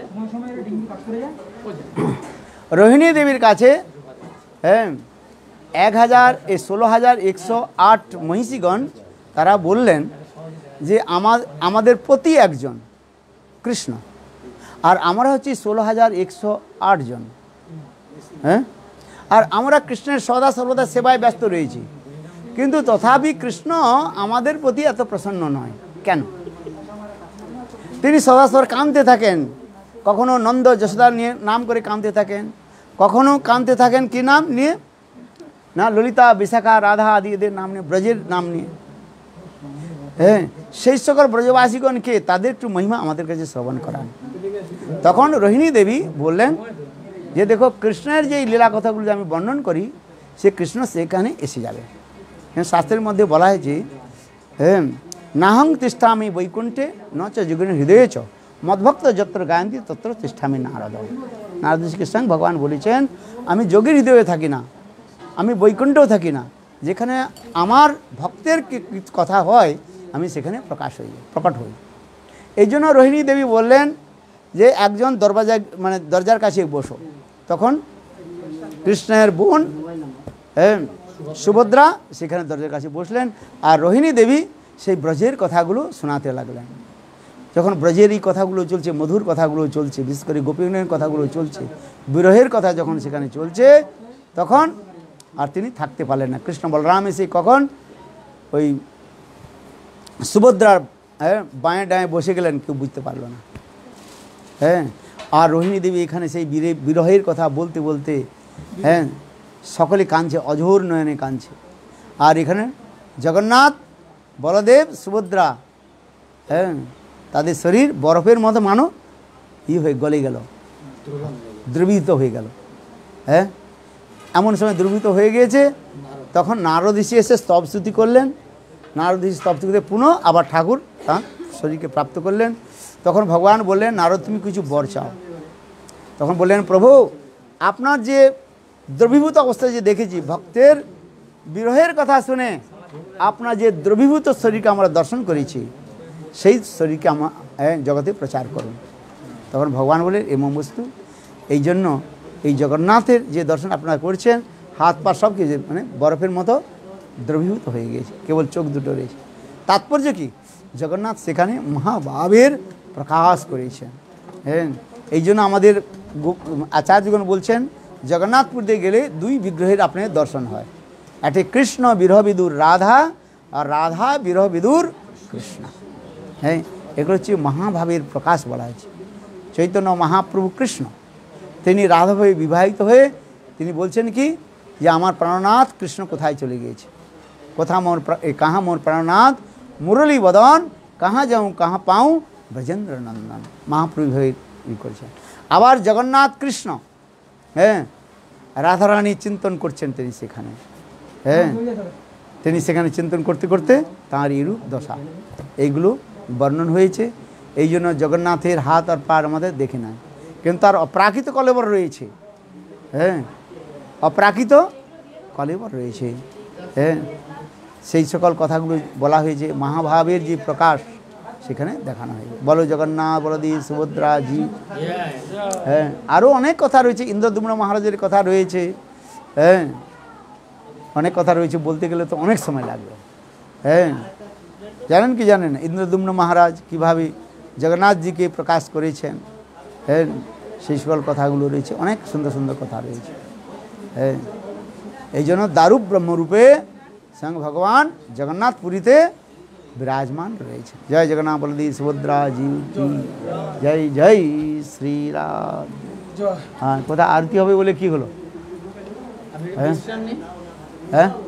রোহিণী দেবীর কাছে হ্যাঁ এক হাজার এ ষোলো হাজার একশো আট মহিষীগণ তারা বললেন যে আমার আমাদের প্রতি একজন কৃষ্ণ, আর আমরা হচ্ছি ষোলো হাজার একশো আট জন। হ্যাঁ আর আমরা কৃষ্ণের সদা সর্বদা সেবায় ব্যস্ত রয়েছি, কিন্তু তথাপি কৃষ্ণ আমাদের প্রতি এত প্রসন্ন নয় কেন? তিনি সদাসর কাঁদতে থাকেন, কখনো নন্দ যশোদা নিয়ে নাম করে কাঁদতে থাকেন, কখনো কাঁদতে থাকেন কি নাম নিয়ে না ললিতা বিশাখা রাধা আদি এদের নাম নিয়ে, ব্রজের নাম নিয়ে। হ্যাঁ সেই সকল ব্রজবাসীগণকে তাদের একটু মহিমা আমাদের কাছে শ্রবণ করান। তখন রোহিণী দেবী বললেন যে দেখো কৃষ্ণের যে লীলা কথাগুলো আমি বর্ণন করি সে কৃষ্ণ সেখানে এসে যাবে। শাস্ত্রের মধ্যে বলা হয়েছে হ্যাঁ নাহং তিষ্ঠামি বৈকুণ্ঠে ন চ যোগিনী হৃদয়ে চ মদ্ভক্ত যত্র গায়ন্তি তত্র তিষ্ঠামি নারদ। নারদ কৃষ্ণ ভগবান বলেছেন আমি যোগীর হৃদয়ে থাকি না, আমি বৈকুণ্ঠেও থাকি না, যেখানে আমার ভক্তের কথা হয় আমি সেখানে প্রকাশ হই প্রকট হই। এই জন্য রোহিণী দেবী বললেন যে একজন দরজা মানে দরজার কাছে বসো। তখন কৃষ্ণের বোন হ্যাঁ সুভদ্রা সেখানে দরজার কাছে বসলেন, আর রোহিণী দেবী সেই ব্রজের কথাগুলো শোনাতে লাগলেন। যখন ব্রজের এই কথাগুলো চলছে, মধুর কথাগুলো চলছে, বিশেষ করে গোপীগণের কথাগুলো চলছে, বিরহের কথা যখন সেখানে চলছে, তখন আর তিনি থাকতে পারলেন না। কৃষ্ণ বলরাম এসে কখন ওই সুভদ্রার হ্যাঁ বাঁয়ে ডাঁয়ে বসে গেলেন, কেউ বুঝতে পারল না। হ্যাঁ আর রোহিণী দেবী এখানে সেই বীরে বিরহের কথা বলতে বলতে হ্যাঁ সকলে কাঁদছে, অঝোর নয়নে কাঁদছে। আর এখানে জগন্নাথ বলদেব সুভদ্রা হ্যাঁ তাদের শরীর বরফের মতো মানো ই হয়ে গলে গেল, দ্রবীভূত হয়ে গেল। হ্যাঁ এমন সময় দ্রবীভূত হয়ে গিয়েছে, তখন নারদ ঋষি এসে স্তবস্তুতি করলেন। নারদ ঋষি স্তবস্তুতিতে পুনঃ আবার ঠাকুর তাঁর শরীরকে প্রাপ্ত করলেন। তখন ভগবান বললেন নারদ তুমি কিছু বর চাও। তখন বললেন প্রভু আপনার যে দ্রবীভূত অবস্থায় যে দেখেছি, ভক্তের বিরহের কথা শুনে আপনার যে দ্রবীভূত শরীরকে আমরা দর্শন করেছি, সেই শরীরকে আমার জগতে প্রচার করুন। তখন ভগবান বলেন এমন বস্তু, এই জন্য এই জগন্নাথের যে দর্শন আপনারা করছেন, হাত পা সব কিছু মানে বরফের মতো দ্রবীভূত হয়ে গিয়েছে, কেবল চোখ দুটো রয়েছে। তাৎপর্য কি? জগন্নাথ সেখানে মহাভাবের প্রকাশ করেছেন। হ্যাঁ এই জন্য আমাদের আচার্যগণ বলছেন জগন্নাথপুর দিয়ে গেলে দুই বিগ্রহের আপনার দর্শন হয়, একটি কৃষ্ণ বিরহ বিদুর রাধা, আর রাধা বিরহ বিদুর কৃষ্ণ। হ্যাঁ এগুলো হচ্ছে মহাভাবের প্রকাশ বলা হয়েছে। চৈতন্য মহাপ্রভু কৃষ্ণ তিনি রাধাভাবে বিবাহিত হয়ে তিনি বলছেন কি যে আমার প্রাণনাথ কৃষ্ণ কোথায় চলে গিয়েছে, কোথা মোর কাহা মোর প্রাণনাথ মুরলী বদন, কাহা যাও কাহা পাও ব্রজেন্দ্র নন্দন। মহাপ্রভু হয়ে ই করছেন। আবার জগন্নাথ কৃষ্ণ হ্যাঁ রাধারানী চিন্তন করছেন তিনি সেখানে। হ্যাঁ তিনি সেখানে চিন্তন করতে করতে তাঁর এইরূপ দশা এইগুলো বর্ণন হয়েছে। এই জন্য জগন্নাথের হাত আর পার আমাদের দেখে নাই, কিন্তু তার অপ্রাকৃত কলেবর রয়েছে। হ্যাঁ অপ্রাকৃত কলেবর রয়েছে। হ্যাঁ সেই সকল কথাগুলো বলা হয়েছে, মহাভাবের যে প্রকাশ সেখানে দেখানো হয়েছে। বলো জগন্নাথ বলদেব সুভদ্রা জি। হ্যাঁ আরও অনেক কথা রয়েছে, ইন্দ্রদ্যুম্ন মহারাজের কথা রয়েছে। হ্যাঁ অনেক কথা রয়েছে, বলতে গেলে তো অনেক সময় লাগবে। হ্যাঁ জানেন কি জানেন ইন্দ্রদুম্ন মহারাজ কীভাবে জগন্নাথজিকে প্রকাশ করেছেন, হ্যাঁ সেই সকল কথাগুলো রয়েছে, অনেক সুন্দর সুন্দর কথা রয়েছে। হ্যাঁ এই জন্য দারুপ ব্রহ্মরূপে স্বয়ং ভগবান জগন্নাথ পুরীতে বিরাজমান রয়েছে। জয় জগন্নাথ বলদেব সুভদ্রা জি কি জয়, জয় শ্রীরাম। হ্যাঁ কোথায় আরতি হবে বলে কি হলো? হ্যাঁ হ্যাঁ